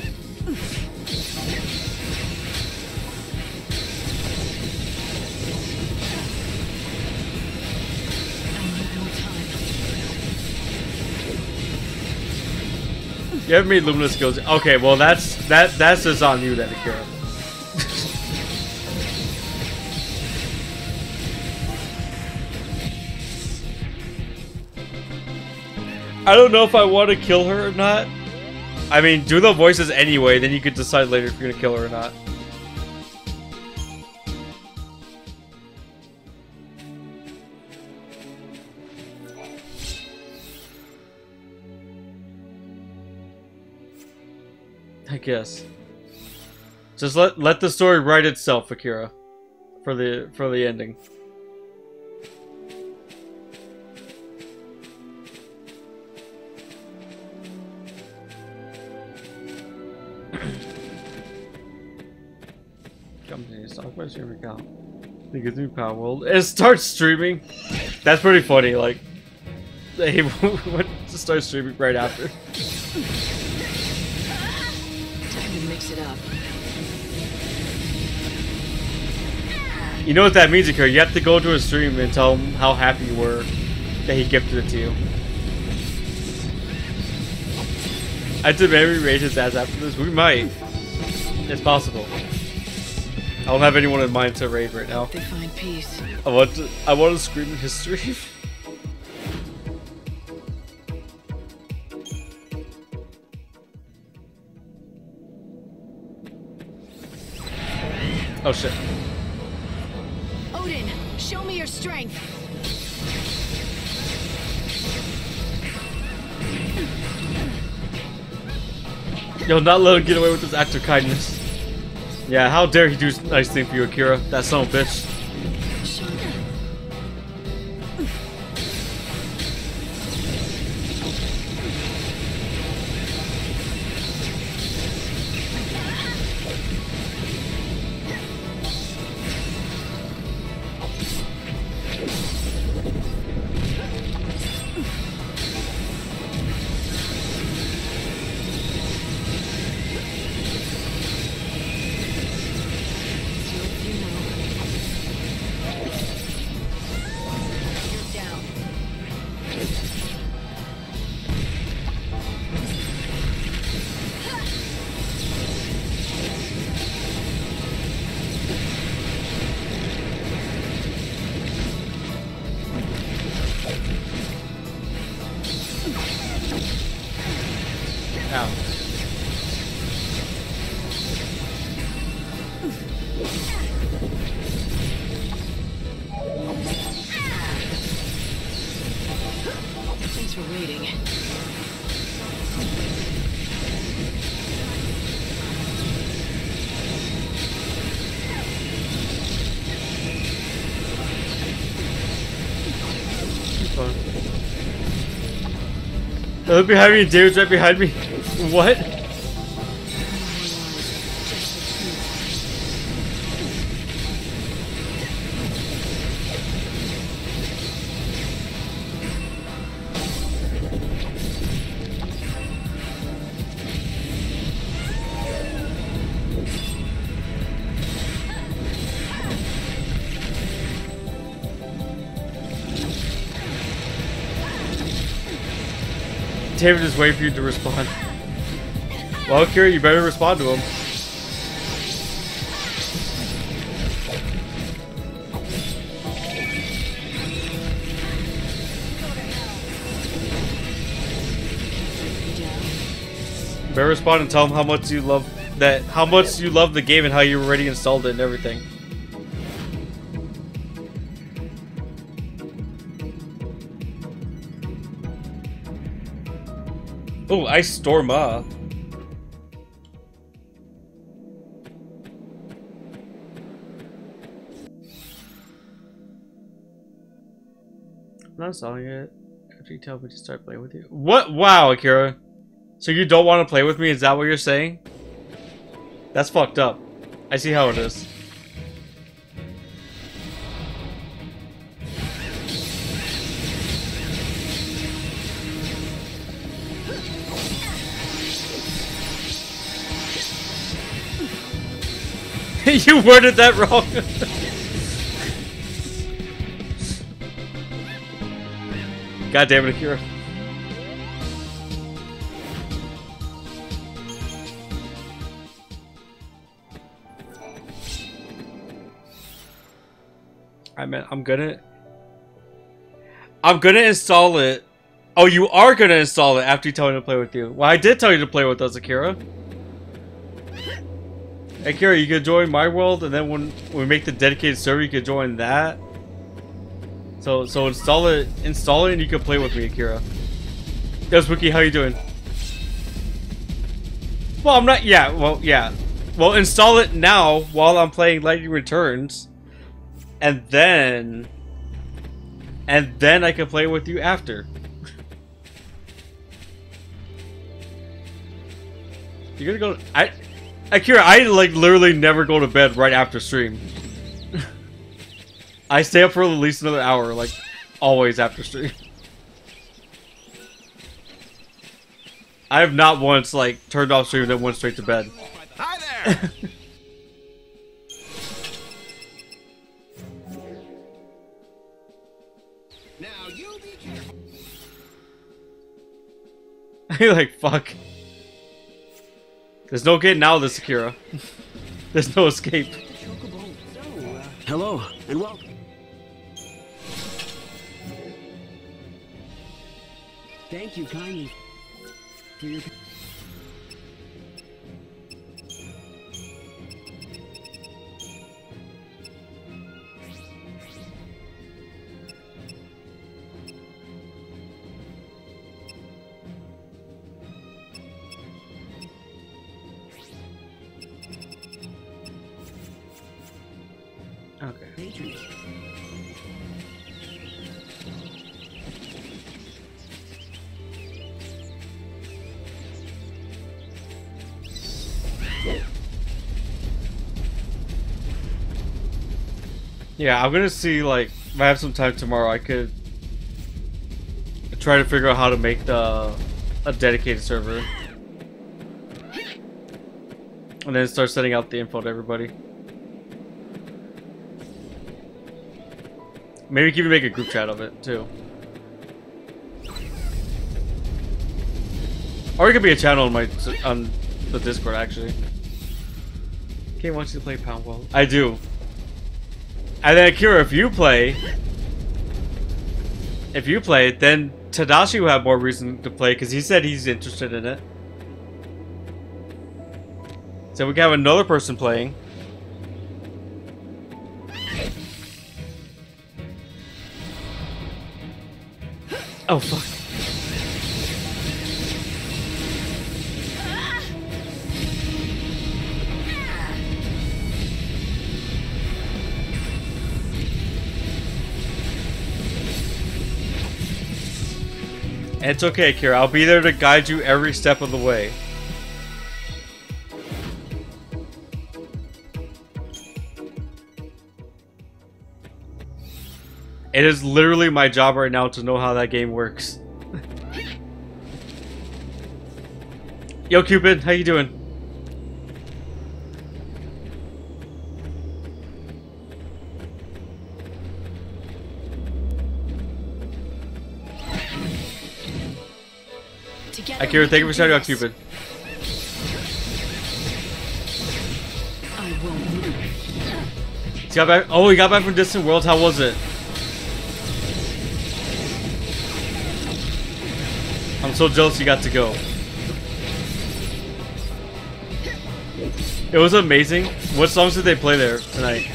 You haven't made Luminous skills. Okay, well that's that that's just on you then, Akira. I don't know if I want to kill her or not. I mean, do the voices anyway, then you could decide later if you're gonna kill her or not. I guess. Just let let the story write itself, Akira. For the for the ending. Company stock by stream account. It gives me Power World. It starts streaming. That's pretty funny. Like they went to start streaming right after. Time to mix it up. You know what that means, Akira? You have to go to his stream and tell him how happy you were that he gifted it to you. I did maybe raise his ass after this. We might. It's possible. I don't have anyone in mind to raid right now. They find peace. I want to. I want to scream in his stream. Oh shit. Odin, show me your strength. Yo, not let him get away with this act of kindness. Yeah, how dare he do a nice thing for you, Akira? That son of a bitch. Thanks for waiting. Look behind me, David's right behind me. What? David is waiting for you to respond. Well, Akira, you better respond to him. You better respond and tell him how much you love that, how much you love the game and how you already installed it and everything. Oh, Ice Storm up. I'm not installing it. After you tell me to start playing with you. What? Wow, Akira. So you don't want to play with me? Is that what you're saying? That's fucked up. I see how it is. You worded that wrong. God damn it, Akira. I mean, I'm gonna... I'm gonna install it. Oh, you are gonna install it after you tell me to play with you. Well, I did tell you to play with us, Akira. Hey, Akira, you can join my world, and then when, when we make the dedicated server, you can join that. So, so install it, install it, and you can play with me, Akira. Yo, Spooky, how you doing? Well, I'm not. Yeah, well, yeah. Well, install it now while I'm playing Lightning Returns, and then, and then I can play with you after. You're gonna go. I. Akira, I like literally never go to bed right after stream. I stay up for at least another hour, like always after stream. I have not once like turned off stream and then went straight to bed. Hi there. You're like, fuck. There's no getting out of this, Akira. There's no escape. Hello, and welcome. Thank you kindly for your... Okay. Patrons. Yeah, I'm gonna see, like, if I have some time tomorrow, I could try to figure out how to make the a dedicated server. And then start sending out the info to everybody. Maybe we can even make a group chat of it, too. Or it could be a channel on my on the Discord, actually. Kate wants you to play Poundwell. I do. And then Akira, if you play, if you play, then Tadashi will have more reason to play because he said he's interested in it. So we can have another person playing. Oh fuck. It's okay, Kira. I'll be there to guide you every step of the way. It is literally my job right now to know how that game works. Yo, Cupid, how you doing? Akira, thank you for shouting out Cupid. I won't lose. He got back. Oh, he got back from Distant Worlds. How was it? I'm so jealous you got to go. It was amazing. What songs did they play there tonight?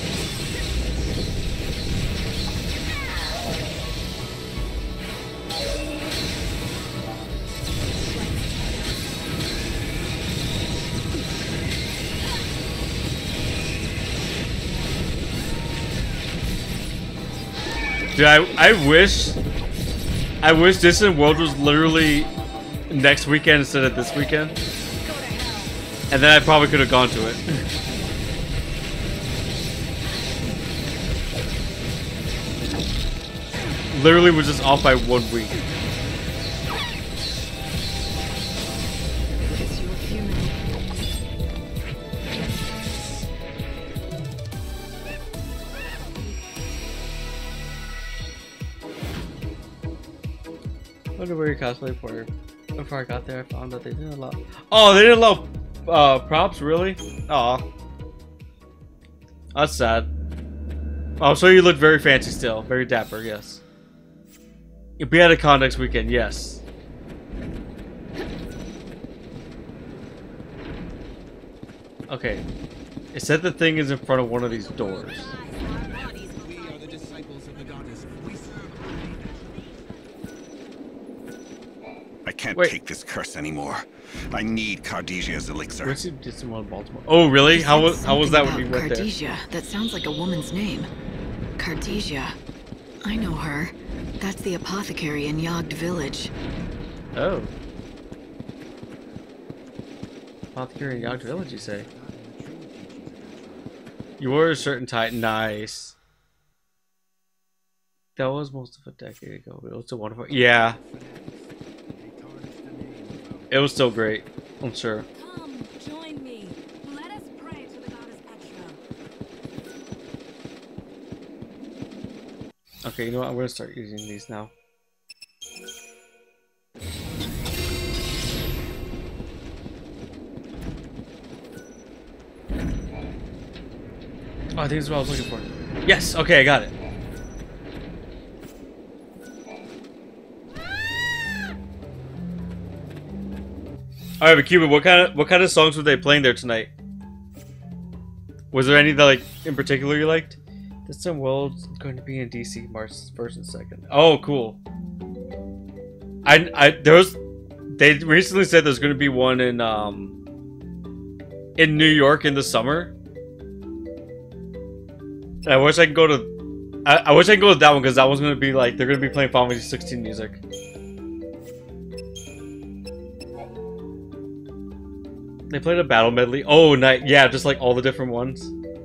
Dude, I, I wish I wish Distant World was literally next weekend instead of this weekend. And then I probably could have gone to it. Literally was just off by one week. I wonder where you cosplay for. Before I got there, I found that they didn't allow. Oh, they didn't allow uh, props, really? Aw. That's sad. Oh, so you look very fancy still. Very dapper, yes. You'll be at a con next weekend, yes. Okay. It said the thing is in front of one of these doors. I can't Wait. take this curse anymore. I need Cardesia's elixir. Where's the distant one in Baltimore? Oh, really? You How said was how was that when something you went about there? Cardesia. That sounds like a woman's name. Cardesia. I know her. That's the apothecary in Yogd Village. Oh. Apothecary in Yogd Village, you say? You wore a shirt and tie. Nice. That was most of a decade ago, but it was still wonderful. Yeah. It was still great, I'm sure. Come, join me. Let us pray to the goddess Petra. Okay, you know what? I'm gonna start using these now. Oh, I think this is what I was looking for. Yes, okay, I got it. Alright, but Cuban, what kind of what kind of songs were they playing there tonight? Was there any that like in particular you liked? Distant World's going to be in D C March first and second. Oh, cool. I I there was they recently said there's going to be one in um in New York in the summer. And I wish I could go to I, I wish I could go to that one because that one's going to be like they're going to be playing Final Fantasy sixteen music. They played a battle medley. Oh, night. Yeah, just like all the different ones.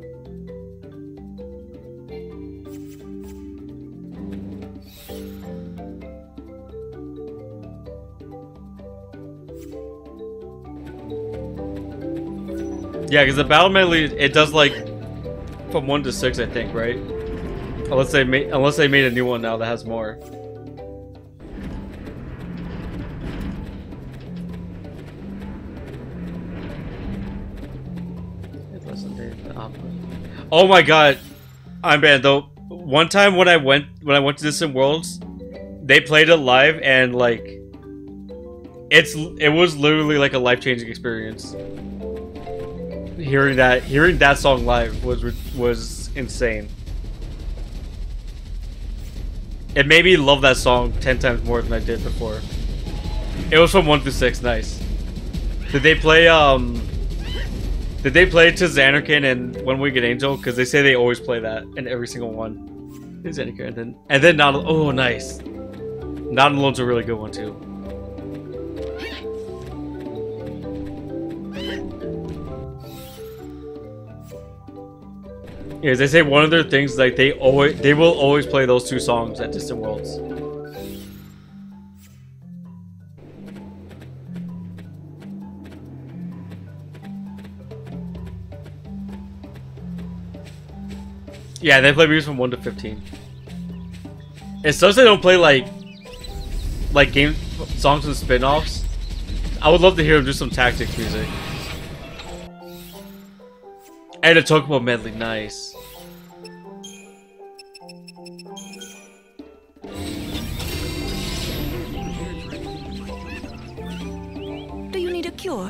Yeah, because the battle medley, it does like from one to six, I think, right? Unless they made, unless they made a new one now that has more. Oh my god, I'm bad though. One time when I went when I went to Distant Worlds, they played it live and like it's it was literally like a life-changing experience. Hearing that hearing that song live was was insane. It made me love that song ten times more than I did before. It was from one through six. Nice. Did they play um? Did they play To Xanarkin and One Winged Angel? Because they say they always play that in every single one. To Xanarkin and then and then not oh nice. Not Alone's a really good one too. Yeah, they say one of their things like they always they will always play those two songs at Distant Worlds. Yeah, they play music from one to fifteen. It sucks they don't play like like game songs and spin-offs. I would love to hear them do some tactics music. And a Chocobo medley, nice. Do you need a cure?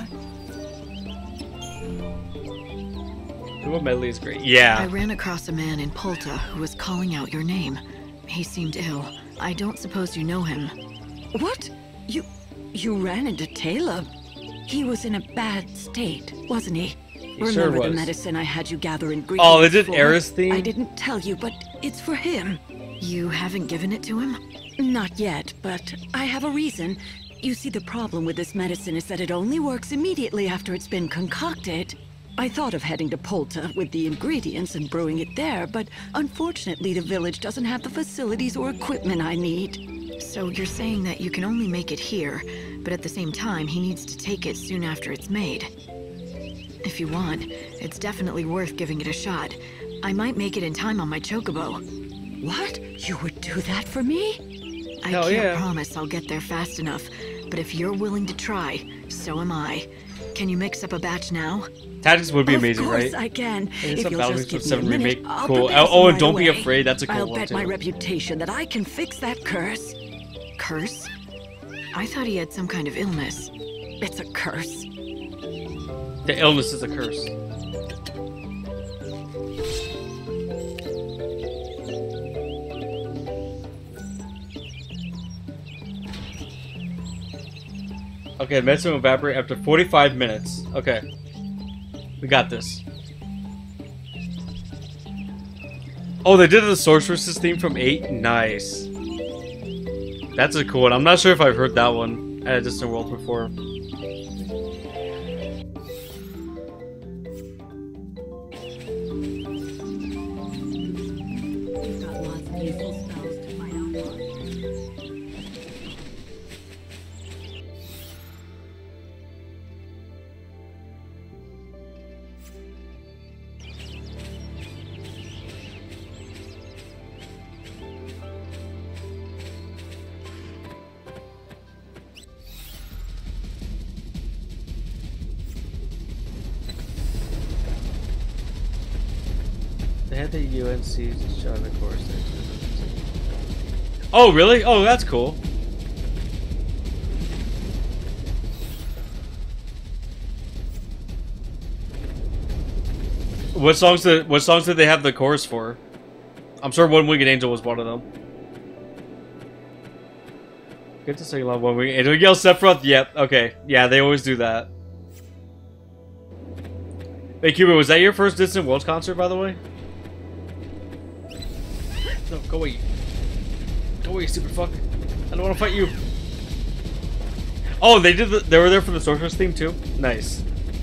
Chocobo medley is great. Yeah. I ran across a man in Polta who was calling out your name. He seemed ill. I don't suppose you know him. What? You... you ran into Caleb? He was in a bad state, wasn't he? He Remember sure the was. medicine I had you gather ingredients Oh, is it for? Aerith theme? I didn't tell you, but it's for him. You haven't given it to him? Not yet, but I have a reason. You see, the problem with this medicine is that it only works immediately after it's been concocted. I thought of heading to Polta with the ingredients and brewing it there, but unfortunately the village doesn't have the facilities or equipment I need. So you're saying that you can only make it here, but at the same time he needs to take it soon after it's made. If you want, it's definitely worth giving it a shot. I might make it in time on my Chocobo. What? You would do that for me? I Hell can't yeah. promise I'll get there fast enough, but if you're willing to try, so am I. Can you mix up a batch now? Tactics would be of amazing, course right? I can. It's If a you'll Battle just Mix give with me a seven minute, remake. I'll Cool. prepare Oh, some oh, and right Don't Be away. Afraid. That's a cool I'll one bet too. my reputation that I can fix that curse. Curse? I thought he had some kind of illness. It's a curse. The illness is a curse. Okay, medicine will evaporate after forty-five minutes. Okay. We got this. Oh, they did the Sorceress's theme from eight? Nice. That's a cool one. I'm not sure if I've heard that one at Distant Worlds before. You've got lots of useful spells to find out more. They had the U N C show in the course. Oh, really? Oh, that's cool. What songs did What songs did they have the chorus for? I'm sure One Winged Angel was one of them. Good to sing along One Winged Angel. Yell Sephiroth. Yep. Okay. Yeah, they always do that. Hey, Cuba, was that your first Distant Worlds concert, by the way? No, go away. Go away, stupid fuck. I don't want to fight you. Oh, they did. The, they were there for the Sorcerer's theme too. Nice.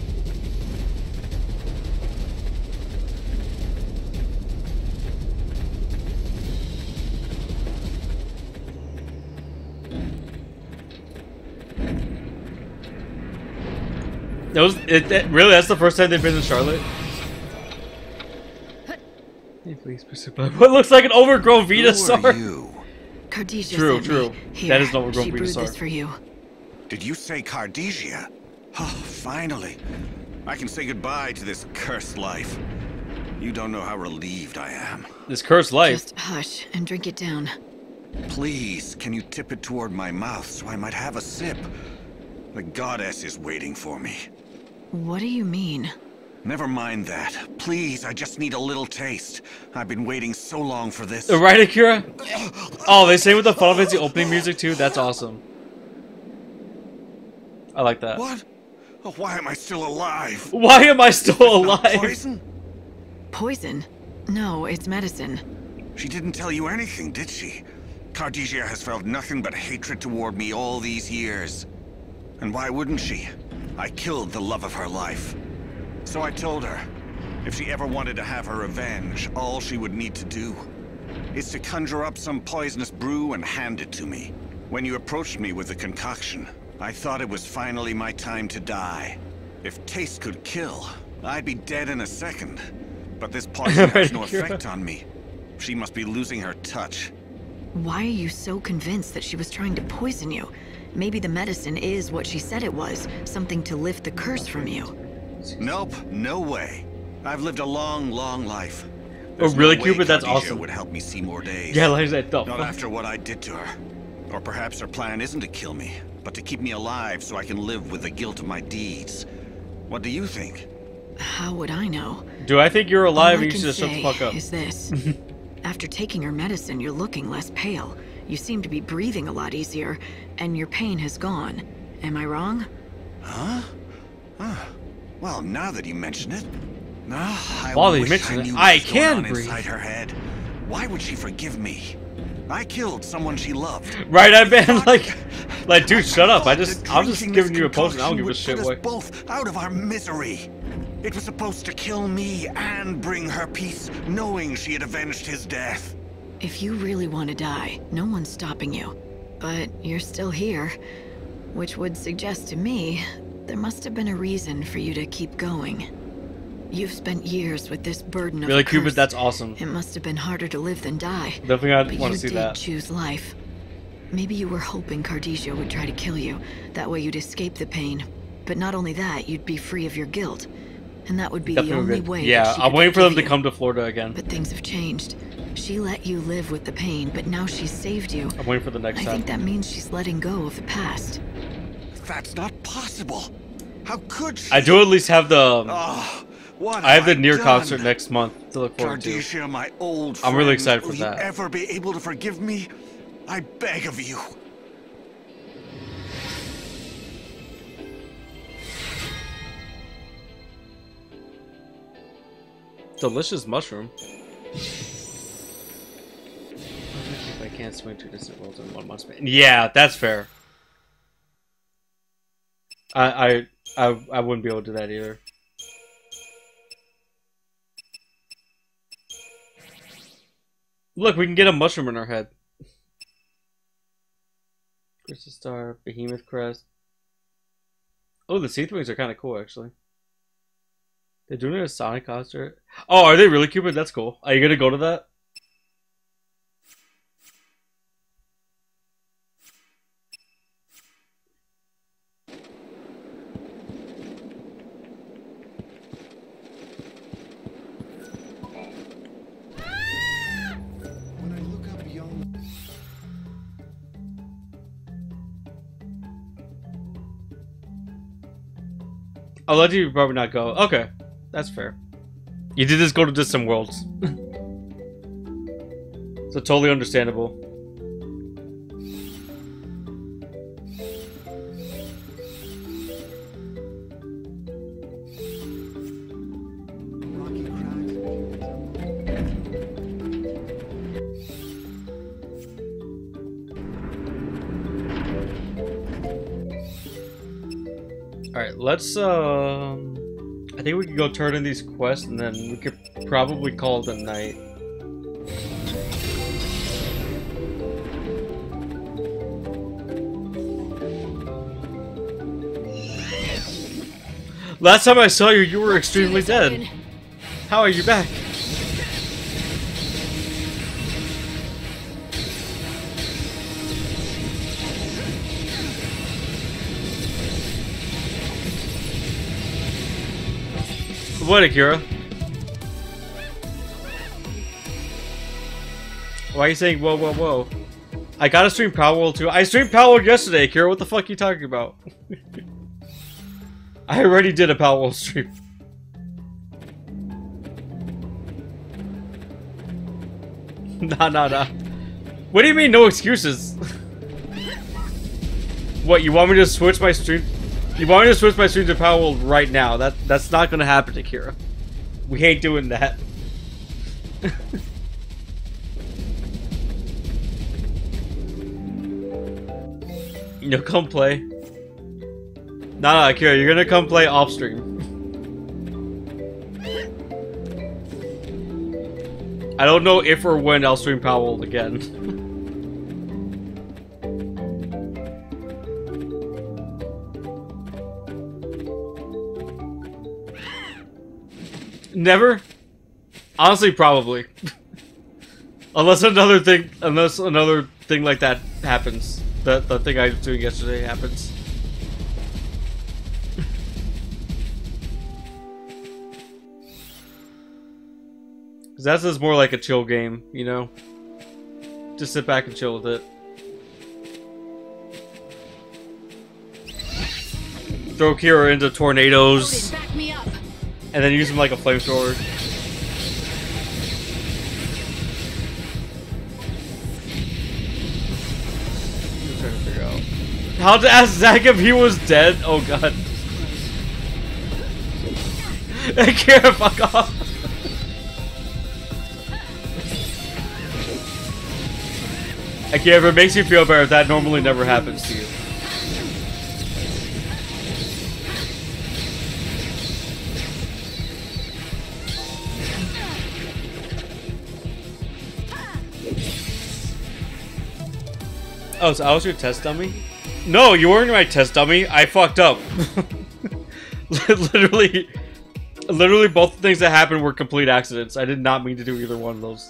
That was it, it. Really, that's the first time they've been in Charlotte. Hey, please pursue what looks like an overgrown Venusaur. Cardesia True, sent true. Me. Here, That is an overgrown she brewed Venusaur. this for you. Did you say Cardesia? Oh, finally. I can say goodbye to this cursed life. You don't know how relieved I am. This cursed life. Just hush and drink it down. Please, can you tip it toward my mouth so I might have a sip? The goddess is waiting for me. What do you mean? Never mind that. Please, I just need a little taste. I've been waiting so long for this. Right, Akira? Oh, they say with the Final Fantasy opening music too? That's awesome. I like that. What? Oh, why am I still alive? Why am I still alive? Poison? Poison? No, it's medicine. She didn't tell you anything, did she? Cardesia has felt nothing but hatred toward me all these years. And why wouldn't she? I killed the love of her life. So I told her, if she ever wanted to have her revenge, all she would need to do is to conjure up some poisonous brew and hand it to me. When you approached me with the concoction, I thought it was finally my time to die. If taste could kill, I'd be dead in a second. But this poison has no effect on me. She must be losing her touch. Why are you so convinced that she was trying to poison you? Maybe the medicine is what she said it was, something to lift the curse from you. Nope, no way. I've lived a long, long life. Oh, There's really, no way Cupid? That's Cardesia awesome. would help me see more days. Yeah, like that. Not after what I did to her. Or perhaps her plan isn't to kill me, but to keep me alive so I can live with the guilt of my deeds. What do you think? How would I know? Do I think you're alive? All I You can should just shut the say fuck up. Is this? After taking your medicine, you're looking less pale. You seem to be breathing a lot easier, and your pain has gone. Am I wrong? Huh? Huh. Well, now that you mention it, no, I While you wish mention I it, knew I what was going can on breathe. inside her head. Why would she forgive me? I killed someone she loved. Right, I've been like, like, dude, shut up. I just, I'm just giving you a potion. I don't give a shit. Put Boy. us both out of our misery. It was supposed to kill me and bring her peace, knowing she had avenged his death. If you really want to die, no one's stopping you. But you're still here, which would suggest to me there must have been a reason for you to keep going. You've spent years with this burden of Really, a curse. Cupid? That's awesome. It must have been harder to live than die. Definitely, I But want you to see did that. choose life. Maybe you were hoping Cardesia would try to kill you. That way you'd escape the pain. But not only that, you'd be free of your guilt. And that would be the Definitely only good. way Yeah, that she I'm could waiting for them to forgive you. come to Florida again. But things have changed. She let you live with the pain, but now she's saved you. I'm waiting for the next I time. think that means she's letting go of the past. That's not possible. How could she? I do at least have the. Oh, what I have the have I near done? concert next month to look forward to. Cardesia, my old I'm really friend, excited for will that. you ever be able to forgive me? I beg of you. Delicious mushroom. I can't swing two distant worlds in one month. Yeah, that's fair. I I I I wouldn't be able to do that either. Look, we can get a mushroom in our head. Crystal Star, Behemoth Crest. Oh, the Seath Wings are kind of cool, actually. They're doing a Sonic concert. Oh, are they really, Cupid? That's cool. Are you gonna go to that? I'll let you probably not go. Okay, that's fair. You did just go to distant worlds. So totally understandable. Alright, let's, um... I think we can go turn in these quests, and then we could probably call it a night. Last time I saw you, you were extremely dead. How are you back? What, Akira? Why are you saying whoa, whoa, whoa? I gotta stream Palworld too. I streamed Palworld yesterday, Akira. What the fuck are you talking about? I already did a Palworld stream. Nah, nah, nah. What do you mean, no excuses? What, you want me to switch my stream? You want me to switch my stream to Palworld right now? That that's not gonna happen, Akira. We ain't doing that. You know, come play. Nah, nah, Akira, you're gonna come play off stream. I don't know if or when I'll stream Palworld again. Never? Honestly, probably. Unless another thing, unless another thing like that happens. The, the thing I was doing yesterday happens. Cause that's just more like a chill game, you know? Just sit back and chill with it. Throw Kira into tornadoes. And then use him like a flamethrower. I'm trying to figure out how to ask Zach if he was dead. Oh god. Akira, fuck off. Akira, if it makes you feel better, that normally never happens to you. Oh, so I was your test dummy? No, you weren't my test dummy. I fucked up. literally, literally both the things that happened were complete accidents. I did not mean to do either one of those.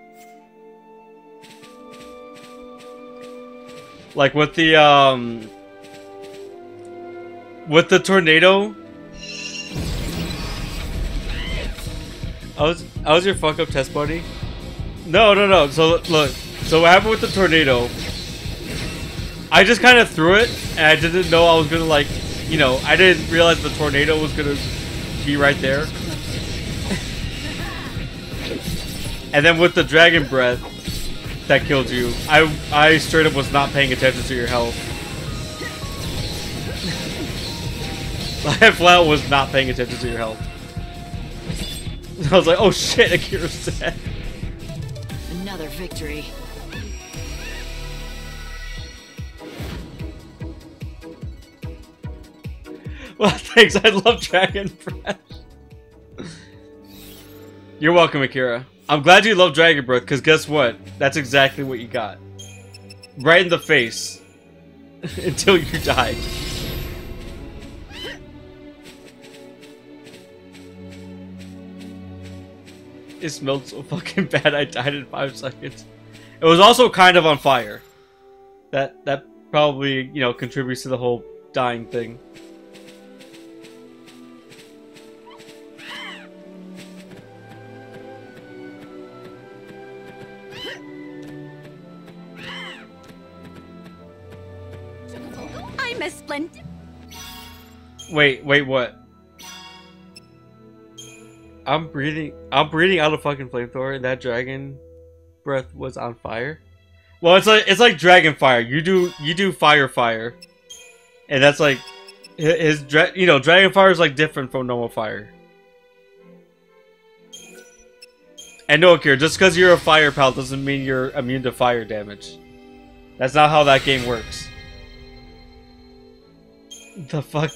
Like with the, um... with the tornado... I was, I was your fuck up test buddy? No, no, no. So, look. So what happened with the tornado... I just kind of threw it, and I didn't know I was gonna, like, you know, I didn't realize the tornado was gonna be right there. And then with the dragon breath that killed you, I I straight up was not paying attention to your health. I flat was not paying attention to your health. I was like, oh shit, Akira's dead. Another victory. Well, thanks. I love Dragon Breath. You're welcome, Akira. I'm glad you love Dragon Breath, because guess what? That's exactly what you got. Right in the face. Until you died. It smelled so fucking bad I died in five seconds. It was also kind of on fire. That, that probably, you know, contributes to the whole dying thing. I'm a splendid. Wait, wait, what? I'm breathing. I'm breathing out a fucking flamethrower, and that dragon breath was on fire. Well, it's like it's like dragon fire. You do you do fire fire, and that's like his, his dra you know dragon fire is like different from normal fire. And no, Akira, just because you're a fire pal doesn't mean you're immune to fire damage. That's not how that game works. The fuck?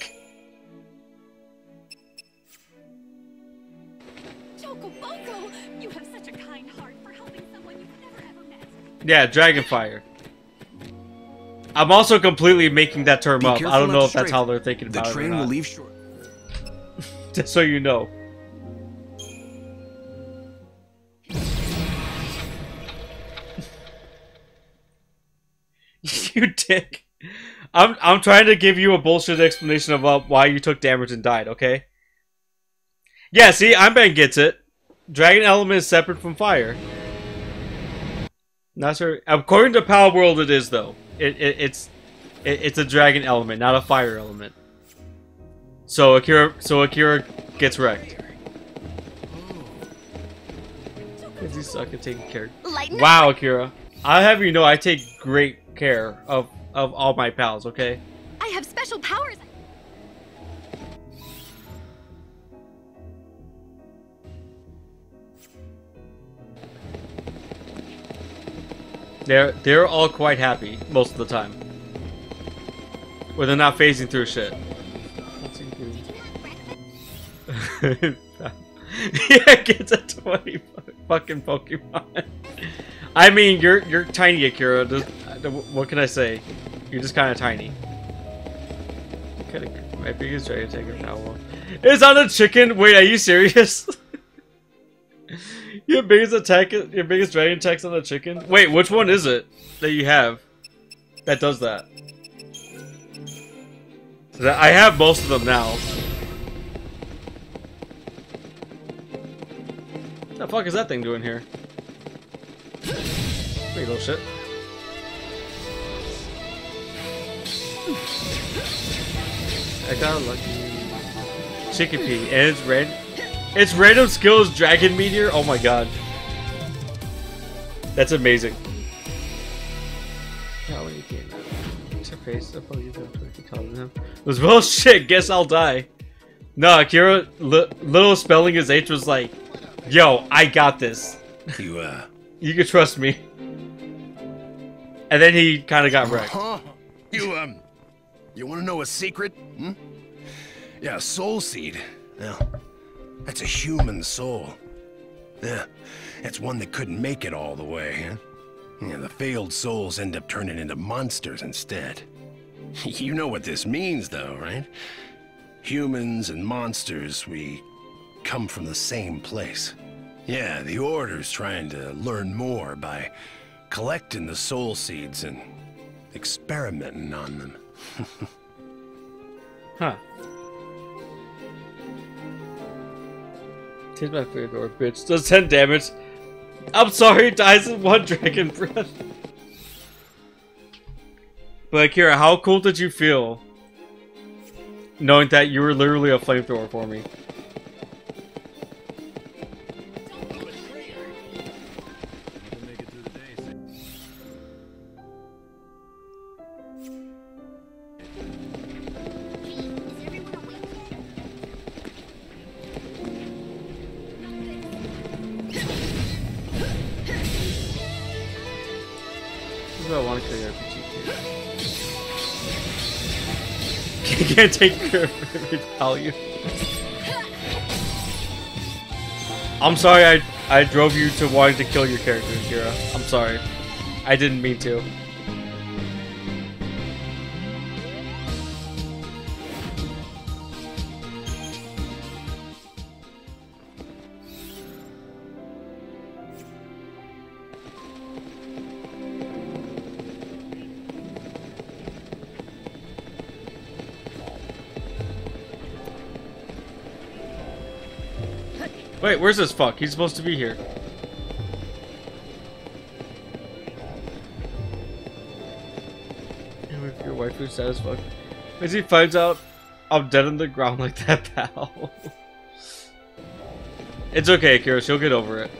Chocoboco, you have such a kind heart for helping someone you've never ever met. Yeah, dragon fire. I'm also completely making that term Be up. I careful don't not know to if that's stray. how they're thinking The about it. train or will not. leave short. Just so you know. You dick. I'm I'm trying to give you a bullshit explanation about why you took damage and died, okay? Yeah, see, Iron gets it. Dragon element is separate from fire. Not sure. According to Power World, it is though. It, it it's it, it's a dragon element, not a fire element. So Akira, so Akira gets wrecked. Cause you suck at taking care. Wow, Akira. I'll have you know I take great care of of all my pals. Okay. I have special powers. They're they're all quite happy most of the time. Where they're not phasing through shit. Yeah, gets a twenty fucking Pokemon. I mean, you're you're tiny, Akira. Just, what can I say? You're just kind of tiny. Kinda, my biggest dragon tank now. It's on a chicken. Wait, are you serious? Your biggest attack, your biggest dragon attack's on a chicken. Wait, which one is it that you have that does that? I have most of them now. What the fuck is that thing doing here? Wait, little shit. I got a lucky Chickpea, and it's red. Its random skill is Dragon Meteor. Oh my god, that's amazing. How many games? Face up on you him. Was well shit. Guess I'll die. No, Akira, li little spelling his H was like, "Yo, I got this. You uh, you can trust me." And then he kind of got wrecked. Huh? You um, you want to know a secret? Hmm? Yeah, soul seed. Now, that's a human soul. Yeah, it's one that couldn't make it all the way. Huh? Yeah, the failed souls end up turning into monsters instead. You know what this means, though, right? Humans and monsters, we come from the same place. Yeah, the Order's trying to learn more by collecting the soul seeds and experimenting on them. Huh. Take my favorite door, bitch. Does ten damage. I'm sorry, dies in one dragon breath. But Akira, how cool did you feel knowing that you were literally a flamethrower for me? I want to kill your R P G kid. Can't take care of every value. I'm sorry I I drove you to wanting to kill your character, Akira. I'm sorry. I didn't mean to. Wait, where's this fuck? He's supposed to be here. And if your wife is sad as fuck. As he finds out I'm dead on the ground like that, pal. It's okay, Akira. She'll get over it.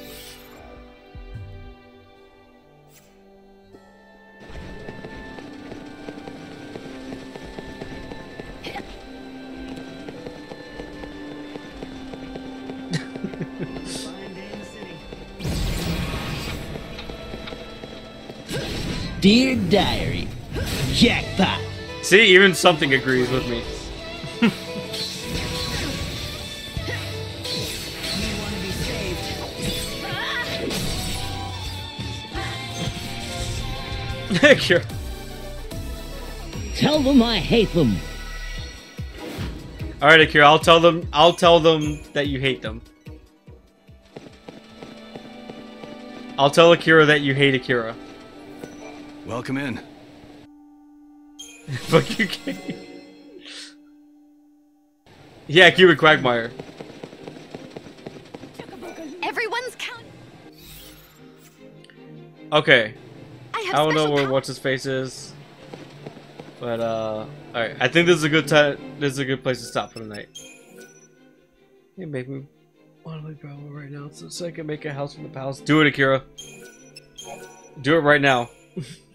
Dear Diary, jackpot. See, even something agrees with me. Akira. Tell them I hate them. All right, Akira. I'll tell them. I'll tell them that you hate them. I'll tell Akira that you hate Akira. Welcome in. Fuck you, Kate. Yeah, Cuban Quagmire. Everyone's count. Okay. I have I don't know special where pow- what's his face is, but uh, all right. I think this is a good time. This is a good place to stop for the night. You make me want to leave Bravo right now, so, so I can make a house from the palace. Do it, Akira. Do it right now.